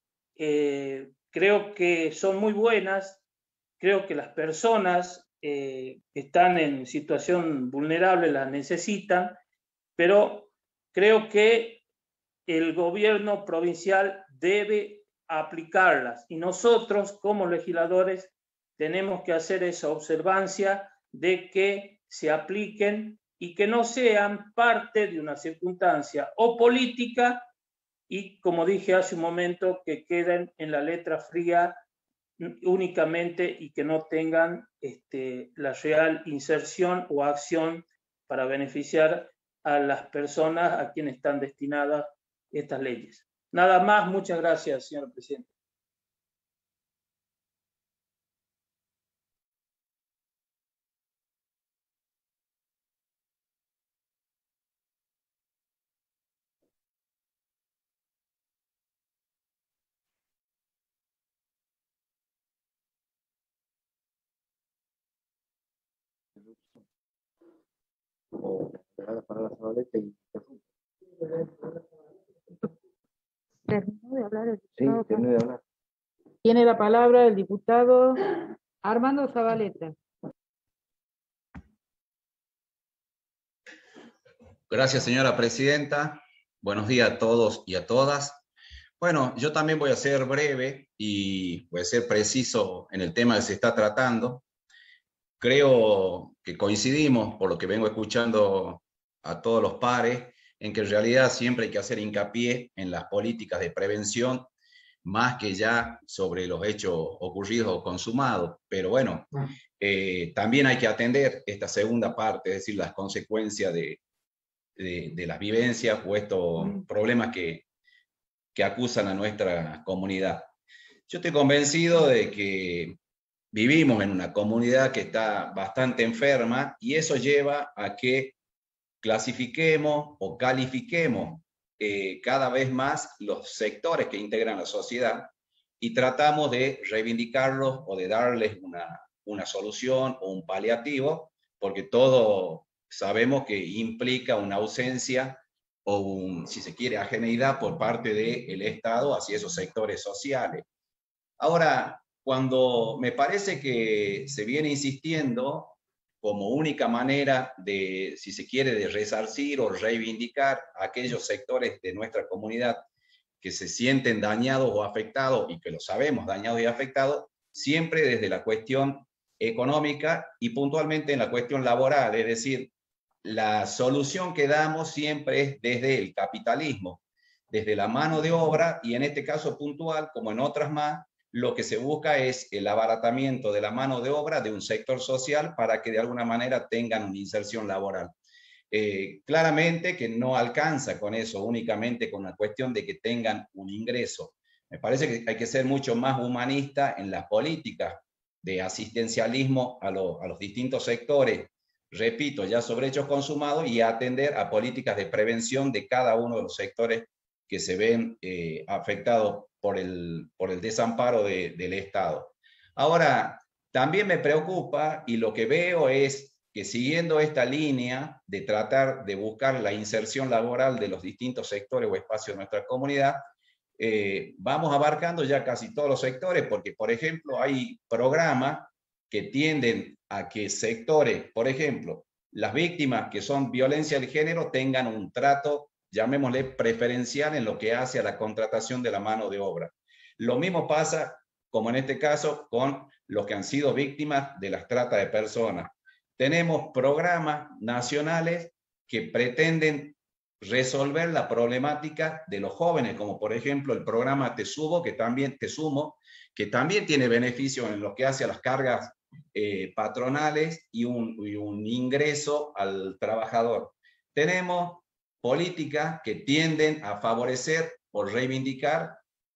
eh, creo que son muy buenas, creo que las personas eh, que están en situación vulnerable las necesitan, pero creo que el gobierno provincial debe aplicarlas y nosotros como legisladores tenemos que hacer esa observancia de que se apliquen y que no sean parte de una circunstancia o política y, como dije hace un momento, que queden en la letra fría únicamente y que no tengan este, la real inserción o acción para beneficiar a las personas a quienes están destinadas estas leyes. Nada más, muchas gracias, señor presidente. O dejar la palabra a Zabaleta y... ¿Terminó de hablar el Sí, diputado? terminé de hablar. Tiene la palabra el diputado Armando Zabaleta. Gracias, señora presidenta. Buenos días a todos y a todas. Bueno, yo también voy a ser breve y voy a ser preciso en el tema que se está tratando. Creo que coincidimos, por lo que vengo escuchando a todos los pares, en que en realidad siempre hay que hacer hincapié en las políticas de prevención, más que ya sobre los hechos ocurridos o consumados. Pero bueno, eh, también hay que atender esta segunda parte, es decir, las consecuencias de, de, de las vivencias o estos problemas que, que acusan a nuestra comunidad. Yo estoy convencido de que vivimos en una comunidad que está bastante enferma y eso lleva a que clasifiquemos o califiquemos eh, cada vez más los sectores que integran la sociedad y tratamos de reivindicarlos o de darles una, una solución o un paliativo, porque todo sabemos que implica una ausencia o, un, si se quiere, ajeneidad por parte del Estado hacia esos sectores sociales. Ahora, cuando me parece que se viene insistiendo como única manera de, si se quiere, de resarcir o reivindicar a aquellos sectores de nuestra comunidad que se sienten dañados o afectados, y que lo sabemos, dañados y afectados, siempre desde la cuestión económica y puntualmente en la cuestión laboral, es decir, la solución que damos siempre es desde el capitalismo, desde la mano de obra, y en este caso puntual, como en otras más, lo que se busca es el abaratamiento de la mano de obra de un sector social para que de alguna manera tengan una inserción laboral. Eh, claramente que no alcanza con eso, únicamente con la cuestión de que tengan un ingreso. Me parece que hay que ser mucho más humanista en las políticas de asistencialismo a, lo, a los distintos sectores, repito, ya sobre hechos consumados, y atender a políticas de prevención de cada uno de los sectores que se ven eh, afectados por el, por el desamparo de, del Estado. Ahora, también me preocupa, y lo que veo es que siguiendo esta línea de tratar de buscar la inserción laboral de los distintos sectores o espacios de nuestra comunidad, eh, vamos abarcando ya casi todos los sectores, porque, por ejemplo, hay programas que tienden a que sectores, por ejemplo, las víctimas que son violencia de género tengan un trato, llamémosle preferencial, en lo que hace a la contratación de la mano de obra. Lo mismo pasa, como en este caso, con los que han sido víctimas de las trata de personas. Tenemos programas nacionales que pretenden resolver la problemática de los jóvenes, como por ejemplo el programa Te Subo, que también, Te Sumo, que también tiene beneficios en lo que hace a las cargas eh, patronales y un, y un ingreso al trabajador. Tenemos políticas que tienden a favorecer o reivindicar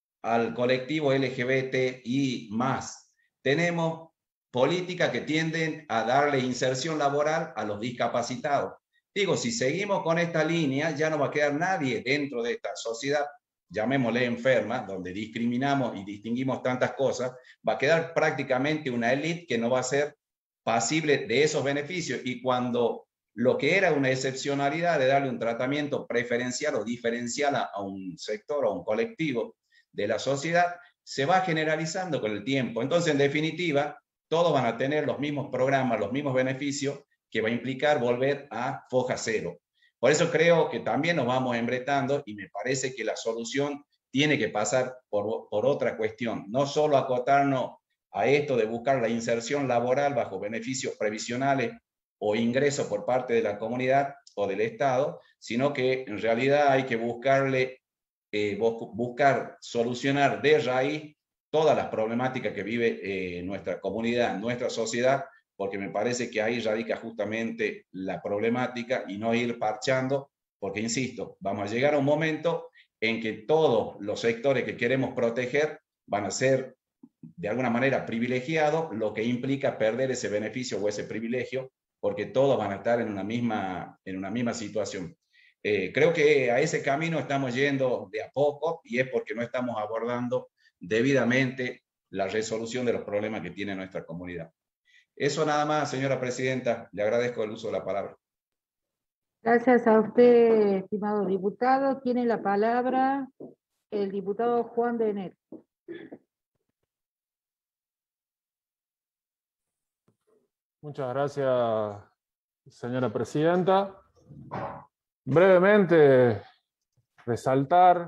al colectivo L G B T I más. Tenemos políticas que tienden a darle inserción laboral a los discapacitados. Digo, si seguimos con esta línea, ya no va a quedar nadie dentro de esta sociedad, llamémosle enferma, donde discriminamos y distinguimos tantas cosas, va a quedar prácticamente una élite que no va a ser pasible de esos beneficios. Y cuando lo que era una excepcionalidad de darle un tratamiento preferencial o diferencial a, a un sector o a un colectivo de la sociedad, se va generalizando con el tiempo. Entonces, en definitiva, todos van a tener los mismos programas, los mismos beneficios, que va a implicar volver a foja cero. Por eso creo que también nos vamos embretando, y me parece que la solución tiene que pasar por, por otra cuestión, no solo acotarnos a esto de buscar la inserción laboral bajo beneficios previsionales o ingresos por parte de la comunidad o del Estado, sino que en realidad hay que buscarle, eh, buscar solucionar de raíz todas las problemáticas que vive eh, nuestra comunidad, nuestra sociedad, porque me parece que ahí radica justamente la problemática, y no ir parchando, porque insisto, vamos a llegar a un momento en que todos los sectores que queremos proteger van a ser de alguna manera privilegiados, lo que implica perder ese beneficio o ese privilegio, porque todos van a estar en una misma, en una misma situación. Eh, creo que a ese camino estamos yendo de a poco, y es porque no estamos abordando debidamente la resolución de los problemas que tiene nuestra comunidad. Eso nada más, señora presidenta. Le agradezco el uso de la palabra. Gracias a usted, estimado diputado. Tiene la palabra el diputado Juan de Enel. Muchas gracias, señora presidenta. Brevemente, resaltar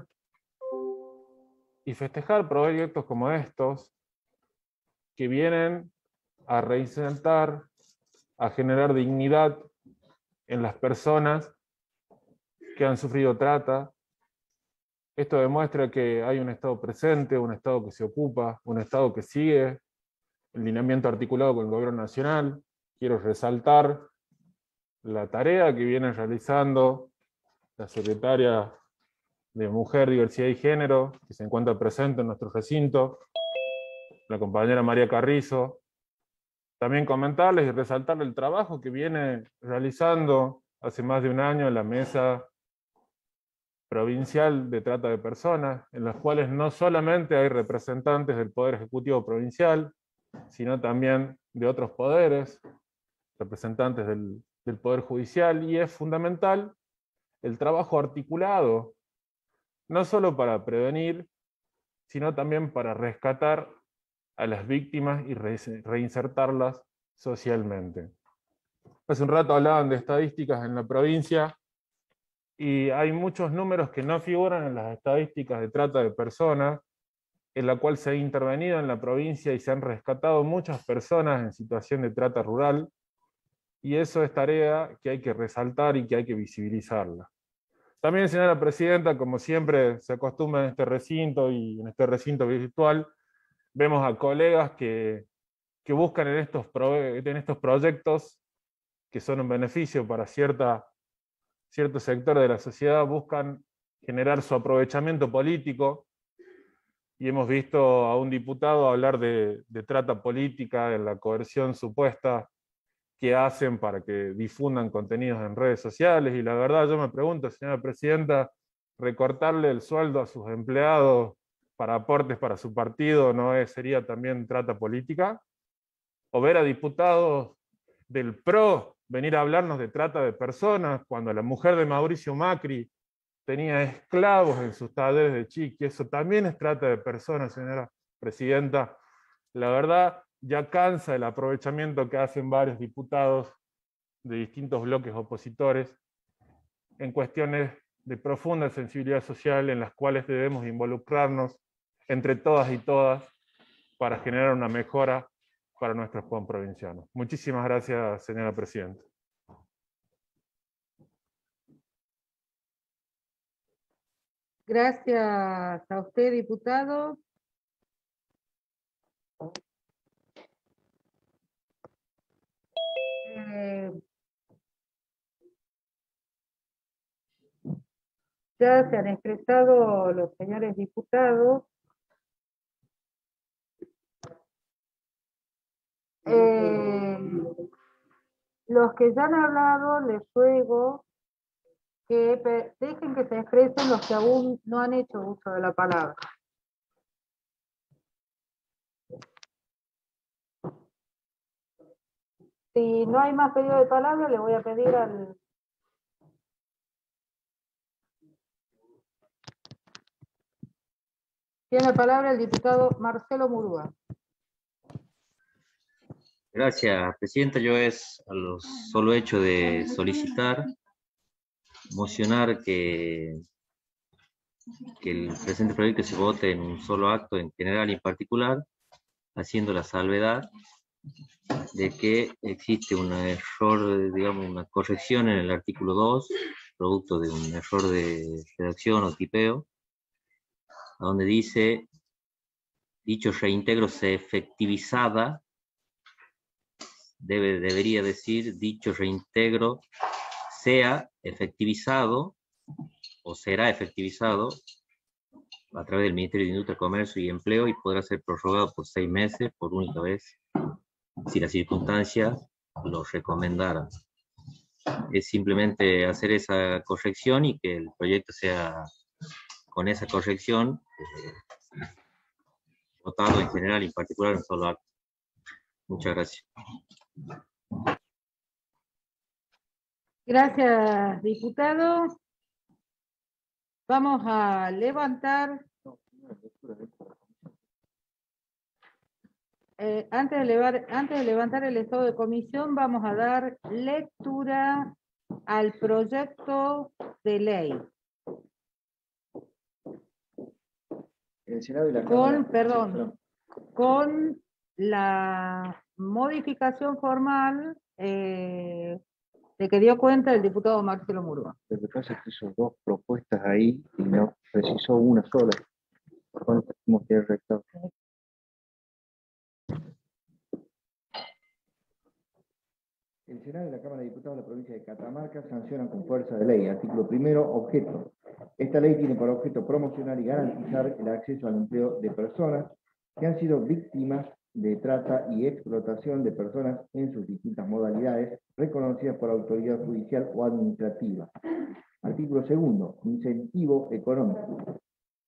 y festejar proyectos como estos, que vienen a reinsertar, a generar dignidad en las personas que han sufrido trata. Esto demuestra que hay un Estado presente, un Estado que se ocupa, un Estado que sigue el lineamiento articulado con el Gobierno Nacional. Quiero resaltar la tarea que viene realizando la Secretaria de Mujer, Diversidad y Género, que se encuentra presente en nuestro recinto, la compañera María Carrizo. También comentarles y resaltar el trabajo que viene realizando hace más de un año en la Mesa Provincial de Trata de Personas, en las cuales no solamente hay representantes del Poder Ejecutivo Provincial, sino también de otros poderes, representantes del, del Poder Judicial, y es fundamental el trabajo articulado, no solo para prevenir, sino también para rescatar a las víctimas y reinsertarlas socialmente. Hace un rato hablaban de estadísticas en la provincia, y hay muchos números que no figuran en las estadísticas de trata de personas, en la cual se ha intervenido en la provincia y se han rescatado muchas personas en situación de trata rural, y eso es tarea que hay que resaltar y que hay que visibilizarla. También, señora presidenta, como siempre se acostumbra en este recinto y en este recinto virtual, vemos a colegas que, que buscan en estos, pro, en estos proyectos, que son un beneficio para cierta, cierto sector de la sociedad, buscan generar su aprovechamiento político, y hemos visto a un diputado hablar de, de trata política, en la coerción supuesta que hacen para que difundan contenidos en redes sociales, y la verdad yo me pregunto, señora presidenta, recortarle el sueldo a sus empleados para aportes para su partido no es, sería también trata política, o ver a diputados del P R O venir a hablarnos de trata de personas, cuando la mujer de Mauricio Macri tenía esclavos en sus talleres de chiqui. Eso también es trata de personas, señora presidenta. La verdad, ya cansa el aprovechamiento que hacen varios diputados de distintos bloques opositores en cuestiones de profunda sensibilidad social en las cuales debemos involucrarnos entre todas y todas para generar una mejora para nuestros comprovincianos. Muchísimas gracias, señora presidenta. Gracias a usted, diputado. Eh, ya se han expresado los señores diputados. Eh, los que ya han hablado, les ruego que dejen que se expresen los que aún no han hecho uso de la palabra. Si no hay más pedido de palabra, le voy a pedir al... Tiene la palabra el diputado Marcelo Murúa. Gracias, presidenta. Yo es a lo solo hecho de solicitar, mocionar que, que el presente proyecto se vote en un solo acto en general y en particular, haciendo la salvedad de que existe un error, digamos, una corrección en el artículo dos, producto de un error de redacción o tipeo, donde dice, dicho reintegro se efectivizada, debe, debería decir, dicho reintegro sea efectivizado, o será efectivizado, a través del Ministerio de Industria, Comercio y Empleo, y podrá ser prorrogado por seis meses, por única vez, si las circunstancias lo recomendaran. Es simplemente hacer esa corrección y que el proyecto sea, con esa corrección, eh, votado en general y en particular en solo acto. Muchas gracias. Gracias, diputado. Vamos a levantar... Eh, antes, de levar, antes de levantar el estado de comisión, vamos a dar lectura al proyecto de ley. El Senado y la Con, Cámara... perdón, con la modificación formal eh, de que dio cuenta el diputado Marcelo Murúa. Lo que pasa es que hizo dos propuestas ahí y no precisó una sola. Por tanto, tenemos que rectar. El Senado y la Cámara de Diputados de la provincia de Catamarca sancionan con fuerza de ley. Artículo primero, objeto. Esta ley tiene por objeto promocionar y garantizar el acceso al empleo de personas que han sido víctimas de trata y explotación de personas en sus distintas modalidades, reconocidas por autoridad judicial o administrativa. Artículo segundo, incentivo económico.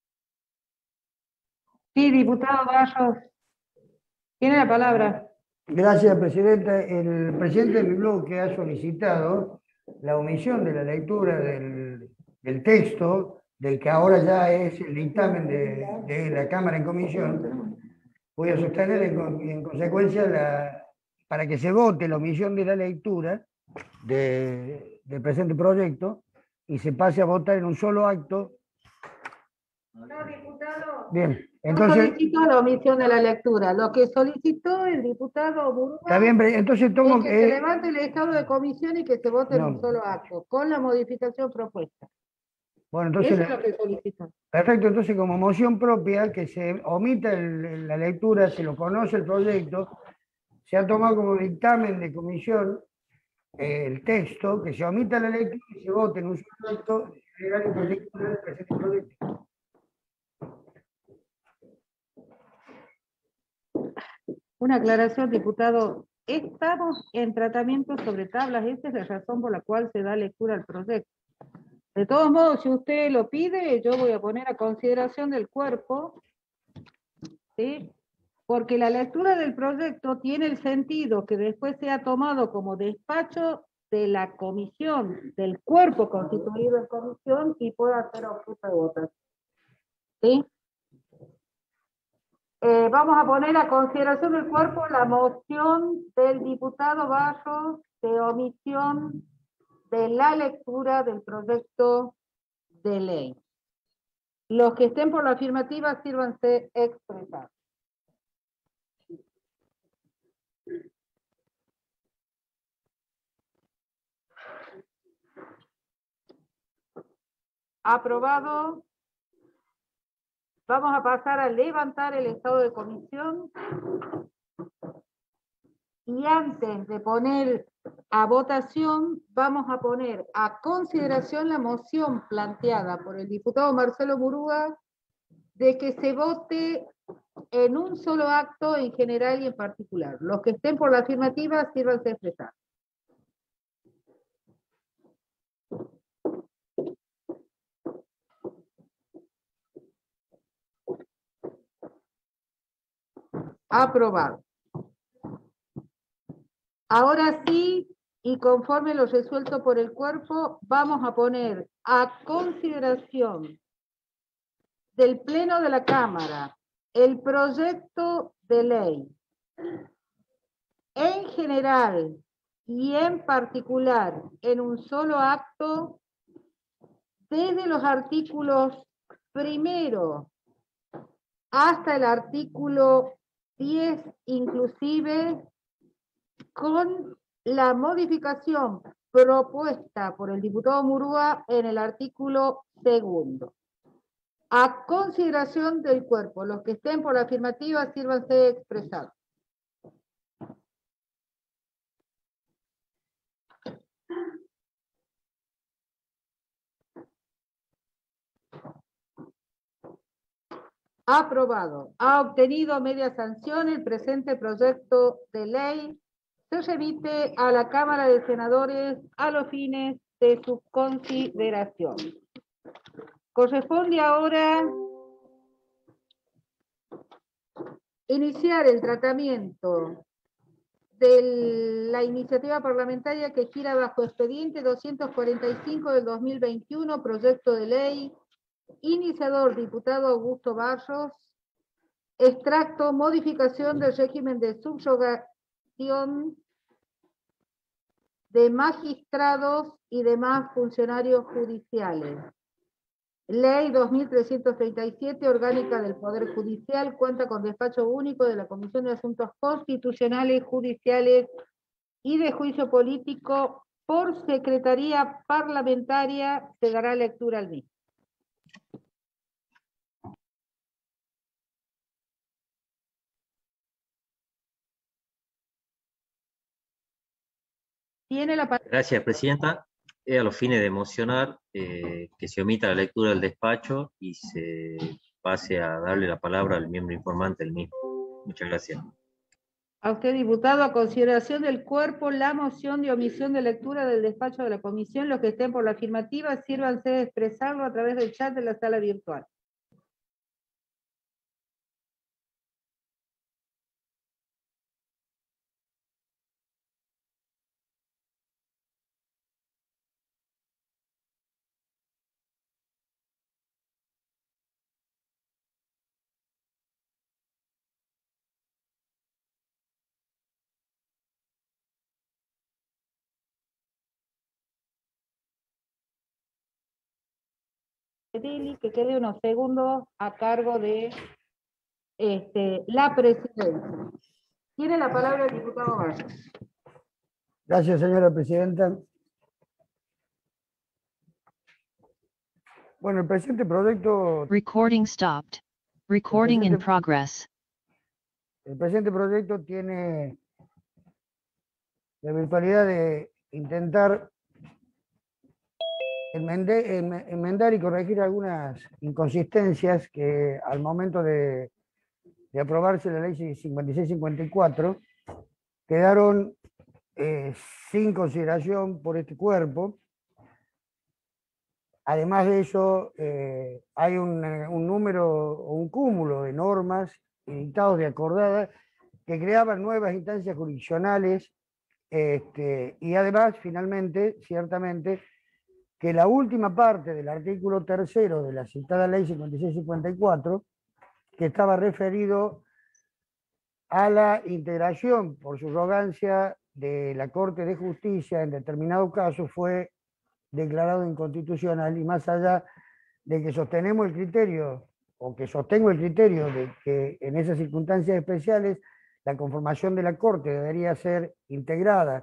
Sí, diputado Barros. Tiene la palabra. Gracias, Presidenta. El presidente del bloque ha solicitado la omisión de la lectura del, del texto, del que ahora ya es el dictamen de, de la Cámara en comisión. Voy a sostener en, en consecuencia la, para que se vote la omisión de la lectura de, del presente proyecto y se pase a votar en un solo acto. No, diputado. Bien, entonces... No solicitó la omisión de la lectura. Lo que solicitó el diputado Murúa... Está bien, entonces tomo... Es que eh, se levante el estado de comisión y que se vote no. en un solo acto, con la modificación propuesta. Bueno, entonces... Eso es lo que solicitó. Perfecto, entonces como moción propia, que se omita el, la lectura, se lo conoce el proyecto, se ha tomado como dictamen de comisión eh, el texto, que se omita la lectura y se vote en un solo acto, general y proyecto del presente proyecto. Una aclaración, diputado. Estamos en tratamiento sobre tablas, esa es la razón por la cual se da lectura al proyecto. De todos modos, si usted lo pide, yo voy a poner a consideración del cuerpo, ¿sí? Porque la lectura del proyecto tiene el sentido que después sea tomado como despacho de la comisión, del cuerpo constituido en comisión y pueda ser objeto de votación. ¿Sí? Eh, vamos a poner a consideración del cuerpo la moción del diputado Barros de omisión de la lectura del proyecto de ley. Los que estén por la afirmativa, sírvanse expresar. Aprobado. Vamos a pasar a levantar el estado de comisión. Y antes de poner a votación, vamos a poner a consideración la moción planteada por el diputado Marcelo Murúa de que se vote en un solo acto en general y en particular. Los que estén por la afirmativa, sírvanse a expresar. Aprobado. Ahora sí, y conforme lo resuelto por el cuerpo, vamos a poner a consideración del Pleno de la Cámara el proyecto de ley en general y en particular en un solo acto desde los artículos primero hasta el artículo diez inclusive, con la modificación propuesta por el diputado Murúa en el artículo segundo. A consideración del cuerpo, los que estén por la afirmativa, sírvanse expresados. Aprobado. Ha obtenido media sanción el presente proyecto de ley. Se remite a la Cámara de Senadores a los fines de su consideración. Corresponde ahora iniciar el tratamiento de la iniciativa parlamentaria que gira bajo expediente doscientos cuarenta y cinco del dos mil veintiuno, proyecto de ley, iniciador diputado Augusto Barros, extracto, modificación del régimen de subrogación de magistrados y demás funcionarios judiciales. Ley dos mil trescientos treinta y siete, orgánica del Poder Judicial, cuenta con despacho único de la Comisión de Asuntos Constitucionales, Judiciales y de Juicio Político. Por Secretaría Parlamentaria se dará lectura al mismo. Tiene la palabra. Gracias, Presidenta. Es a los fines de mocionar eh, que se omita la lectura del despacho y se pase a darle la palabra al miembro informante del mismo. Muchas gracias. A usted, diputado, a consideración del cuerpo, la moción de omisión de lectura del despacho de la comisión. Los que estén por la afirmativa, sírvanse de expresarlo a través del chat de la sala virtual. Que quede unos segundos a cargo de este, la presidencia. Tiene la palabra el diputado Barros. Gracias, señora presidenta. Bueno, el presente proyecto... Recording stopped. Recording in progress. El presente proyecto tiene la virtualidad de intentar enmendar y corregir algunas inconsistencias que al momento de de aprobarse la ley cincuenta y seis cincuenta y cuatro, quedaron eh, sin consideración por este cuerpo. Además de eso, eh, hay un, un número o un cúmulo de normas y dictados de acordada que creaban nuevas instancias jurisdiccionales, este, y además, finalmente, ciertamente, que la última parte del artículo tercero de la citada ley cincuenta y seis cincuenta y cuatro, que estaba referido a la integración por subrogancia de la Corte de Justicia en determinado caso, fue declarado inconstitucional, y más allá de que sostenemos el criterio, o que sostengo el criterio de que en esas circunstancias especiales la conformación de la Corte debería ser integrada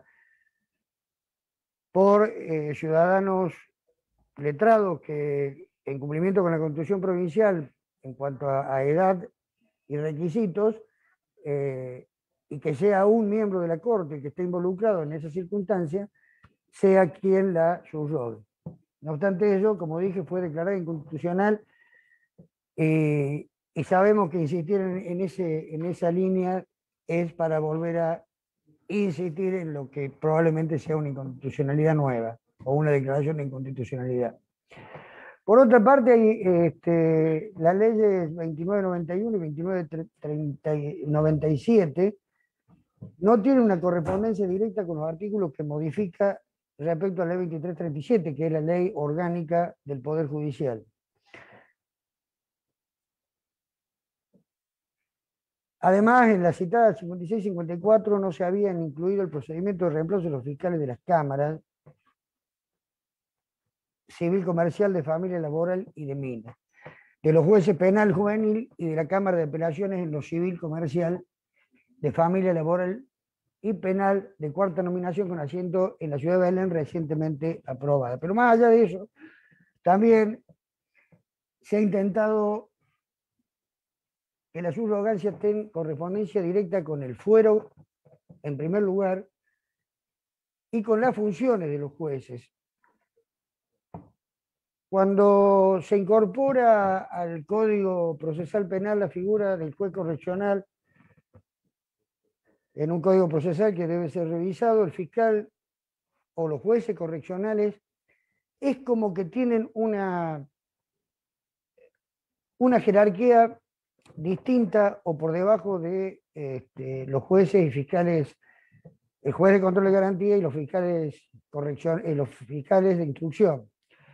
por eh, ciudadanos letrados que, en cumplimiento con la Constitución provincial en cuanto a, a edad y requisitos, eh, y que sea un miembro de la Corte que esté involucrado en esa circunstancia, sea quien la subrogue. No obstante ello, como dije, fue declarada inconstitucional, eh, y sabemos que insistir en, en, ese, en esa línea es para volver a insistir en lo que probablemente sea una inconstitucionalidad nueva o una declaración de inconstitucionalidad. Por otra parte, hay, este, las leyes veintinueve noventa y uno y veintinueve noventa y siete no tienen una correspondencia directa con los artículos que modifica respecto a la ley veintitrés treinta y siete, que es la ley orgánica del Poder Judicial. Además, en la citada cincuenta y seis cincuenta y cuatro no se habían incluido el procedimiento de reemplazo de los fiscales de las cámaras civil, comercial, de familia, laboral y de minas, de los jueces penal juvenil y de la Cámara de Apelaciones en lo civil, comercial, de familia, laboral y penal de cuarta nominación con asiento en la ciudad de Belén, recientemente aprobada. Pero más allá de eso, también se ha intentado que la subrogancia tenga correspondencia directa con el fuero, en primer lugar, y con las funciones de los jueces. Cuando se incorpora al Código Procesal Penal la figura del juez correccional, en un código procesal que debe ser revisado, el fiscal o los jueces correccionales es como que tienen una, una jerarquía distinta o por debajo de este, los jueces y fiscales, el juez de control de garantía y los fiscales, corrección, y los fiscales de instrucción.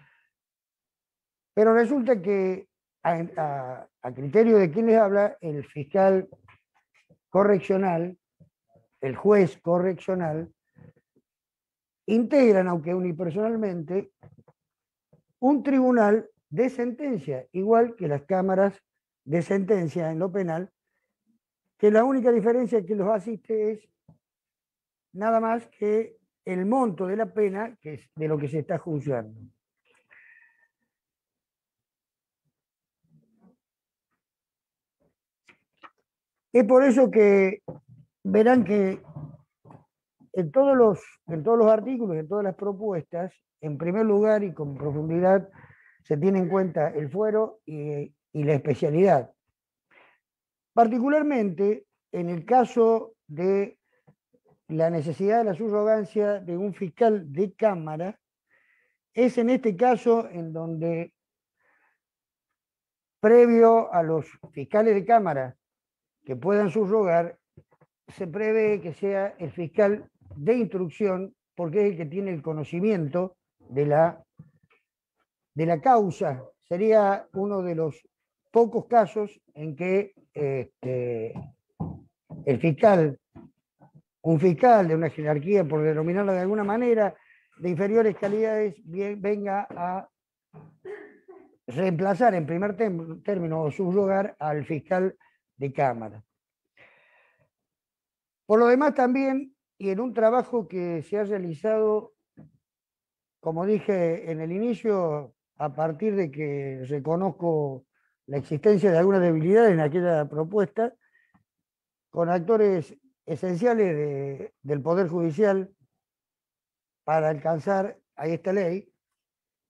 Pero resulta que a, a, a criterio de quien les habla, el fiscal correccional, el juez correccional, integran, aunque unipersonalmente, un tribunal de sentencia, igual que las cámaras de sentencia en lo penal, que la única diferencia que los asiste es nada más que el monto de la pena, que es de lo que se está juzgando. Es por eso que verán que en todos los, en todos los artículos, en todas las propuestas, en primer lugar y con profundidad, se tiene en cuenta el fuero y, y la especialidad. Particularmente en el caso de la necesidad de la subrogancia de un fiscal de cámara, es en este caso en donde, previo a los fiscales de cámara que puedan subrogar, se prevé que sea el fiscal de instrucción, porque es el que tiene el conocimiento de la, de la causa. Sería uno de los pocos casos en que este, el fiscal, un fiscal de una jerarquía, por denominarlo de alguna manera, de inferiores calidades, bien, venga a reemplazar en primer término o subrogar al fiscal de cámara. Por lo demás también, y en un trabajo que se ha realizado, como dije en el inicio, a partir de que reconozco la existencia de alguna debilidad en aquella propuesta, con actores esenciales de, del Poder Judicial para alcanzar a esta ley,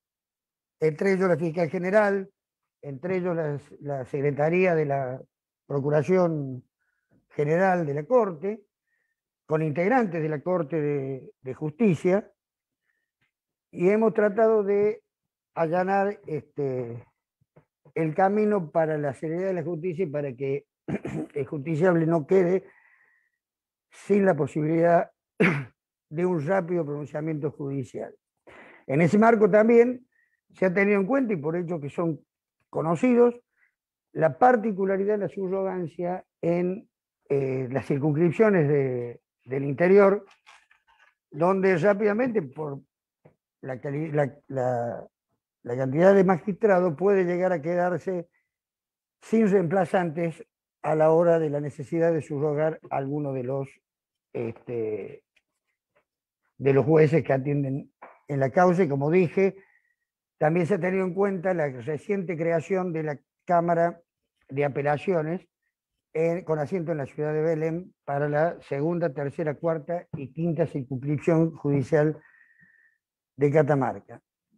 entre ellos la Fiscal General, entre ellos las, la Secretaría de la Procuración General de la Corte, con integrantes de la Corte de, de Justicia, y hemos tratado de allanar este, el camino para la celeridad de la justicia y para que el justiciable no quede sin la posibilidad de un rápido pronunciamiento judicial. En ese marco también se ha tenido en cuenta, y por hechos que son conocidos, la particularidad de la subrogancia en eh, las circunscripciones de, del interior, donde rápidamente, por la, la, la, la cantidad de magistrados, puede llegar a quedarse sin reemplazantes a la hora de la necesidad de subrogar a alguno de los, este, de los jueces que atienden en la causa. Y como dije, también se ha tenido en cuenta la reciente creación de la Cámara de Apelaciones en, con asiento en la ciudad de Belén para la segunda, tercera, cuarta y quinta circunscripción judicial de Catamarca.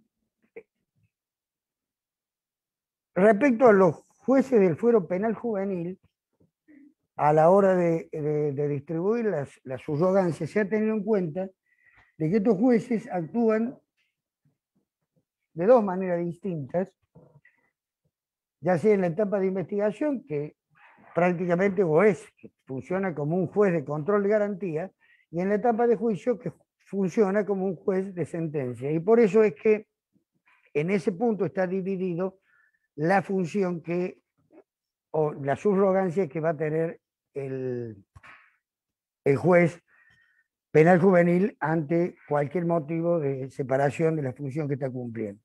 Respecto a los jueces del fuero penal juvenil, a la hora de, de, de distribuir las, las subrogancias, se ha tenido en cuenta de que estos jueces actúan de dos maneras distintas, ya sea en la etapa de investigación, que prácticamente o es, que funciona como un juez de control de garantía, y en la etapa de juicio, que funciona como un juez de sentencia. Y por eso es que en ese punto está dividido la función que, o la subrogancia que va a tener el, el juez penal juvenil ante cualquier motivo de separación de la función que está cumpliendo.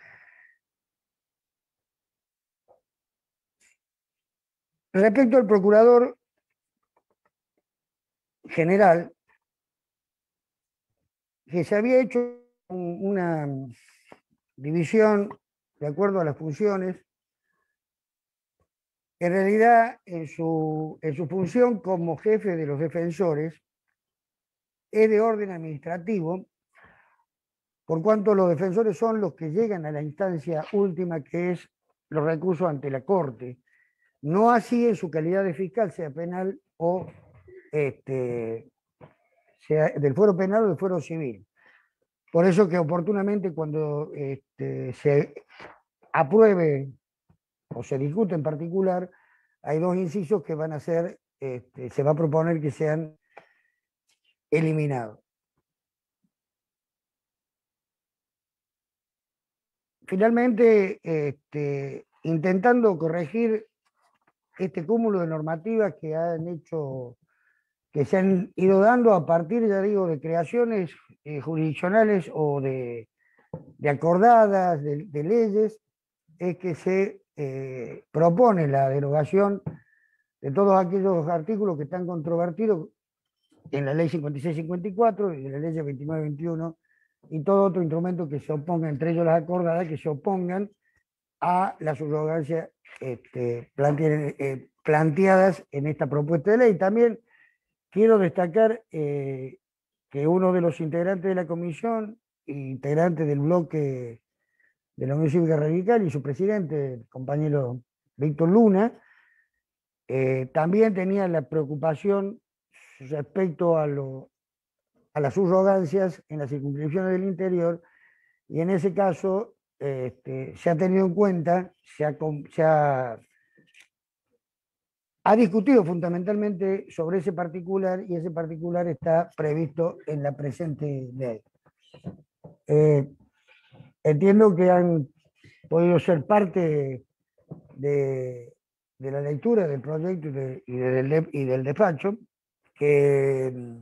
Respecto al procurador general, que se había hecho una división de acuerdo a las funciones, en realidad en su, en su función como jefe de los defensores es de orden administrativo, por cuanto los defensores son los que llegan a la instancia última, que es los recursos ante la Corte. No así en su calidad de fiscal, sea penal o este, sea del fuero penal o del fuero civil. Por eso que oportunamente cuando este, se apruebe o se discute en particular, hay dos incisos que van a ser, este, se va a proponer que sean eliminados. Finalmente, este, intentando corregir este cúmulo de normativas que han hecho, que se han ido dando a partir, ya digo, de creaciones eh, jurisdiccionales o de, de acordadas, de, de leyes, es que se eh, propone la derogación de todos aquellos artículos que están controvertidos en la ley cincuenta y seis cincuenta y cuatro y en la ley veintinueve veintiuno, y todo otro instrumento que se oponga, entre ellos las acordadas, que se opongan a la subrogancia este, plantea, eh, planteadas en esta propuesta de ley. También quiero destacar eh, que uno de los integrantes de la comisión, integrante del bloque de la Unión Cívica Radical, y su presidente, el compañero Víctor Luna, eh, también tenía la preocupación respecto a, lo, a las subrogancias en las circunscripciones del interior, y en ese caso este, se ha tenido en cuenta, se ha, se ha, ha discutido fundamentalmente sobre ese particular, y ese particular está previsto en la presente ley. Eh, entiendo que han podido ser parte de, de la lectura del proyecto y, de, y, de, del, y del despacho, que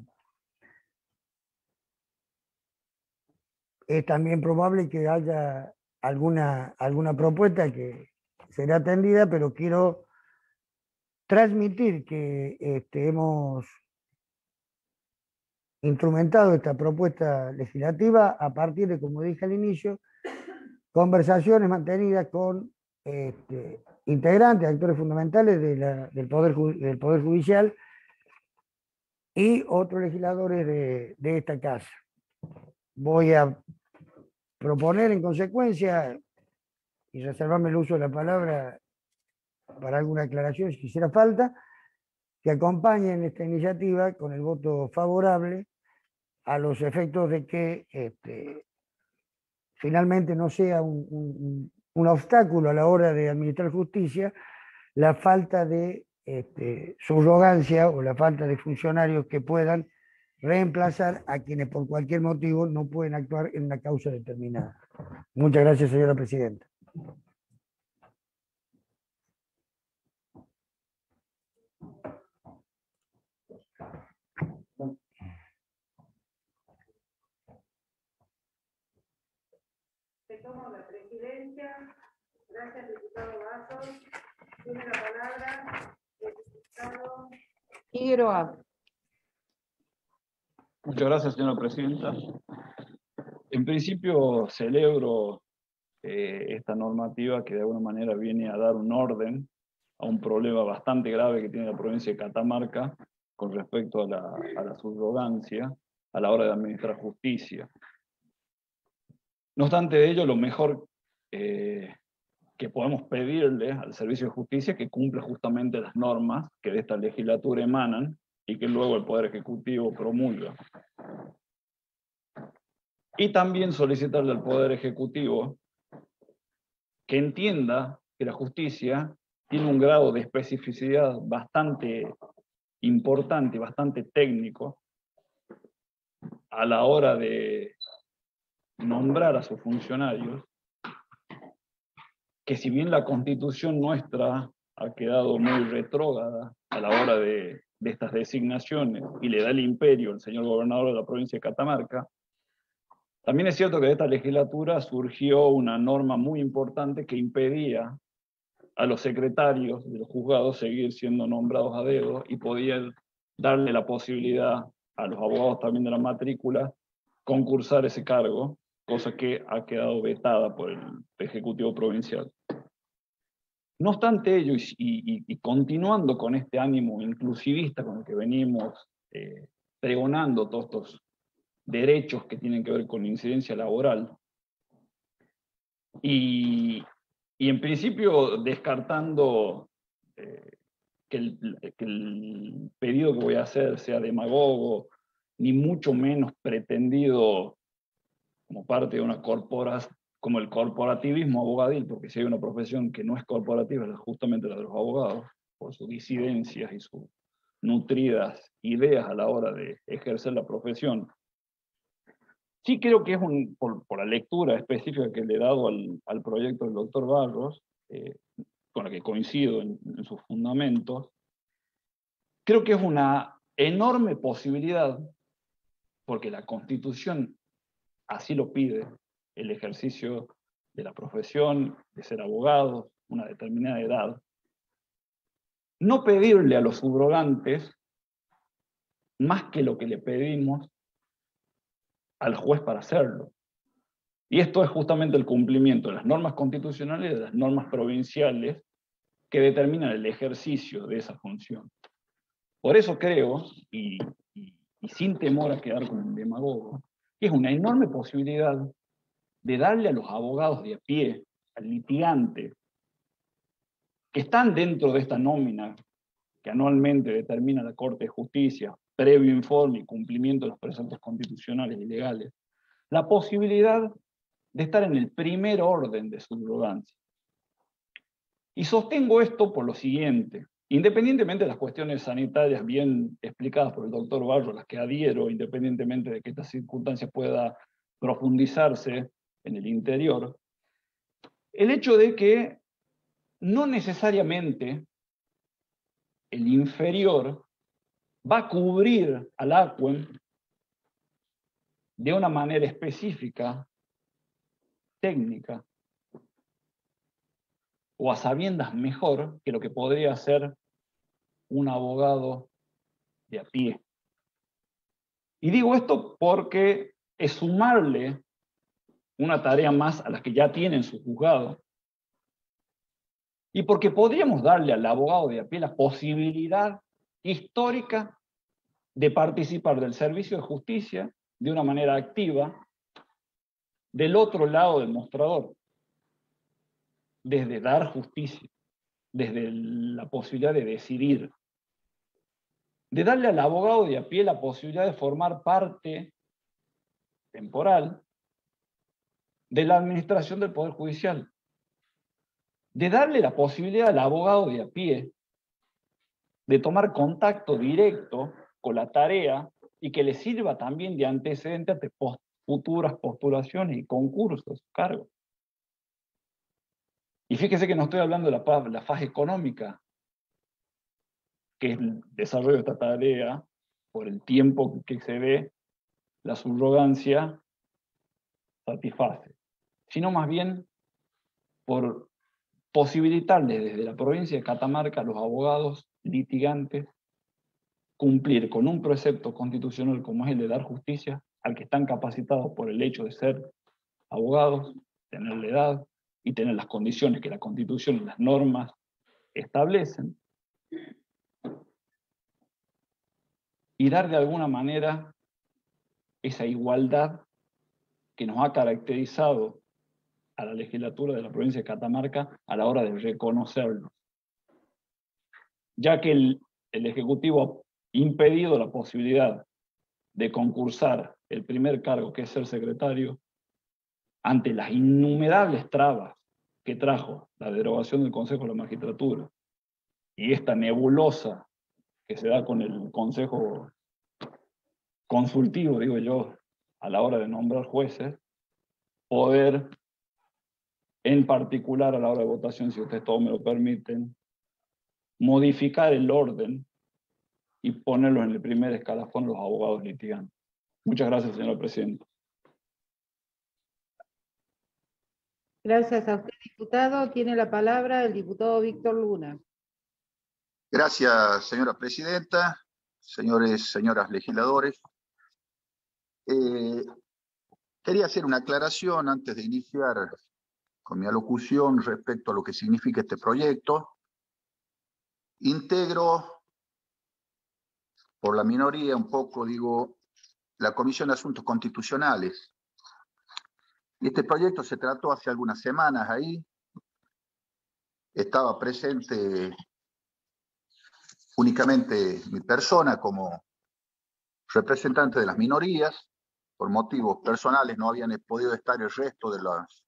es también probable que haya alguna, alguna propuesta que será atendida, pero quiero transmitir que este, hemos instrumentado esta propuesta legislativa a partir de, como dije al inicio, conversaciones mantenidas con este, integrantes, actores fundamentales de la, del, poder, del Poder Judicial y otros legisladores de, de esta casa. Voy a proponer en consecuencia, y reservarme el uso de la palabra para alguna aclaración si hiciera falta, que acompañen esta iniciativa con el voto favorable a los efectos de que este, finalmente no sea un, un, un obstáculo a la hora de administrar justicia la falta de este, subrogancia o la falta de funcionarios que puedan reemplazar a quienes por cualquier motivo no pueden actuar en una causa determinada. Muchas gracias, señora presidenta. Te tomo la presidencia. Gracias, diputado Vasos. Tiene la palabra el diputado Figueroa. Muchas gracias, señora presidenta. En principio celebro eh, esta normativa que de alguna manera viene a dar un orden a un problema bastante grave que tiene la provincia de Catamarca con respecto a la, a la subrogancia a la hora de administrar justicia. No obstante de ello, lo mejor eh, que podemos pedirle al Servicio de Justicia es que cumpla justamente las normas que de esta legislatura emanan y que luego el Poder Ejecutivo promulga. Y también solicitarle al Poder Ejecutivo que entienda que la justicia tiene un grado de especificidad bastante importante y bastante técnico a la hora de nombrar a sus funcionarios, que si bien la Constitución nuestra ha quedado muy retrógrada a la hora de, de estas designaciones y le da el imperio al señor gobernador de la provincia de Catamarca, también es cierto que de esta legislatura surgió una norma muy importante que impedía a los secretarios de los juzgados seguir siendo nombrados a dedo y podía darle la posibilidad a los abogados también de la matrícula concursar ese cargo, cosa que ha quedado vetada por el Ejecutivo Provincial. No obstante ello, y, y, y continuando con este ánimo inclusivista con el que venimos eh, pregonando todos estos derechos que tienen que ver con incidencia laboral, y, y en principio descartando eh, que, el, que el pedido que voy a hacer sea demagogo, ni mucho menos pretendido como parte de una corporación, como el corporativismo abogadil, porque si hay una profesión que no es corporativa, es justamente la de los abogados, por sus disidencias y sus nutridas ideas a la hora de ejercer la profesión. Sí creo que es un, por, por la lectura específica que le he dado al, al proyecto del doctor Barros, eh, con la que coincido en, en sus fundamentos, creo que es una enorme posibilidad, porque la Constitución así lo pide, el ejercicio de la profesión, de ser abogado, una determinada edad, no pedirle a los subrogantes más que lo que le pedimos al juez para hacerlo. Y esto es justamente el cumplimiento de las normas constitucionales y de las normas provinciales que determinan el ejercicio de esa función. Por eso creo, y, y, y sin temor a quedar como un demagogo, que es una enorme posibilidad de darle a los abogados de a pie, al litigante, que están dentro de esta nómina que anualmente determina la Corte de Justicia, previo informe y cumplimiento de los preceptos constitucionales y legales, la posibilidad de estar en el primer orden de subrogancia. Y sostengo esto por lo siguiente: independientemente de las cuestiones sanitarias bien explicadas por el doctor Barros, a las que adhiero, independientemente de que esta circunstancia pueda profundizarse en el interior, el hecho de que no necesariamente el inferior va a cubrir al ACUEM de una manera específica, técnica, o a sabiendas mejor que lo que podría hacer un abogado de a pie. Y digo esto porque es sumarle una tarea más a las que ya tienen su juzgado, y porque podríamos darle al abogado de a pie la posibilidad histórica de participar del servicio de justicia de una manera activa del otro lado del mostrador, desde dar justicia. desde la posibilidad de decidir, de darle al abogado de a pie la posibilidad de formar parte temporal de la administración del Poder Judicial, de darle la posibilidad al abogado de a pie de tomar contacto directo con la tarea y que le sirva también de antecedente ante post futuras postulaciones y concursos a su cargo. Y fíjese que no estoy hablando de la, la fase económica, que es el desarrollo de esta tarea, por el tiempo que se ve, la subrogancia satisface, sino más bien por posibilitarles desde la provincia de Catamarca a los abogados litigantes cumplir con un precepto constitucional como es el de dar justicia al que están capacitados por el hecho de ser abogados, tener la edad y tener las condiciones que la Constitución y las normas establecen, y dar de alguna manera esa igualdad que nos ha caracterizado a la legislatura de la provincia de Catamarca a la hora de reconocerlos. Ya que el, el Ejecutivo ha impedido la posibilidad de concursar el primer cargo, que es ser secretario, ante las innumerables trabas que trajo la derogación del Consejo de la Magistratura y esta nebulosa que se da con el Consejo Consultivo, digo yo, a la hora de nombrar jueces, poder, en particular a la hora de votación, si ustedes todos me lo permiten, modificar el orden y ponerlos en el primer escalafón los abogados litigantes. Muchas gracias, señor presidente. Gracias a usted, diputado. Tiene la palabra el diputado Víctor Luna. Gracias, señora presidenta, señores, señoras legisladores. Eh, quería hacer una aclaración antes de iniciar con mi alocución respecto a lo que significa este proyecto. Integro por la minoría un poco, digo, la Comisión de Asuntos Constitucionales. Y este proyecto se trató hace algunas semanas ahí. Estaba presente únicamente mi persona como representante de las minorías. Por motivos personales no habían podido estar el resto de los,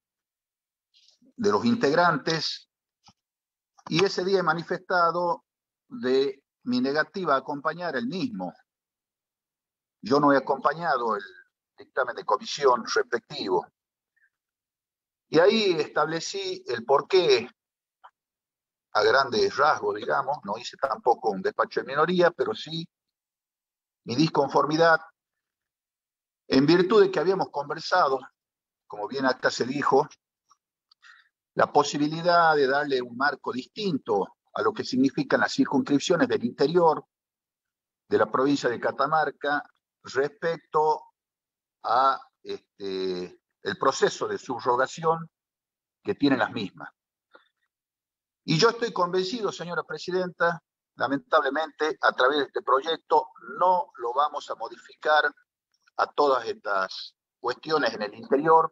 de los integrantes. Y ese día he manifestado de mi negativa a acompañar el mismo. Yo no he acompañado el dictamen de comisión respectivo. Y ahí establecí el porqué, a grandes rasgos, digamos. No hice tampoco un despacho de minoría, pero sí mi disconformidad, en virtud de que habíamos conversado, como bien acá se dijo, la posibilidad de darle un marco distinto a lo que significan las circunscripciones del interior de la provincia de Catamarca respecto a este, el proceso de subrogación que tienen las mismas. Y yo estoy convencido, señora presidenta, lamentablemente, a través de este proyecto no lo vamos a modificar a todas estas cuestiones en el interior,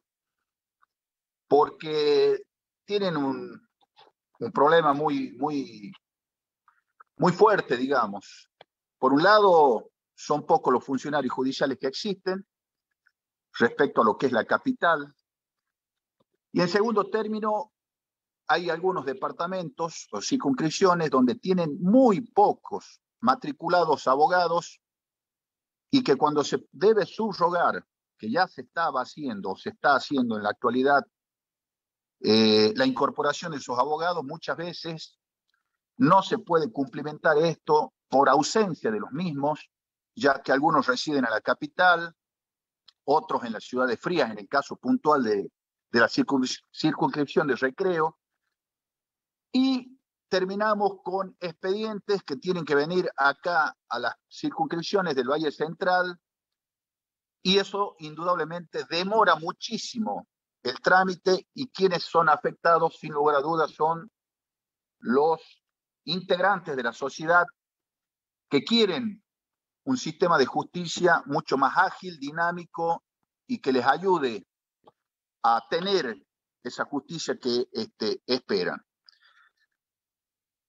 porque tienen un, un problema muy, muy, muy fuerte, digamos. Por un lado, son pocos los funcionarios judiciales que existen respecto a lo que es la capital. Y en segundo término, hay algunos departamentos o circunscripciones donde tienen muy pocos matriculados abogados y que cuando se debe subrogar, que ya se estaba haciendo o se está haciendo en la actualidad, eh, la incorporación de esos abogados, muchas veces no se puede cumplimentar esto por ausencia de los mismos, ya que algunos residen en la capital, otros en las ciudades frías, en el caso puntual de, de la circunscripción de Recreo, y terminamos con expedientes que tienen que venir acá a las circunscripciones del Valle Central, y eso indudablemente demora muchísimo el trámite, y quienes son afectados, sin lugar a dudas, son los integrantes de la sociedad que quieren un sistema de justicia mucho más ágil, dinámico, y que les ayude a tener esa justicia que este, esperan.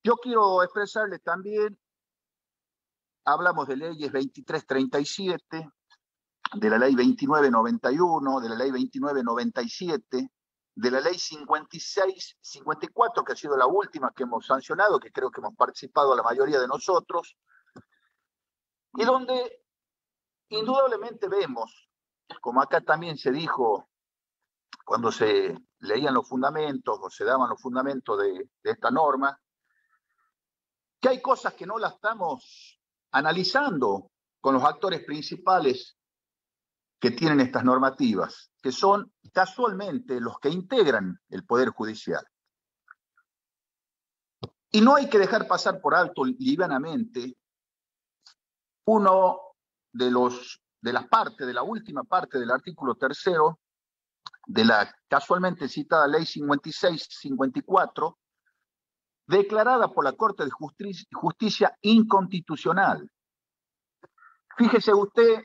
Yo quiero expresarles también, hablamos de leyes veintitrés treinta y siete, de la ley veintinueve noventa y uno, de la ley veintinueve noventa y siete, de la ley cincuenta y seis cincuenta y cuatro, que ha sido la última que hemos sancionado, que creo que hemos participado la mayoría de nosotros, y donde indudablemente vemos, como acá también se dijo cuando se leían los fundamentos o se daban los fundamentos de, de esta norma, que hay cosas que no las estamos analizando con los actores principales que tienen estas normativas, que son casualmente los que integran el Poder Judicial. Y no hay que dejar pasar por alto livianamente uno de, los, de las partes, de la última parte del artículo tercero de la casualmente citada ley cincuenta y seis cincuenta y cuatro, declarada por la Corte de Justicia, Justicia inconstitucional. Fíjese usted,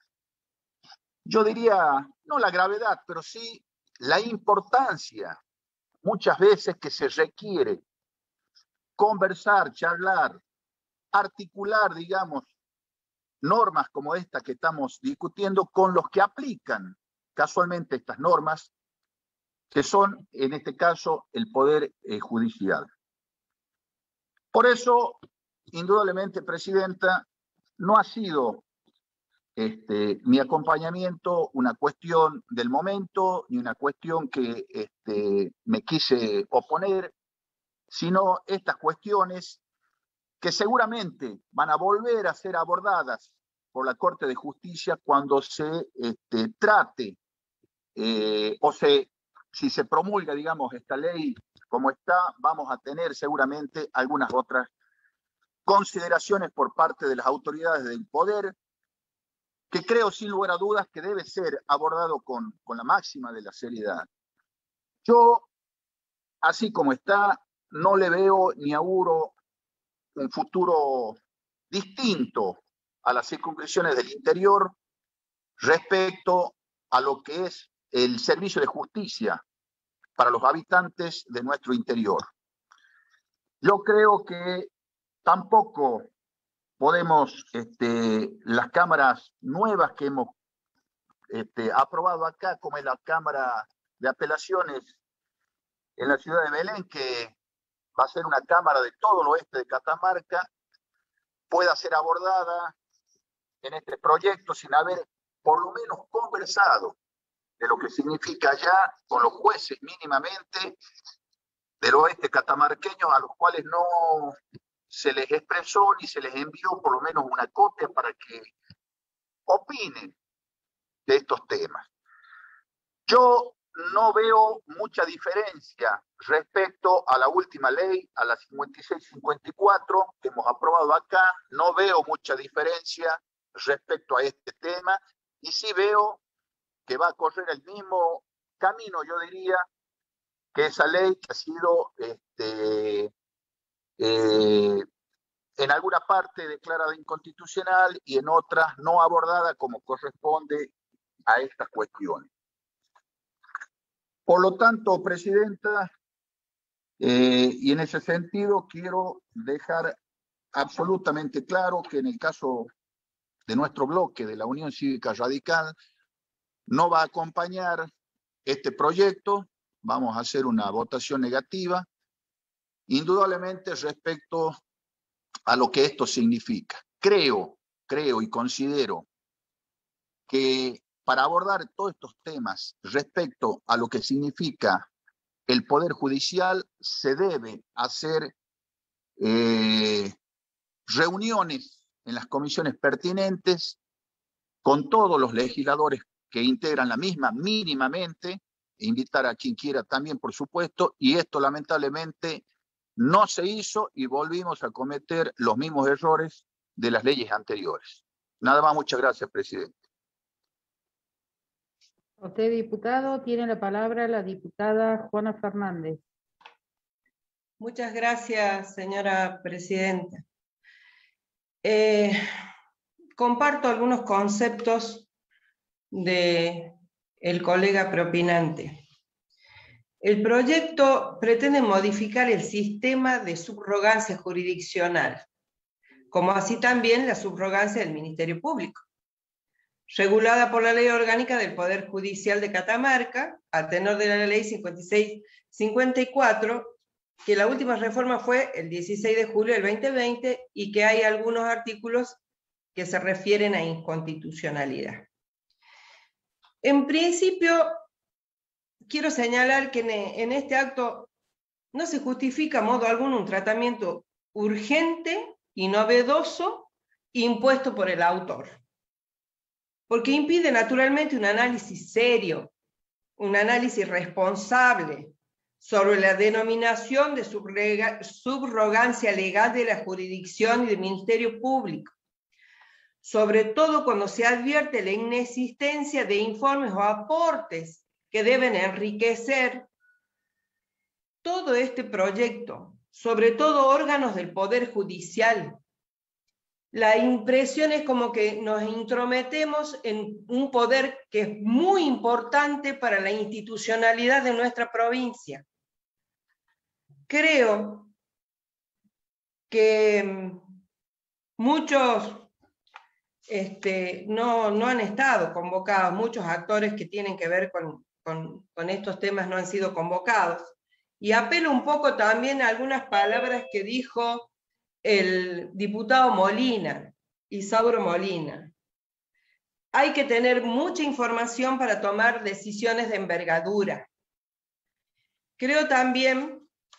yo diría, no la gravedad, pero sí la importancia muchas veces que se requiere conversar, charlar, articular, digamos, normas como esta que estamos discutiendo con los que aplican casualmente estas normas, que son, en este caso, el Poder eh, Judicial. Por eso, indudablemente, Presidenta, no ha sido este, mi acompañamiento una cuestión del momento, ni una cuestión que este, me quise oponer, sino estas cuestiones que seguramente van a volver a ser abordadas por la Corte de Justicia cuando se este, trate eh, o se, si se promulga, digamos, esta ley como está, vamos a tener seguramente algunas otras consideraciones por parte de las autoridades del poder, que creo sin lugar a dudas que debe ser abordado con, con la máxima de la seriedad. Yo, así como está, no le veo ni auguro un futuro distinto a las circunscripciones del interior respecto a lo que es el servicio de justicia para los habitantes de nuestro interior. Yo creo que tampoco podemos, este, las cámaras nuevas que hemos este, aprobado acá, como en la Cámara de Apelaciones en la ciudad de Belén, que va a ser una cámara de todo el oeste de Catamarca, pueda ser abordada en este proyecto sin haber por lo menos conversado de lo que significa ya con los jueces mínimamente del oeste catamarqueño, a los cuales no se les expresó ni se les envió por lo menos una copia para que opinen de estos temas. Yo no veo mucha diferencia respecto a la última ley, a la cincuenta y seis cincuenta y cuatro que hemos aprobado acá. No veo mucha diferencia respecto a este tema y sí veo que va a correr el mismo camino, yo diría, que esa ley que ha sido este, eh, en alguna parte declarada inconstitucional y en otras no abordada como corresponde a estas cuestiones. Por lo tanto, Presidenta, eh, y en ese sentido quiero dejar absolutamente claro que en el caso de nuestro bloque de la Unión Cívica Radical no va a acompañar este proyecto, vamos a hacer una votación negativa, indudablemente respecto a lo que esto significa. Creo, creo y considero que para abordar todos estos temas respecto a lo que significa el Poder Judicial, se debe hacer eh, reuniones en las comisiones pertinentes con todos los legisladores que integran la misma mínimamente, e invitar a quien quiera también, por supuesto, y esto lamentablemente no se hizo y volvimos a cometer los mismos errores de las leyes anteriores. Nada más, muchas gracias, Presidente. Usted, diputado, tiene la palabra la diputada Juana Fernández. Muchas gracias, señora presidenta. Eh, comparto algunos conceptos del colega propinante. El proyecto pretende modificar el sistema de subrogancia jurisdiccional, como así también la subrogancia del Ministerio Público, regulada por la Ley Orgánica del Poder Judicial de Catamarca, a tenor de la Ley cincuenta y seis cincuenta y cuatro, que la última reforma fue el dieciséis de julio del dos mil veinte y que hay algunos artículos que se refieren a inconstitucionalidad. En principio, quiero señalar que en este acto no se justifica a modo alguno un tratamiento urgente y novedoso impuesto por el autor, porque impide naturalmente un análisis serio, un análisis responsable sobre la denominación de subrogancia legal de la jurisdicción y del Ministerio Público, sobre todo cuando se advierte la inexistencia de informes o aportes que deben enriquecer todo este proyecto, sobre todo órganos del Poder Judicial. La impresión es como que nos intrometemos en un poder que es muy importante para la institucionalidad de nuestra provincia. Creo que muchos este, no, no han estado convocados, muchos actores que tienen que ver con, con, con estos temas no han sido convocados. Y apelo un poco también a algunas palabras que dijo el diputado Molina, Isauro Molina. Hay que tener mucha información para tomar decisiones de envergadura. Creo también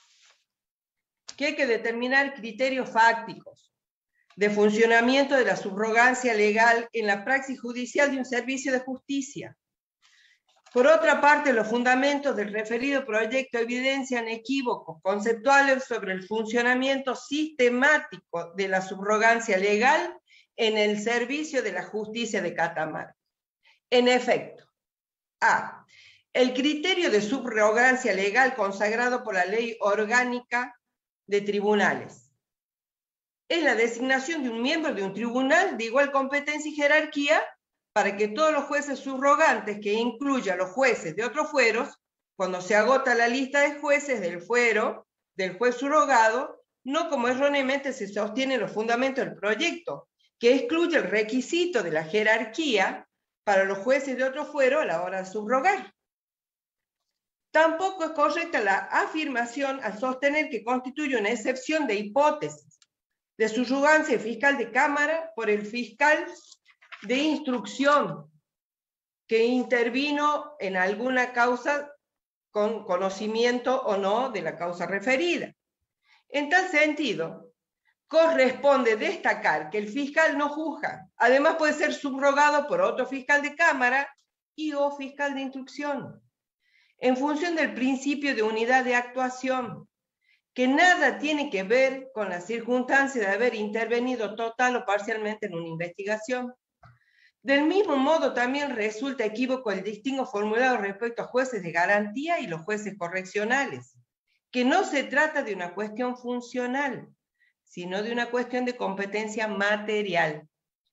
que hay que determinar criterios fácticos de funcionamiento de la subrogancia legal en la praxis judicial de un servicio de justicia. Por otra parte, los fundamentos del referido proyecto evidencian equívocos conceptuales sobre el funcionamiento sistemático de la subrogancia legal en el servicio de la justicia de Catamarca. En efecto, A. El criterio de subrogancia legal consagrado por la Ley Orgánica de Tribunales es la designación de un miembro de un tribunal de igual competencia y jerarquía para que todos los jueces subrogantes, que incluya a los jueces de otros fueros, cuando se agota la lista de jueces del fuero, del juez subrogado, no como erróneamente se sostiene en los fundamentos del proyecto, que excluye el requisito de la jerarquía para los jueces de otro fuero a la hora de subrogar. Tampoco es correcta la afirmación al sostener que constituye una excepción de hipótesis de subrogancia fiscal de Cámara por el fiscal de instrucción que intervino en alguna causa con conocimiento o no de la causa referida. En tal sentido, corresponde destacar que el fiscal no juzga, además puede ser subrogado por otro fiscal de Cámara y o fiscal de instrucción, en función del principio de unidad de actuación, que nada tiene que ver con la circunstancia de haber intervenido total o parcialmente en una investigación. Del mismo modo, también resulta equívoco el distingo formulado respecto a jueces de garantía y los jueces correccionales, que no se trata de una cuestión funcional, sino de una cuestión de competencia material.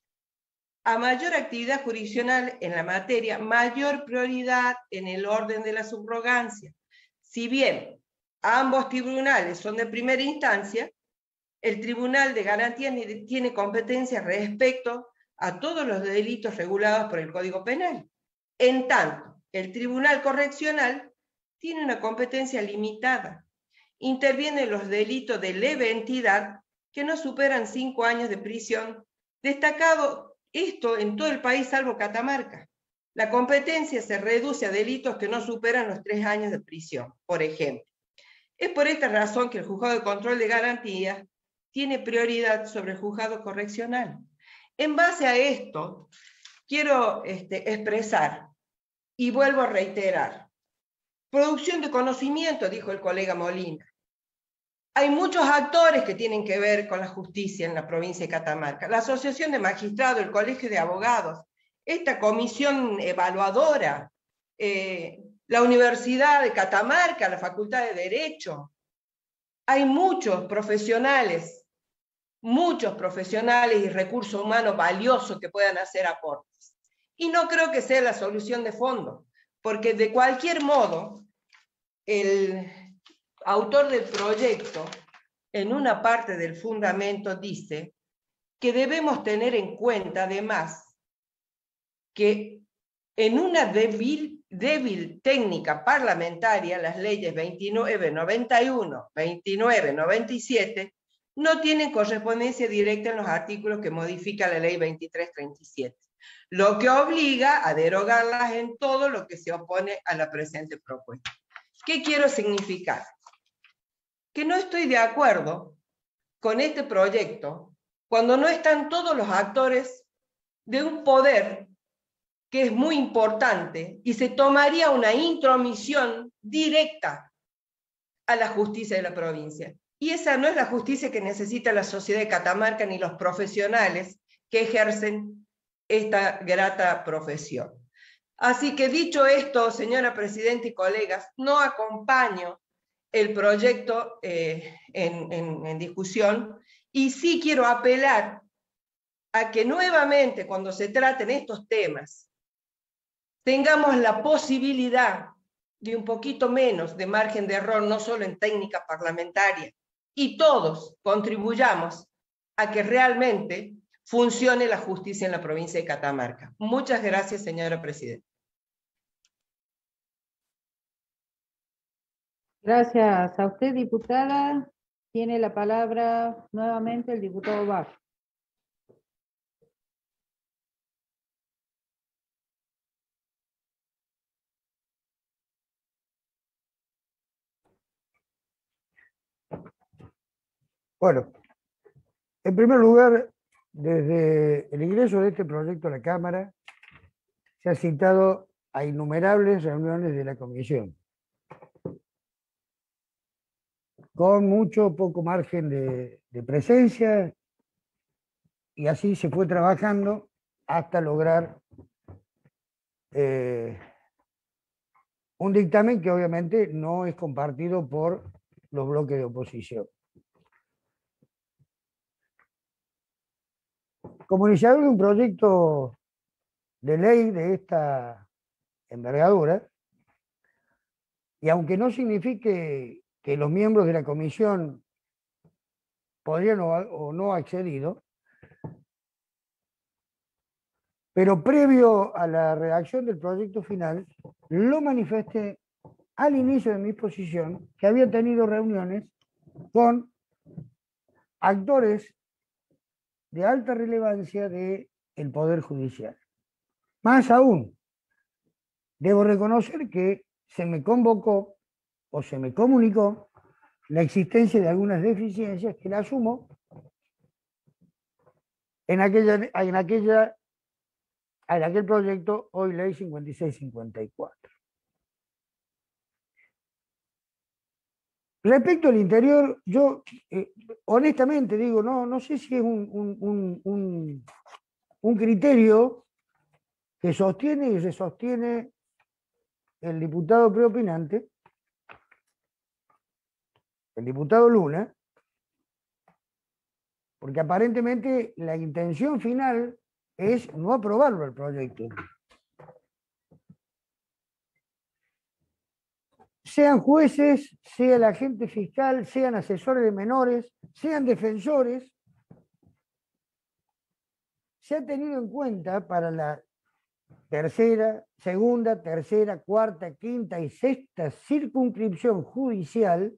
A mayor actividad jurisdiccional en la materia, mayor prioridad en el orden de la subrogancia. Si bien ambos tribunales son de primera instancia, el Tribunal de Garantía tiene competencia respecto a todos los delitos regulados por el Código Penal. En tanto, el Tribunal Correccional tiene una competencia limitada. Interviene en los delitos de leve entidad que no superan cinco años de prisión, destacado esto en todo el país salvo Catamarca. La competencia se reduce a delitos que no superan los tres años de prisión, por ejemplo. Es por esta razón que el Juzgado de Control de Garantías tiene prioridad sobre el Juzgado Correccional. En base a esto, quiero este, expresar, y vuelvo a reiterar, producción de conocimiento, dijo el colega Molina. Hay muchos actores que tienen que ver con la justicia en la provincia de Catamarca. La Asociación de Magistrados, el Colegio de Abogados, esta comisión evaluadora, eh, la Universidad de Catamarca, la Facultad de Derecho. Hay muchos profesionales, muchos profesionales y recursos humanos valiosos que puedan hacer aportes. Y no creo que sea la solución de fondo, porque de cualquier modo, el autor del proyecto, en una parte del fundamento, dice que debemos tener en cuenta, además, que en una débil, débil técnica parlamentaria, las leyes veintinueve noventa y uno, veintinueve noventa y siete, no tienen correspondencia directa en los artículos que modifica la ley veintitrés treinta y siete, lo que obliga a derogarlas en todo lo que se opone a la presente propuesta. ¿Qué quiero significar? Que no estoy de acuerdo con este proyecto cuando no están todos los actores de un poder que es muy importante y se tomaría una intromisión directa a la justicia de la provincia. Y esa no es la justicia que necesita la sociedad de Catamarca ni los profesionales que ejercen esta grata profesión. Así que dicho esto, señora Presidenta y colegas, no acompaño el proyecto eh, en, en, en discusión, y sí quiero apelar a que nuevamente cuando se traten estos temas tengamos la posibilidad de un poquito menos de margen de error, no solo en técnica parlamentaria, y todos contribuyamos a que realmente funcione la justicia en la provincia de Catamarca. Muchas gracias, señora Presidenta. Gracias a usted, diputada. Tiene la palabra nuevamente el diputado Bach. Bueno, en primer lugar, desde el ingreso de este proyecto a la Cámara, se ha citado a innumerables reuniones de la Comisión, con mucho o poco margen de, de presencia, y así se fue trabajando hasta lograr eh, un dictamen que obviamente no es compartido por los bloques de oposición. Como iniciador de un proyecto de ley de esta envergadura, y aunque no signifique que los miembros de la comisión podrían o, o no accedido, pero previo a la redacción del proyecto final, lo manifesté al inicio de mi exposición que había tenido reuniones con actores de alta relevancia del Poder Judicial. Más aún, debo reconocer que se me convocó o se me comunicó la existencia de algunas deficiencias que la asumo en, aquella, en, aquella, en aquel proyecto, hoy ley cincuenta y seis cincuenta y cuatro. Respecto al interior, yo eh, honestamente digo, no, no sé si es un, un, un, un, un criterio que sostiene y se sostiene el diputado preopinante, el diputado Luna, porque aparentemente la intención final es no aprobarlo el proyecto. Sean jueces, sea el agente fiscal, sean asesores de menores, sean defensores, se ha tenido en cuenta para la tercera, segunda, tercera, cuarta, quinta y sexta circunscripción judicial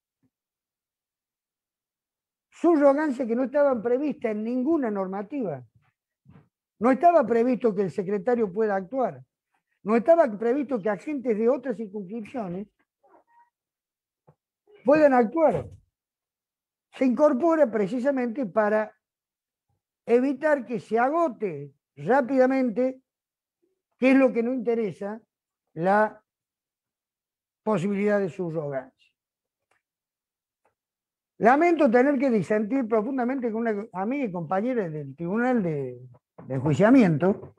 subrogancias que no estaban previstas en ninguna normativa. No estaba previsto que el secretario pueda actuar. No estaba previsto que agentes de otras circunscripciones puedan actuar. Se incorpora precisamente para evitar que se agote rápidamente, que es lo que no interesa, la posibilidad de subrogancia. Lamento tener que disentir profundamente con una amiga y compañera del Tribunal de, de Enjuiciamiento,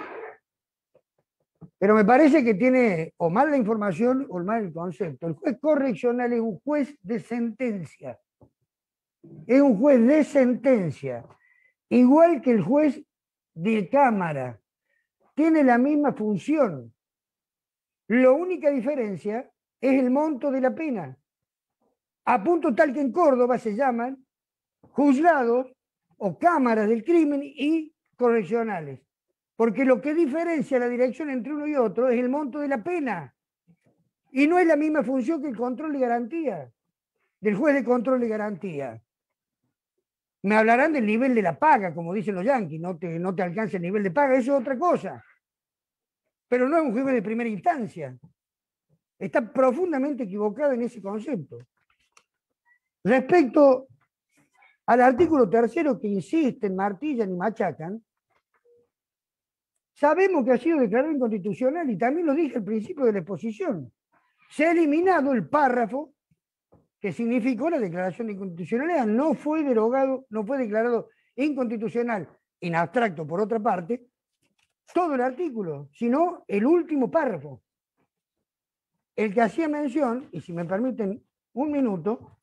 pero me parece que tiene o mal la información o mal el concepto. El juez correccional es un juez de sentencia. Es un juez de sentencia. Igual que el juez de cámara. Tiene la misma función. La única diferencia es el monto de la pena. A punto tal que en Córdoba se llaman juzgados o cámaras del crimen y correccionales. Porque lo que diferencia la dirección entre uno y otro es el monto de la pena. Y no es la misma función que el control de garantía, del juez de control de garantía. Me hablarán del nivel de la paga, como dicen los yanquis, no te, no te alcanza el nivel de paga, eso es otra cosa. Pero no es un juez de primera instancia. Está profundamente equivocado en ese concepto. Respecto al artículo tercero que insisten, martillan y machacan, sabemos que ha sido declarado inconstitucional y también lo dije al principio de la exposición. Se ha eliminado el párrafo que significó la declaración de inconstitucionalidad. No fue derogado, no fue declarado inconstitucional en abstracto, por otra parte, todo el artículo, sino el último párrafo. El que hacía mención, y si me permiten un minuto,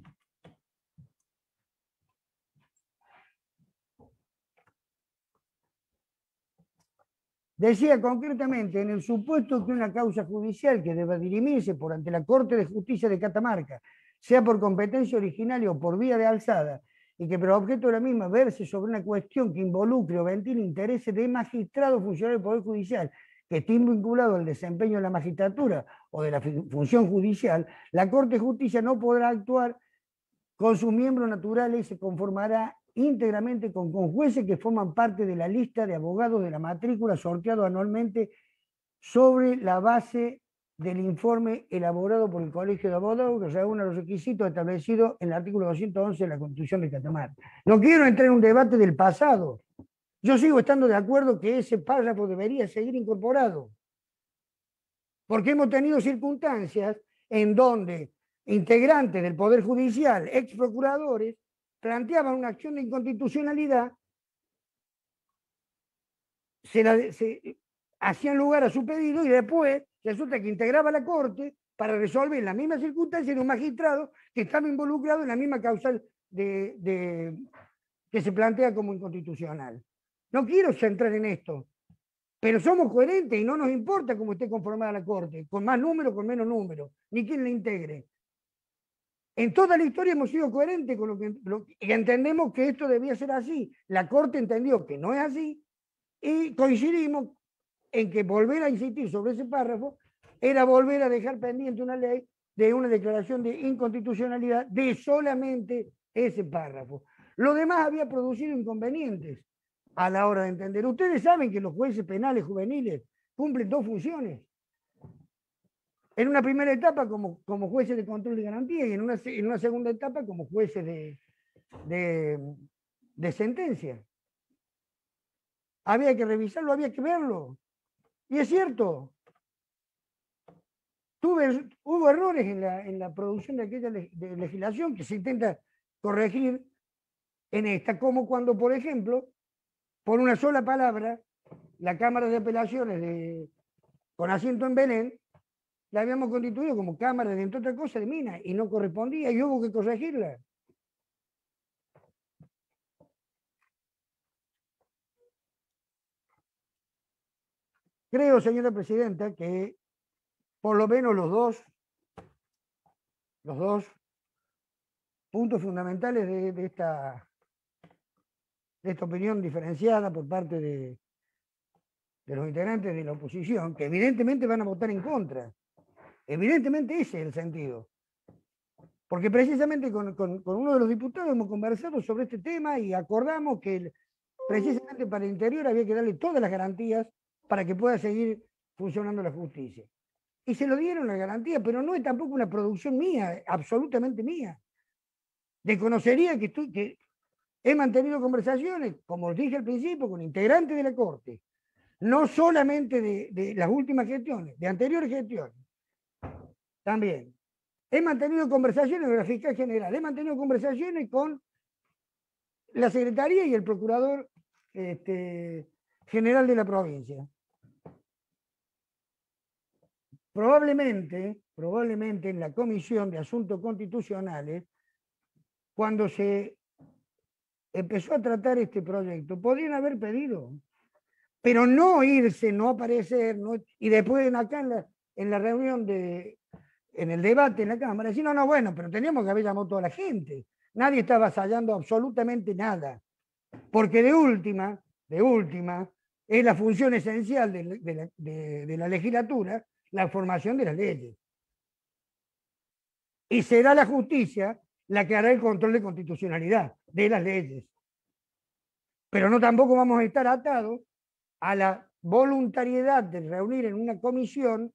decía concretamente, en el supuesto que una causa judicial que deba dirimirse por ante la Corte de Justicia de Catamarca, sea por competencia originaria o por vía de alzada, y que por objeto de la misma verse sobre una cuestión que involucre o ventile intereses de magistrado funcionario del Poder Judicial, que esté vinculado al desempeño de la magistratura o de la función judicial, la Corte de Justicia no podrá actuar con sus miembros naturales y se conformará íntegramente con, con jueces que forman parte de la lista de abogados de la matrícula sorteado anualmente sobre la base del informe elaborado por el Colegio de Abogados, que reúne los requisitos establecidos en el artículo doscientos once de la Constitución de Catamarca. No quiero entrar en un debate del pasado. Yo sigo estando de acuerdo que ese párrafo debería seguir incorporado. Porque hemos tenido circunstancias en donde integrantes del Poder Judicial, ex procuradores, planteaban una acción de inconstitucionalidad, se, la, se hacían lugar a su pedido y después resulta que integraba la Corte para resolver la misma circunstancia de un magistrado que estaba involucrado en la misma causal de, de, que se plantea como inconstitucional. No quiero centrar en esto, pero somos coherentes y no nos importa cómo esté conformada la Corte, con más número, con menos número, ni quién la integre. En toda la historia hemos sido coherentes con lo que, lo que entendemos que esto debía ser así. La Corte entendió que no es así y coincidimos en que volver a insistir sobre ese párrafo era volver a dejar pendiente una ley de una declaración de inconstitucionalidad de solamente ese párrafo. Lo demás había producido inconvenientes a la hora de entender. Ustedes saben que los jueces penales juveniles cumplen dos funciones. En una primera etapa como, como jueces de control de garantía y en una, en una segunda etapa como jueces de, de, de sentencia. Había que revisarlo, había que verlo. Y es cierto, tuve, hubo errores en la, en la producción de aquella de legislación que se intenta corregir en esta, como cuando, por ejemplo, por una sola palabra, la Cámara de Apelaciones de, con asiento en Belén, la habíamos constituido como Cámara de, entre otras cosas, de Minas, y no correspondía, y hubo que corregirla. Creo, señora presidenta, que por lo menos los dos, los dos puntos fundamentales de, de, esta, de esta opinión diferenciada por parte de, de los integrantes de la oposición, que evidentemente van a votar en contra. Evidentemente ese es el sentido. Porque precisamente con, con, con uno de los diputados hemos conversado sobre este tema y acordamos que el, precisamente para el interior había que darle todas las garantías para que pueda seguir funcionando la justicia. Y se lo dieron las garantías, pero no es tampoco una producción mía, absolutamente mía. Desconocería que, estoy, que he mantenido conversaciones, como os dije al principio, con integrantes de la Corte, no solamente de, de las últimas gestiones, de anteriores gestiones. También. He mantenido conversaciones con la fiscal general, he mantenido conversaciones con la secretaría y el procurador este, general de la provincia. Probablemente, probablemente en la Comisión de Asuntos Constitucionales, cuando se empezó a tratar este proyecto, podrían haber pedido, pero no irse, no aparecer, no, y después acá en la, en la reunión de en el debate en la Cámara, decir, no, no, bueno, pero teníamos que haber llamado a toda la gente. Nadie está avasallando absolutamente nada. Porque de última, de última, es la función esencial de, de, la, de, de la legislatura, la formación de las leyes. Y será la justicia la que hará el control de constitucionalidad de las leyes. Pero no tampoco vamos a estar atados a la voluntariedad de reunir en una comisión,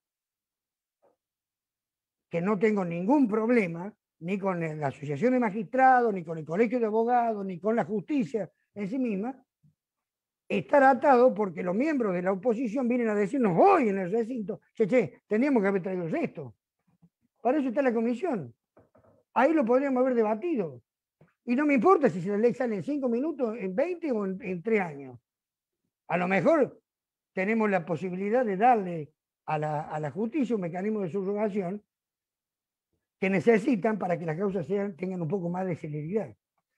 que no tengo ningún problema, ni con la Asociación de Magistrados, ni con el Colegio de Abogados, ni con la justicia en sí misma, estar atado porque los miembros de la oposición vienen a decirnos hoy en el recinto, che, che, teníamos que haber traído esto. Para eso está la comisión. Ahí lo podríamos haber debatido. Y no me importa si la ley sale en cinco minutos, en veinte o en, en tres años. A lo mejor tenemos la posibilidad de darle a la, a la justicia un mecanismo de subrogación que necesitan para que las causas sean, tengan un poco más de celeridad.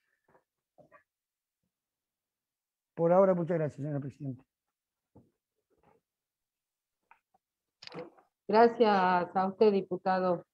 Por ahora, muchas gracias, señora Presidenta. Gracias a usted, diputado.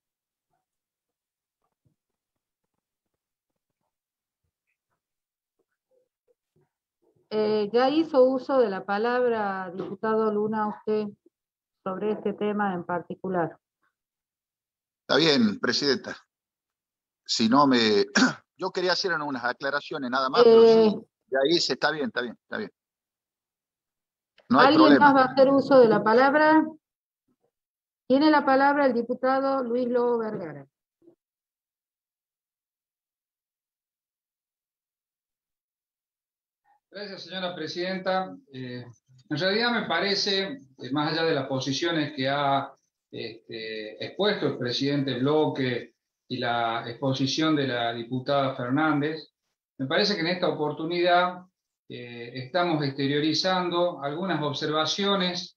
Eh, ya hizo uso de la palabra, diputado Luna, usted, sobre este tema en particular. Está bien, Presidenta. Si no me... Yo quería hacer unas aclaraciones nada más, eh... pero sí, de ahí se está bien, está bien, está bien. No hay ¿Alguien problema. más va a hacer uso de la palabra? Tiene la palabra el diputado Luis Lobo Vergara. Gracias, señora Presidenta. Eh, en realidad me parece, eh, más allá de las posiciones que ha este, expuesto el presidente del bloque y la exposición de la diputada Fernández, me parece que en esta oportunidad eh, estamos exteriorizando algunas observaciones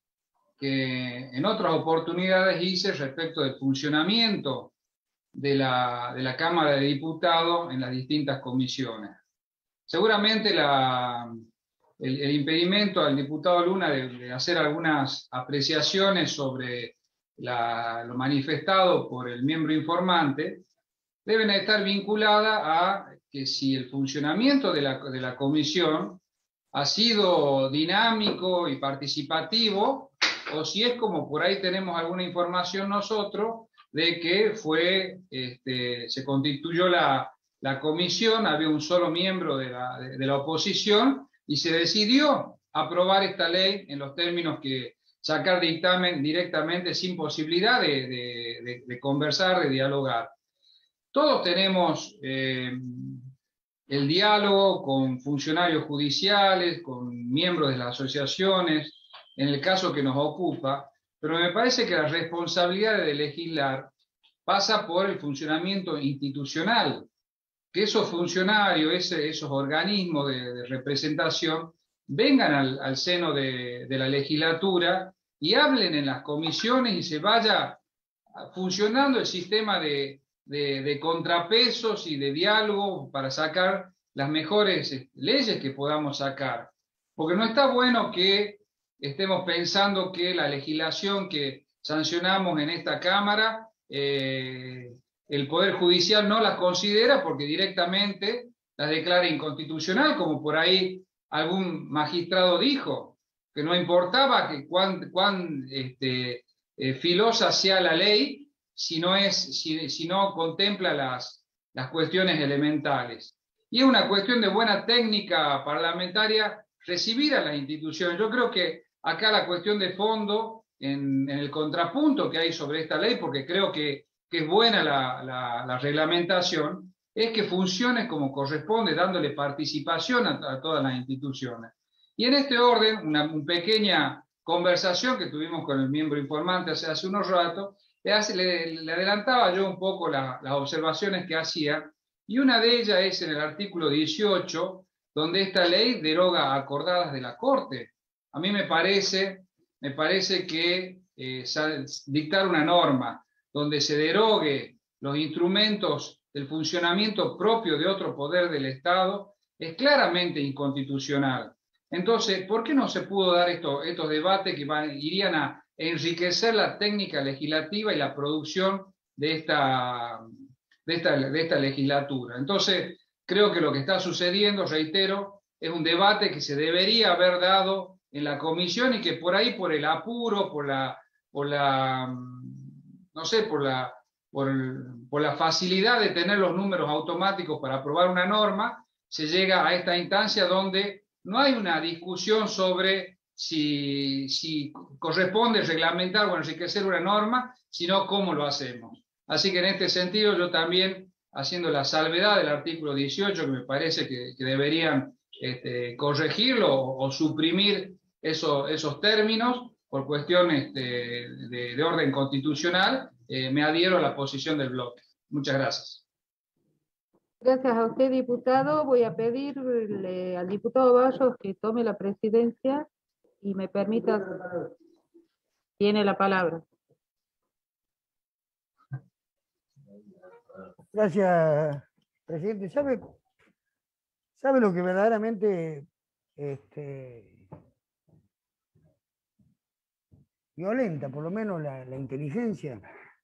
que en otras oportunidades hice respecto del funcionamiento de la, de la Cámara de Diputados en las distintas comisiones. Seguramente la, el, el impedimento al diputado Luna de, de hacer algunas apreciaciones sobre la, lo manifestado por el miembro informante deben estar vinculadas a que si el funcionamiento de la, de la comisión ha sido dinámico y participativo, o si es como por ahí tenemos alguna información nosotros de que fue, este, se constituyó la, la comisión, había un solo miembro de la, de, de la oposición y se decidió aprobar esta ley en los términos que sacar dictamen directamente sin posibilidad de, de, de, de conversar, de dialogar. Todos tenemos eh, el diálogo con funcionarios judiciales, con miembros de las asociaciones, en el caso que nos ocupa, pero me parece que la responsabilidad de legislar pasa por el funcionamiento institucional, que esos funcionarios, ese, esos organismos de, de representación, vengan al, al seno de, de la legislatura y hablen en las comisiones y se vaya funcionando el sistema de, de, de contrapesos y de diálogo para sacar las mejores leyes que podamos sacar. Porque no está bueno que estemos pensando que la legislación que sancionamos en esta Cámara, eh, el Poder Judicial no las considera porque directamente las declara inconstitucional, como por ahí algún magistrado dijo, que no importaba que cuán, cuán este, eh, filosa sea la ley si no, es, si, si no contempla las, las cuestiones elementales. Y es una cuestión de buena técnica parlamentaria recibir a las instituciones. Yo creo que acá la cuestión de fondo, en, en el contrapunto que hay sobre esta ley, porque creo que, que es buena la, la, la reglamentación, es que funcione como corresponde, dándole participación a, a todas las instituciones. Y en este orden, una, una pequeña conversación que tuvimos con el miembro informante hace, hace unos ratos, le, hace, le, le adelantaba yo un poco la, las observaciones que hacía, y una de ellas es en el artículo dieciocho, donde esta ley deroga acordadas de la Corte. A mí me parece, me parece que eh, dictar una norma donde se derogue los instrumentos del funcionamiento propio de otro poder del Estado es claramente inconstitucional. Entonces, ¿por qué no se pudo dar esto, estos debates que van, irían a enriquecer la técnica legislativa y la producción de esta, de esta, de esta legislatura. Entonces, creo que lo que está sucediendo, reitero, es un debate que se debería haber dado en la comisión y que por ahí, por el apuro, por la, por la no sé, por la, por, por la facilidad de tener los números automáticos para aprobar una norma, se llega a esta instancia donde no hay una discusión sobre si, si corresponde reglamentar o enriquecer una norma, sino cómo lo hacemos. Así que en este sentido yo también, haciendo la salvedad del artículo dieciocho, que me parece que, que deberían este, corregirlo o, o suprimir eso, esos términos por cuestiones este, de, de orden constitucional, eh, me adhiero a la posición del bloque. Muchas gracias. Gracias a usted, diputado. Voy a pedirle al diputado Barros que tome la presidencia y me permita, tiene la palabra. Gracias, presidente. ¿Sabe, sabe lo que verdaderamente este, violenta, por lo menos la, la inteligencia?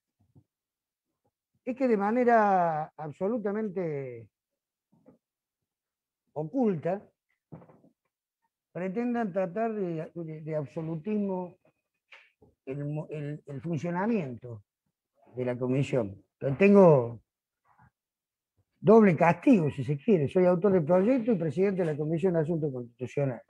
Es que de manera absolutamente oculta pretendan tratar de, de, de absolutismo el, el, el funcionamiento de la comisión. Pero tengo doble castigo, si se quiere. Soy autor del proyecto y presidente de la Comisión de Asuntos Constitucionales.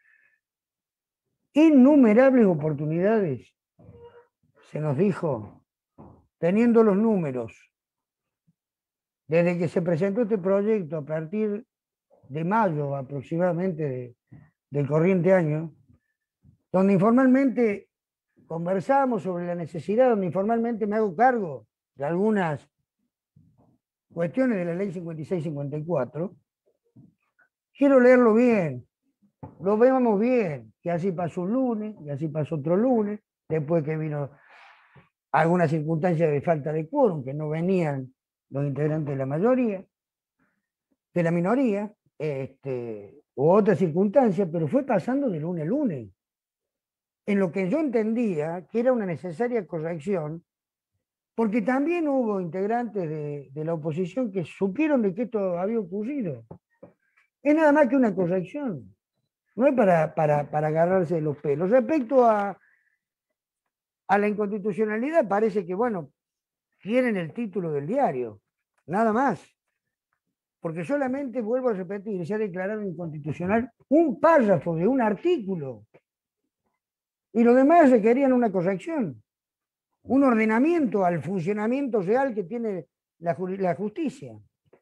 Innumerables oportunidades se nos dijo, teniendo los números, desde que se presentó este proyecto a partir de mayo aproximadamente de, del corriente año, donde informalmente conversamos sobre la necesidad, donde informalmente me hago cargo de algunas cuestiones de la ley cincuenta y seis cincuenta y cuatro, quiero leerlo bien, lo vemos bien, que así pasó un lunes, y así pasó otro lunes, después que vino algunas circunstancias de falta de quórum, que no venían los integrantes de la mayoría, de la minoría, este, u otras circunstancias, pero fue pasando de lunes a lunes. En lo que yo entendía que era una necesaria corrección, porque también hubo integrantes de, de la oposición que supieron de que esto había ocurrido. Es nada más que una corrección, no es para, para, para agarrarse de los pelos. Respecto a, a la inconstitucionalidad, parece que, bueno, quieren el título del diario, nada más. Porque solamente, vuelvo a repetir, se ha declarado inconstitucional un párrafo de un artículo. Y los demás requerían una corrección, un ordenamiento al funcionamiento real que tiene la, la justicia.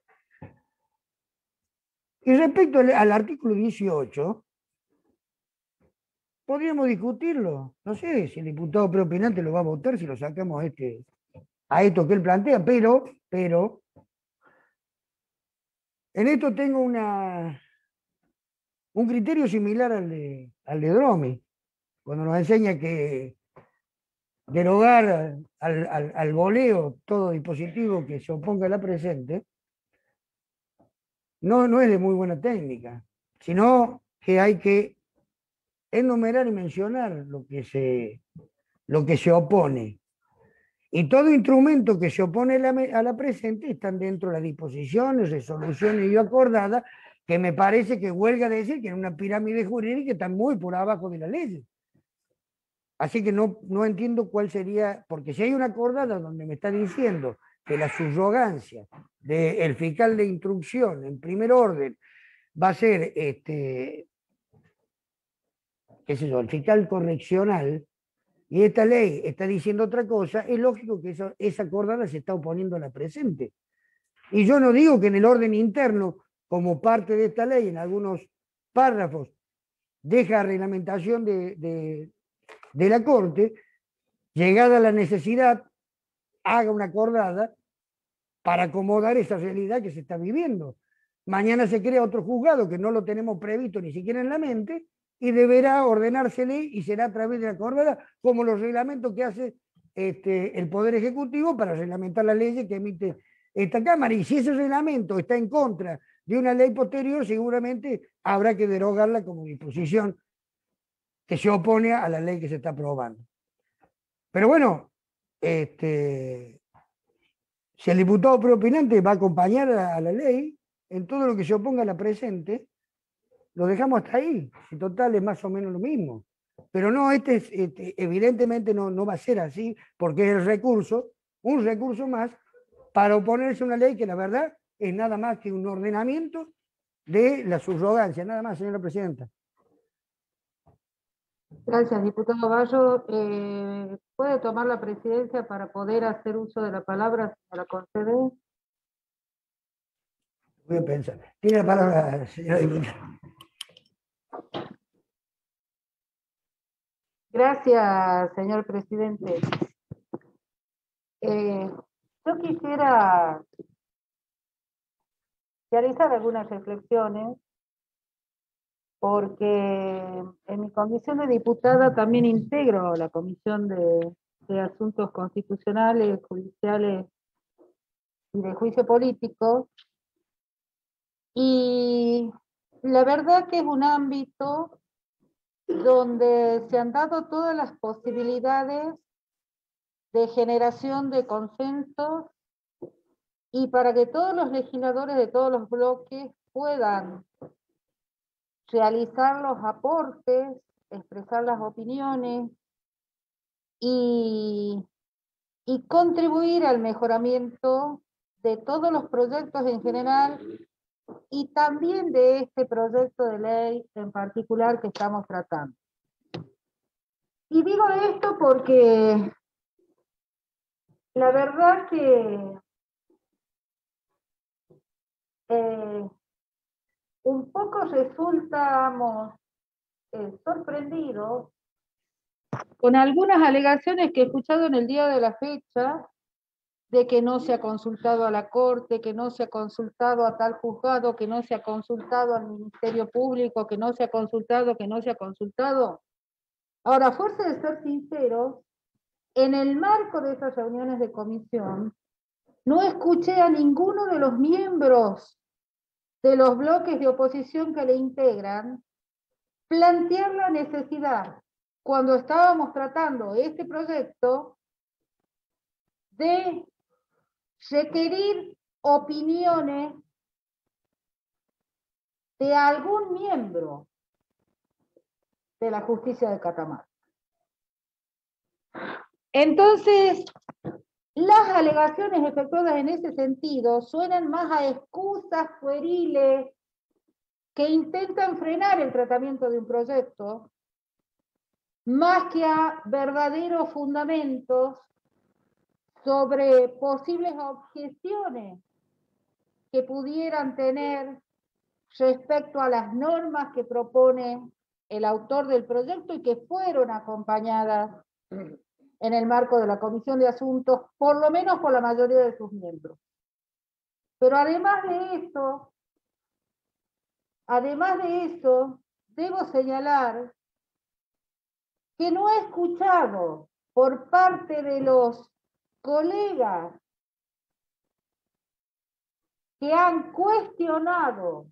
Y respecto al, al artículo dieciocho, podríamos discutirlo. No sé si el diputado preopinante lo va a votar, si lo sacamos a, este, a esto que él plantea, pero, pero, en esto tengo una, un criterio similar al de, al de Dromi, cuando nos enseña que derogar al, al, al voleo todo dispositivo que se oponga a la presente, no, no es de muy buena técnica, sino que hay que enumerar y mencionar lo que se, lo que se opone. Y todo instrumento que se opone a la, a la presente están dentro de las disposiciones, resoluciones y acordadas, que me parece que huelga decir que en una pirámide jurídica están muy por abajo de la ley. Así que no, no entiendo cuál sería, porque si hay una acordada donde me está diciendo que la subrogancia del fiscal de instrucción en primer orden va a ser, este, qué sé yo, el fiscal correccional, y esta ley está diciendo otra cosa, es lógico que eso, esa acordada se está oponiendo a la presente. Y yo no digo que en el orden interno, como parte de esta ley, en algunos párrafos, deja reglamentación de, de, de la Corte, llegada la necesidad, haga una acordada para acomodar esa realidad que se está viviendo. Mañana se crea otro juzgado que no lo tenemos previsto ni siquiera en la mente, y deberá ordenársele y será a través de la acordada, como los reglamentos que hace este, el Poder Ejecutivo para reglamentar las leyes que emite esta Cámara. Y si ese reglamento está en contra de una ley posterior, seguramente habrá que derogarla como disposición que se opone a la ley que se está aprobando. Pero bueno, este, Si el diputado preopinante va a acompañar a la ley, en todo lo que se oponga a la presente, lo dejamos hasta ahí. En total es más o menos lo mismo. Pero no, este, es, este evidentemente no, no va a ser así, porque es el recurso, un recurso más, para oponerse a una ley que la verdad es nada más que un ordenamiento de la subrogancia. Nada más, señora presidenta. Gracias, diputado Bayo. Eh, ¿Puede tomar la presidencia para poder hacer uso de la palabra, señora concede? Voy a pensar. Tiene la palabra, señora diputada. Gracias, señor presidente. Eh, yo quisiera realizar algunas reflexiones, porque en mi condición de diputada también integro la Comisión de, de Asuntos Constitucionales, Judiciales y de Juicio Político, y la verdad que es un ámbito donde se han dado todas las posibilidades de generación de consensos y para que todos los legisladores de todos los bloques puedan realizar los aportes, expresar las opiniones y, y contribuir al mejoramiento de todos los proyectos en general y también de este proyecto de ley en particular que estamos tratando. Y digo esto porque la verdad que eh, un poco resultamos eh, sorprendidos con algunas alegaciones que he escuchado en el día de la fecha, de que no se ha consultado a la Corte, que no se ha consultado a tal juzgado, que no se ha consultado al Ministerio Público, que no se ha consultado, que no se ha consultado. Ahora, a fuerza de ser sinceros, en el marco de esas reuniones de comisión, no escuché a ninguno de los miembros de los bloques de oposición que le integran plantear la necesidad, cuando estábamos tratando este proyecto, de requerir opiniones de algún miembro de la justicia de Catamarca. Entonces, las alegaciones efectuadas en ese sentido suenan más a excusas pueriles que intentan frenar el tratamiento de un proyecto, más que a verdaderos fundamentos sobre posibles objeciones que pudieran tener respecto a las normas que propone el autor del proyecto y que fueron acompañadas en el marco de la Comisión de Asuntos, por lo menos por la mayoría de sus miembros. Pero además de eso, además de eso, debo señalar que no he escuchado por parte de los colegas que han cuestionado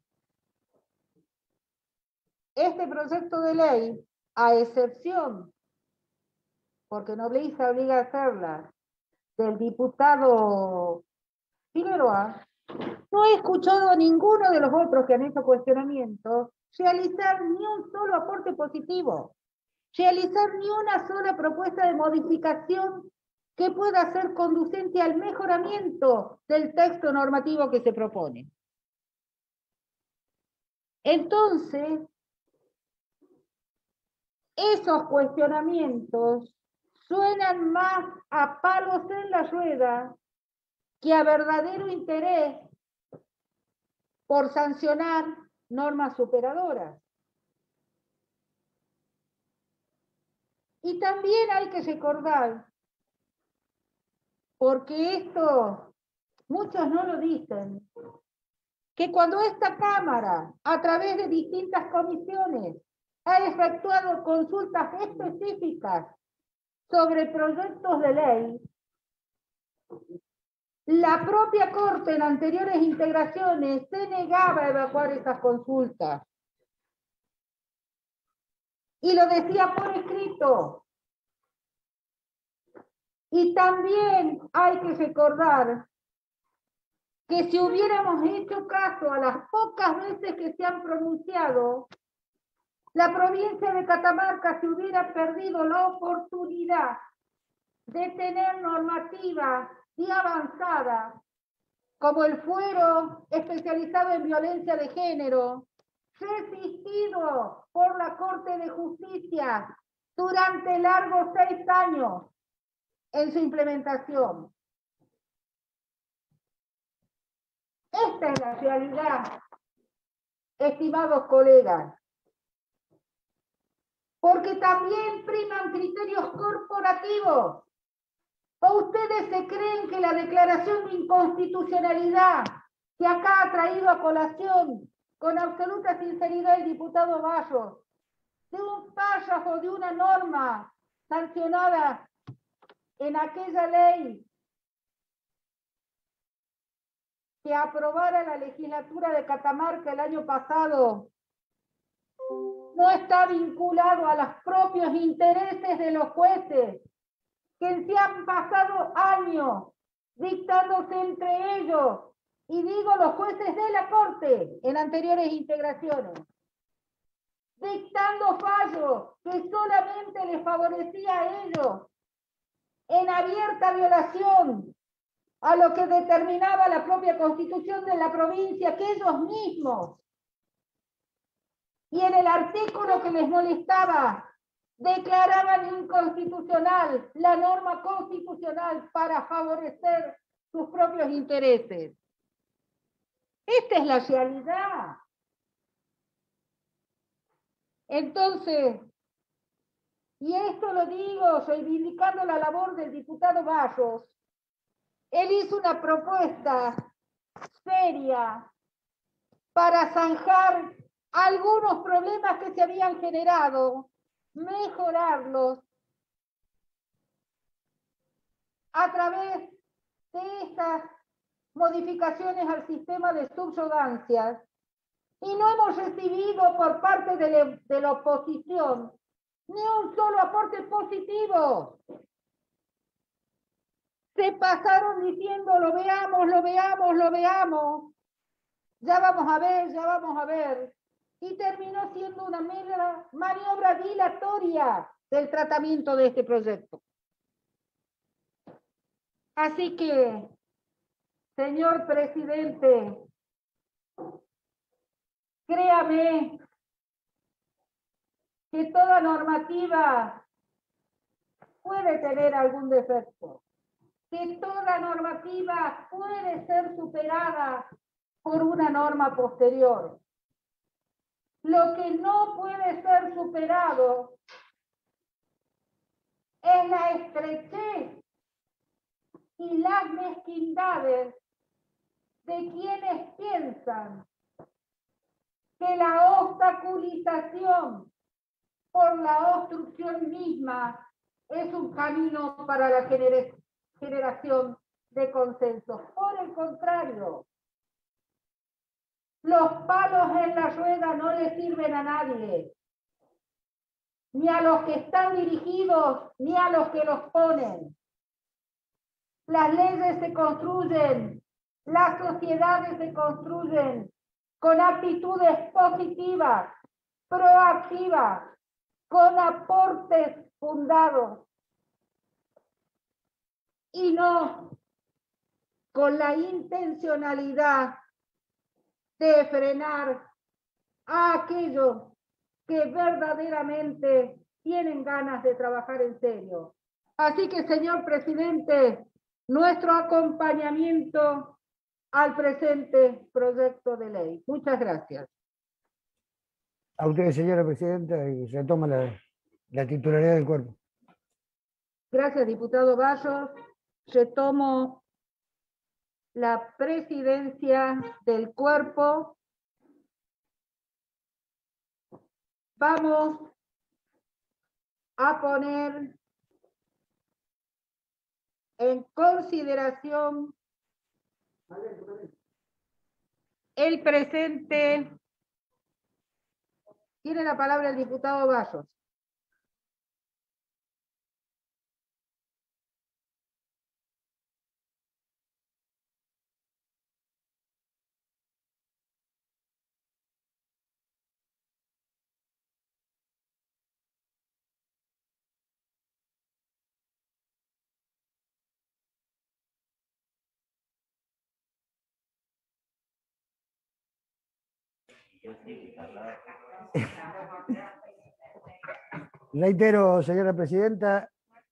este proyecto de ley, a excepción, porque Nobleza obliga a hacerla, del diputado Figueroa, no he escuchado a ninguno de los otros que han hecho cuestionamientos realizar ni un solo aporte positivo, realizar ni una sola propuesta de modificación que pueda ser conducente al mejoramiento del texto normativo que se propone. Entonces, esos cuestionamientos suenan más a palos en la rueda que a verdadero interés por sancionar normas superadoras. Y también hay que recordar, porque esto muchos no lo dicen, que cuando esta Cámara, a través de distintas comisiones, ha efectuado consultas específicas sobre proyectos de ley, la propia Corte en anteriores integraciones se negaba a evacuar esas consultas. Y lo decía por escrito. Y también hay que recordar que si hubiéramos hecho caso a las pocas veces que se han pronunciado, la provincia de Catamarca se hubiera perdido la oportunidad de tener normativa y avanzada, como el fuero especializado en violencia de género, resistido por la Corte de Justicia durante largos seis años en su implementación. Esta es la realidad, estimados colegas, porque también priman criterios corporativos. ¿O ustedes se creen que la declaración de inconstitucionalidad que acá ha traído a colación con absoluta sinceridad el diputado Bayos, de un párrafo de una norma sancionada en aquella ley que aprobara la legislatura de Catamarca el año pasado, no está vinculado a los propios intereses de los jueces, que se han pasado años dictándose entre ellos, y digo los jueces de la Corte en anteriores integraciones, dictando fallos que solamente les favorecía a ellos, en abierta violación a lo que determinaba la propia Constitución de la provincia, que ellos mismos, y en el artículo que les molestaba, declaraban inconstitucional la norma constitucional para favorecer sus propios intereses. Esta es la realidad. Entonces, y esto lo digo reivindicando la labor del diputado Bayos, él hizo una propuesta seria para zanjar algunos problemas que se habían generado, mejorarlos a través de estas modificaciones al sistema de subrogancias, y no hemos recibido por parte de la, de la oposición ni un solo aporte positivo. Se pasaron diciendo lo veamos, lo veamos, lo veamos, ya vamos a ver, ya vamos a ver, y terminó siendo una mera maniobra dilatoria del tratamiento de este proyecto. Así que, señor presidente, créame que toda normativa puede tener algún defecto, que toda normativa puede ser superada por una norma posterior. Lo que no puede ser superado es la estrechez y las mezquindades de quienes piensan que la obstaculización por la obstrucción misma es un camino para la gener- generación de consensos. Por el contrario, los palos en la rueda no le sirven a nadie, ni a los que están dirigidos, ni a los que los ponen. Las leyes se construyen, las sociedades se construyen con actitudes positivas, proactivas, con aportes fundados, y no con la intencionalidad de frenar a aquellos que verdaderamente tienen ganas de trabajar en serio. Así que, señor presidente, nuestro acompañamiento al presente proyecto de ley. Muchas gracias. A usted, señora presidenta, y se toma la, la titularidad del cuerpo. Gracias, diputado Bayos. Retomo la presidencia del cuerpo. Vamos a poner en consideración el presente. Tiene la palabra el diputado Bayos. Reitero, señora presidenta,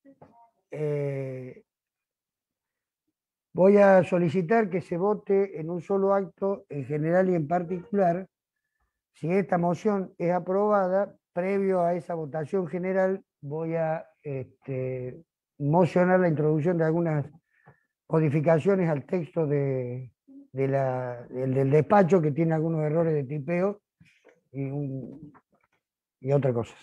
eh, voy a solicitar que se vote en un solo acto, en general y en particular. Si esta moción es aprobada, previo a esa votación general, voy a este, mocionar la introducción de algunas modificaciones al texto de, de la, del, del despacho, que tiene algunos errores de tipeo y, un, y otra cosa.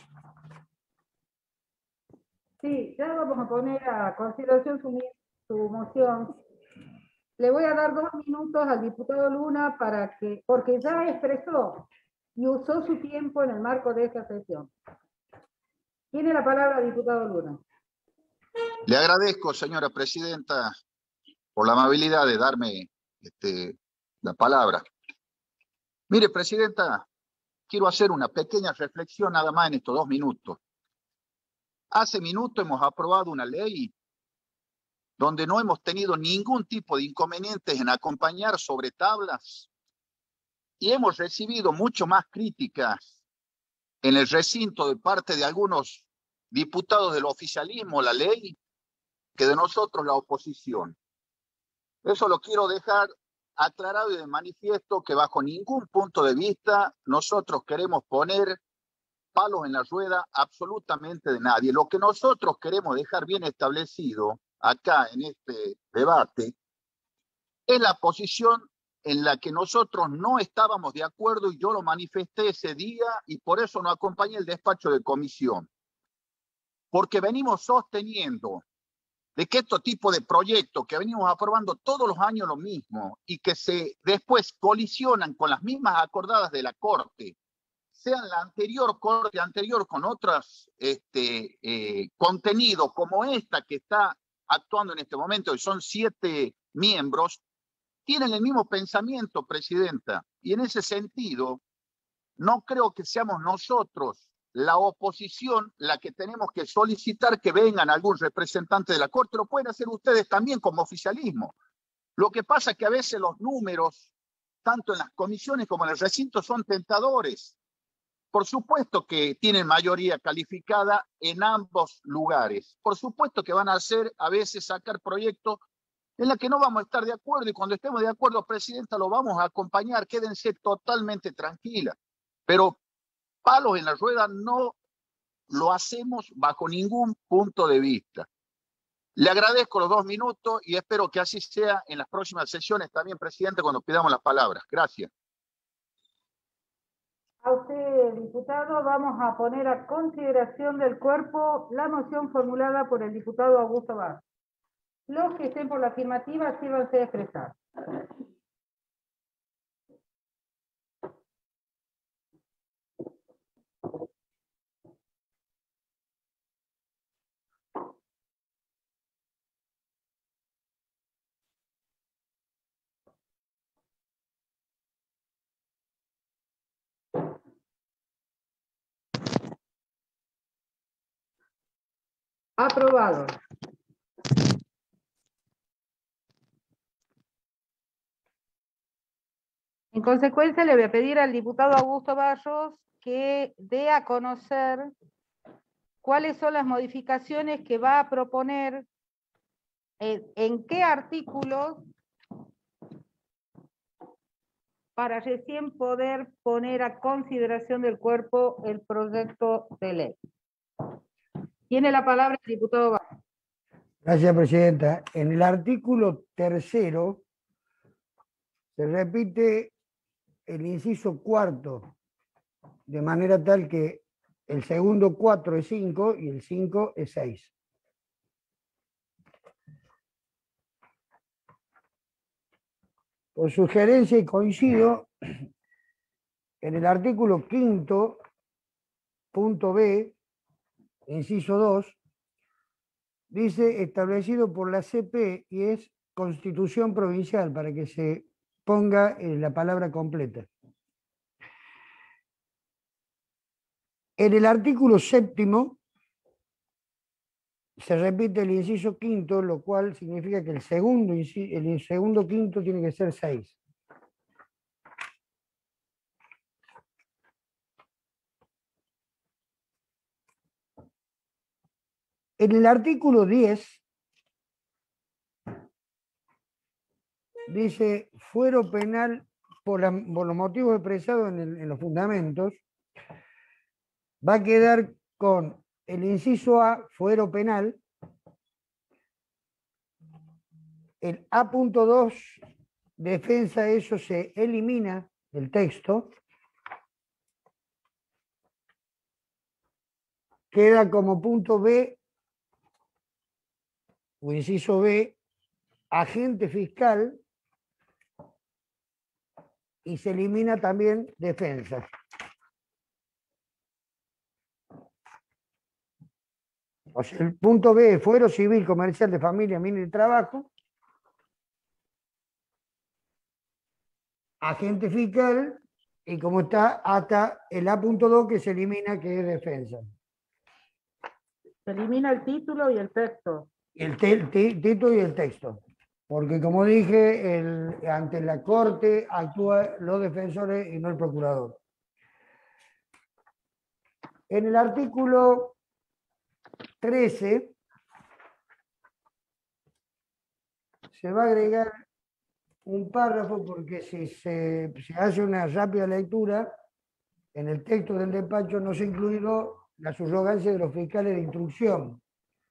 Sí, ya vamos a poner a consideración su, su moción. Le voy a dar dos minutos al diputado Luna para que, porque ya expresó y usó su tiempo en el marco de esta sesión. Tiene la palabra, diputado Luna. Le agradezco, señora presidenta, por la amabilidad de darme este, la palabra. Mire, presidenta, quiero hacer una pequeña reflexión nada más en estos dos minutos. Hace minutos hemos aprobado una ley donde no hemos tenido ningún tipo de inconvenientes en acompañar sobre tablas y hemos recibido mucho más críticas en el recinto de parte de algunos diputados del oficialismo, la ley, que de nosotros, la oposición. Eso lo quiero dejar aclarado y de manifiesto, que bajo ningún punto de vista nosotros queremos poner palos en la rueda absolutamente de nadie. Lo que nosotros queremos dejar bien establecido acá en este debate es la posición en la que nosotros no estábamos de acuerdo, y yo lo manifesté ese día y por eso no acompañé el despacho de comisión. Porque venimos sosteniendo de que estos tipos de proyectos que venimos aprobando todos los años lo mismo y que se después colisionan con las mismas acordadas de la Corte, sean la anterior Corte anterior con otros este, eh, contenidos como esta que está actuando en este momento, y son siete miembros, tienen el mismo pensamiento, presidenta. Y en ese sentido, no creo que seamos nosotros, la oposición, la que tenemos que solicitar que vengan algún representante de la Corte. Lo pueden hacer ustedes también como oficialismo. Lo que pasa es que a veces los números, tanto en las comisiones como en el recinto, son tentadores. Por supuesto que tienen mayoría calificada en ambos lugares. Por supuesto que van a hacer a veces sacar proyectos en los que no vamos a estar de acuerdo, y cuando estemos de acuerdo, presidenta, lo vamos a acompañar. Quédense totalmente tranquilas. Pero palos en la rueda no lo hacemos bajo ningún punto de vista. Le agradezco los dos minutos y espero que así sea en las próximas sesiones también, presidente, cuando pidamos las palabras. Gracias. A usted, diputado, vamos a poner a consideración del cuerpo la moción formulada por el diputado Augusto Barros. Los que estén por la afirmativa, sírvanse a expresar. Aprobado. En consecuencia, le voy a pedir al diputado Augusto Barros que dé a conocer cuáles son las modificaciones que va a proponer, en, en qué artículos, para recién poder poner a consideración del cuerpo el proyecto de ley. Tiene la palabra el diputado Barros. Gracias, presidenta. En el artículo tercero se repite el inciso cuarto, de manera tal que el segundo cuatro es cinco y el cinco es seis. Por sugerencia, y coincido, en el artículo quinto, punto B, inciso dos, dice establecido por la C P y es Constitución Provincial, para que se ponga la palabra completa. En el artículo séptimo se repite el inciso quinto, lo cual significa que el segundo, el segundo quinto tiene que ser seis. En el artículo diez, dice, fuero penal por, la, por los motivos expresados en, el, en los fundamentos, va a quedar con el inciso A, fuero penal, el A punto dos, defensa, eso se elimina del texto, queda como punto B, o inciso B, agente fiscal, y se elimina también defensa. O sea, el punto B, fuero civil, comercial, de familia, mina y de trabajo, agente fiscal, y como está hasta el A punto dos que se elimina, que es defensa. Se elimina el título y el texto. El título y el texto. Porque como dije, el, ante la Corte actúan los defensores y no el procurador. En el artículo trece se va a agregar un párrafo porque si se, se hace una rápida lectura, en el texto del despacho no se ha incluido la subrogancia de los fiscales de instrucción.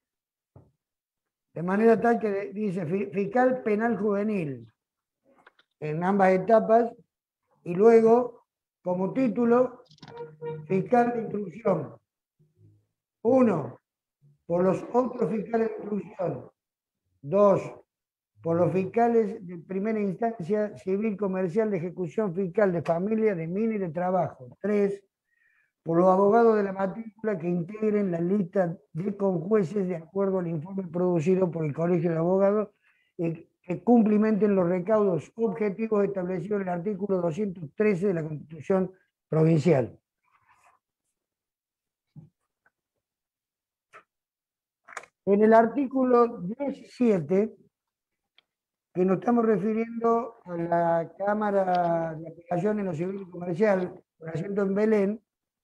De manera tal que dice fiscal penal juvenil en ambas etapas y luego, como título, fiscal de instrucción. Uno, por los otros fiscales de instrucción. Dos, por los fiscales de primera instancia, civil, comercial, de ejecución fiscal, de familia, de mina y de trabajo. Tres, por los abogados de la matrícula que integren la lista de conjueces de acuerdo al informe producido por el Colegio de Abogados y que cumplimenten los recaudos objetivos establecidos en el artículo doscientos trece de la Constitución Provincial. En el artículo diecisiete, que nos estamos refiriendo a la Cámara de Apelación en lo Civil y Comercial, por asiento en Belén,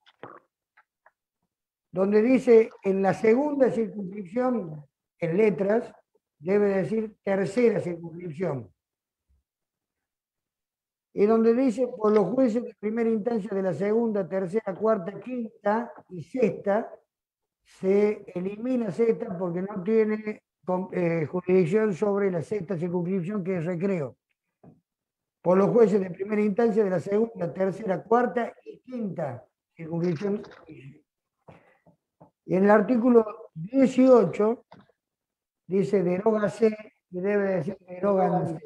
donde dice en la segunda circunscripción, en letras, debe decir tercera circunscripción. Y donde dice por los jueces de primera instancia de la segunda, tercera, cuarta, quinta y sexta, se elimina sexta porque no tiene eh, jurisdicción sobre la sexta circunscripción, que es recreo. Por los jueces de primera instancia de la segunda, tercera, cuarta y quinta circunscripción. Y en el artículo dieciocho dice derógase y debe decir deróganse.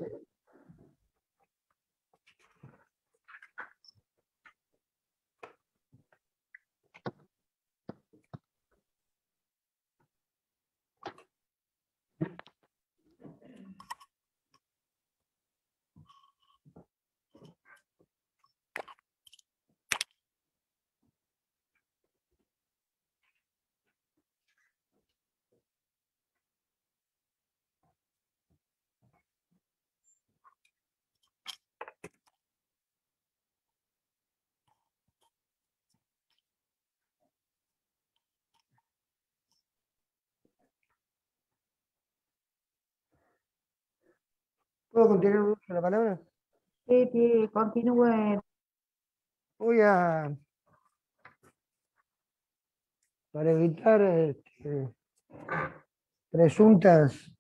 ¿Puedo continuar con la palabra? Sí, sí, continúe. Voy a, para evitar este, presuntas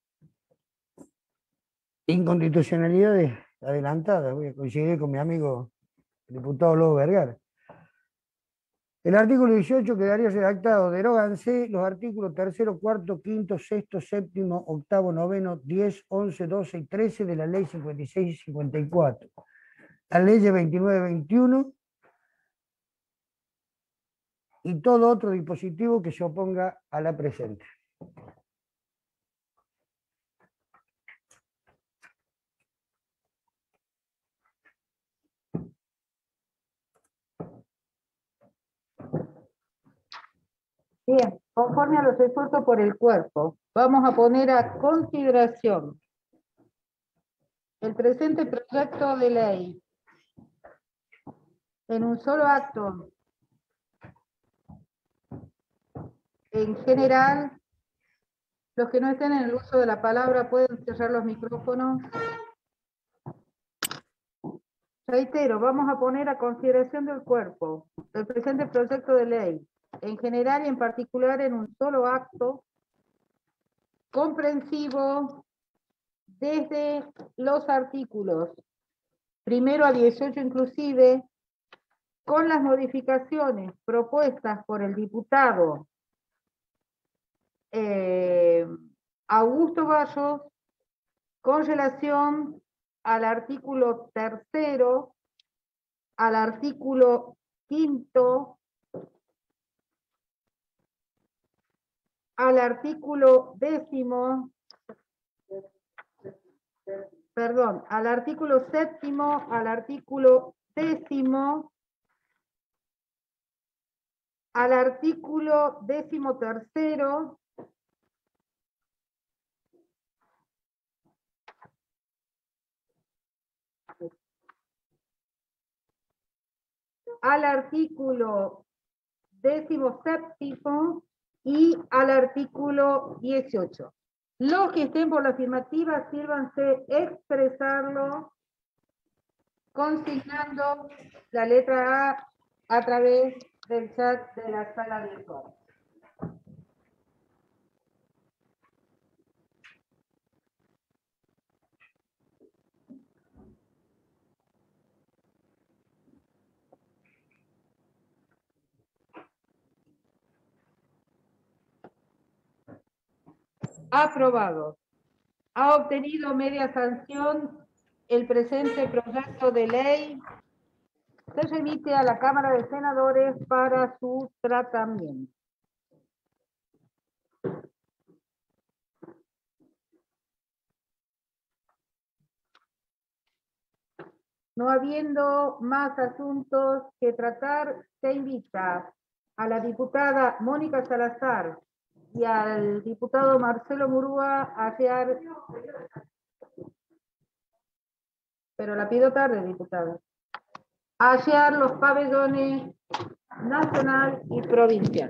inconstitucionalidades adelantadas, voy a coincidir con mi amigo el diputado Lobo Vergara. El artículo dieciocho quedaría redactado: deróganse los artículos tercero, cuarto, quinto, sexto, séptimo, octavo, noveno, diez, once, doce y trece de la ley cincuenta y seis y cincuenta y cuatro. La ley veintinueve veintiuno y todo otro dispositivo que se oponga a la presente. Bien, conforme a los expuestos por el cuerpo, vamos a poner a consideración el presente proyecto de ley en un solo acto, en general Los que no estén en el uso de la palabra pueden cerrar los micrófonos. Reitero, vamos a poner a consideración del cuerpo el presente proyecto de ley, en general y en particular en un solo acto, comprensivo desde los artículos primero a dieciocho inclusive, con las modificaciones propuestas por el diputado eh, Augusto Barros, con relación al artículo tercero, al artículo quinto, al artículo décimo, perdón, al artículo séptimo, al artículo décimo, al artículo décimo tercero, al artículo décimo séptimo y al artículo dieciocho. Los que estén por la afirmativa, sírvanse expresarlo consignando la letra A a través del chat de la sala virtual. Aprobado. Ha obtenido media sanción el presente proyecto de ley. Se remite a la Cámara de Senadores para su tratamiento. No habiendo más asuntos que tratar, se invita a la diputada Mónica Salazar y al diputado Marcelo Murúa a hallar, pero la pido tarde, diputada, a hallar los pabellones nacional y provincial.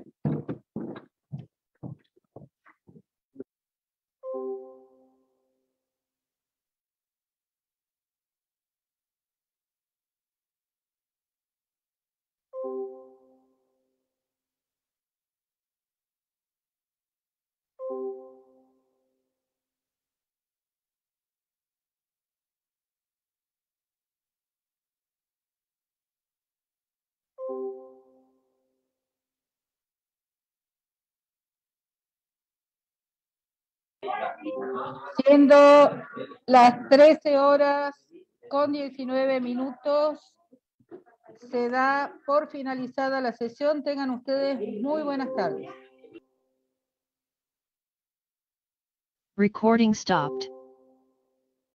Siendo las trece horas con diecinueve minutos, se da por finalizada la sesión. Tengan ustedes muy buenas tardes. Recording stopped.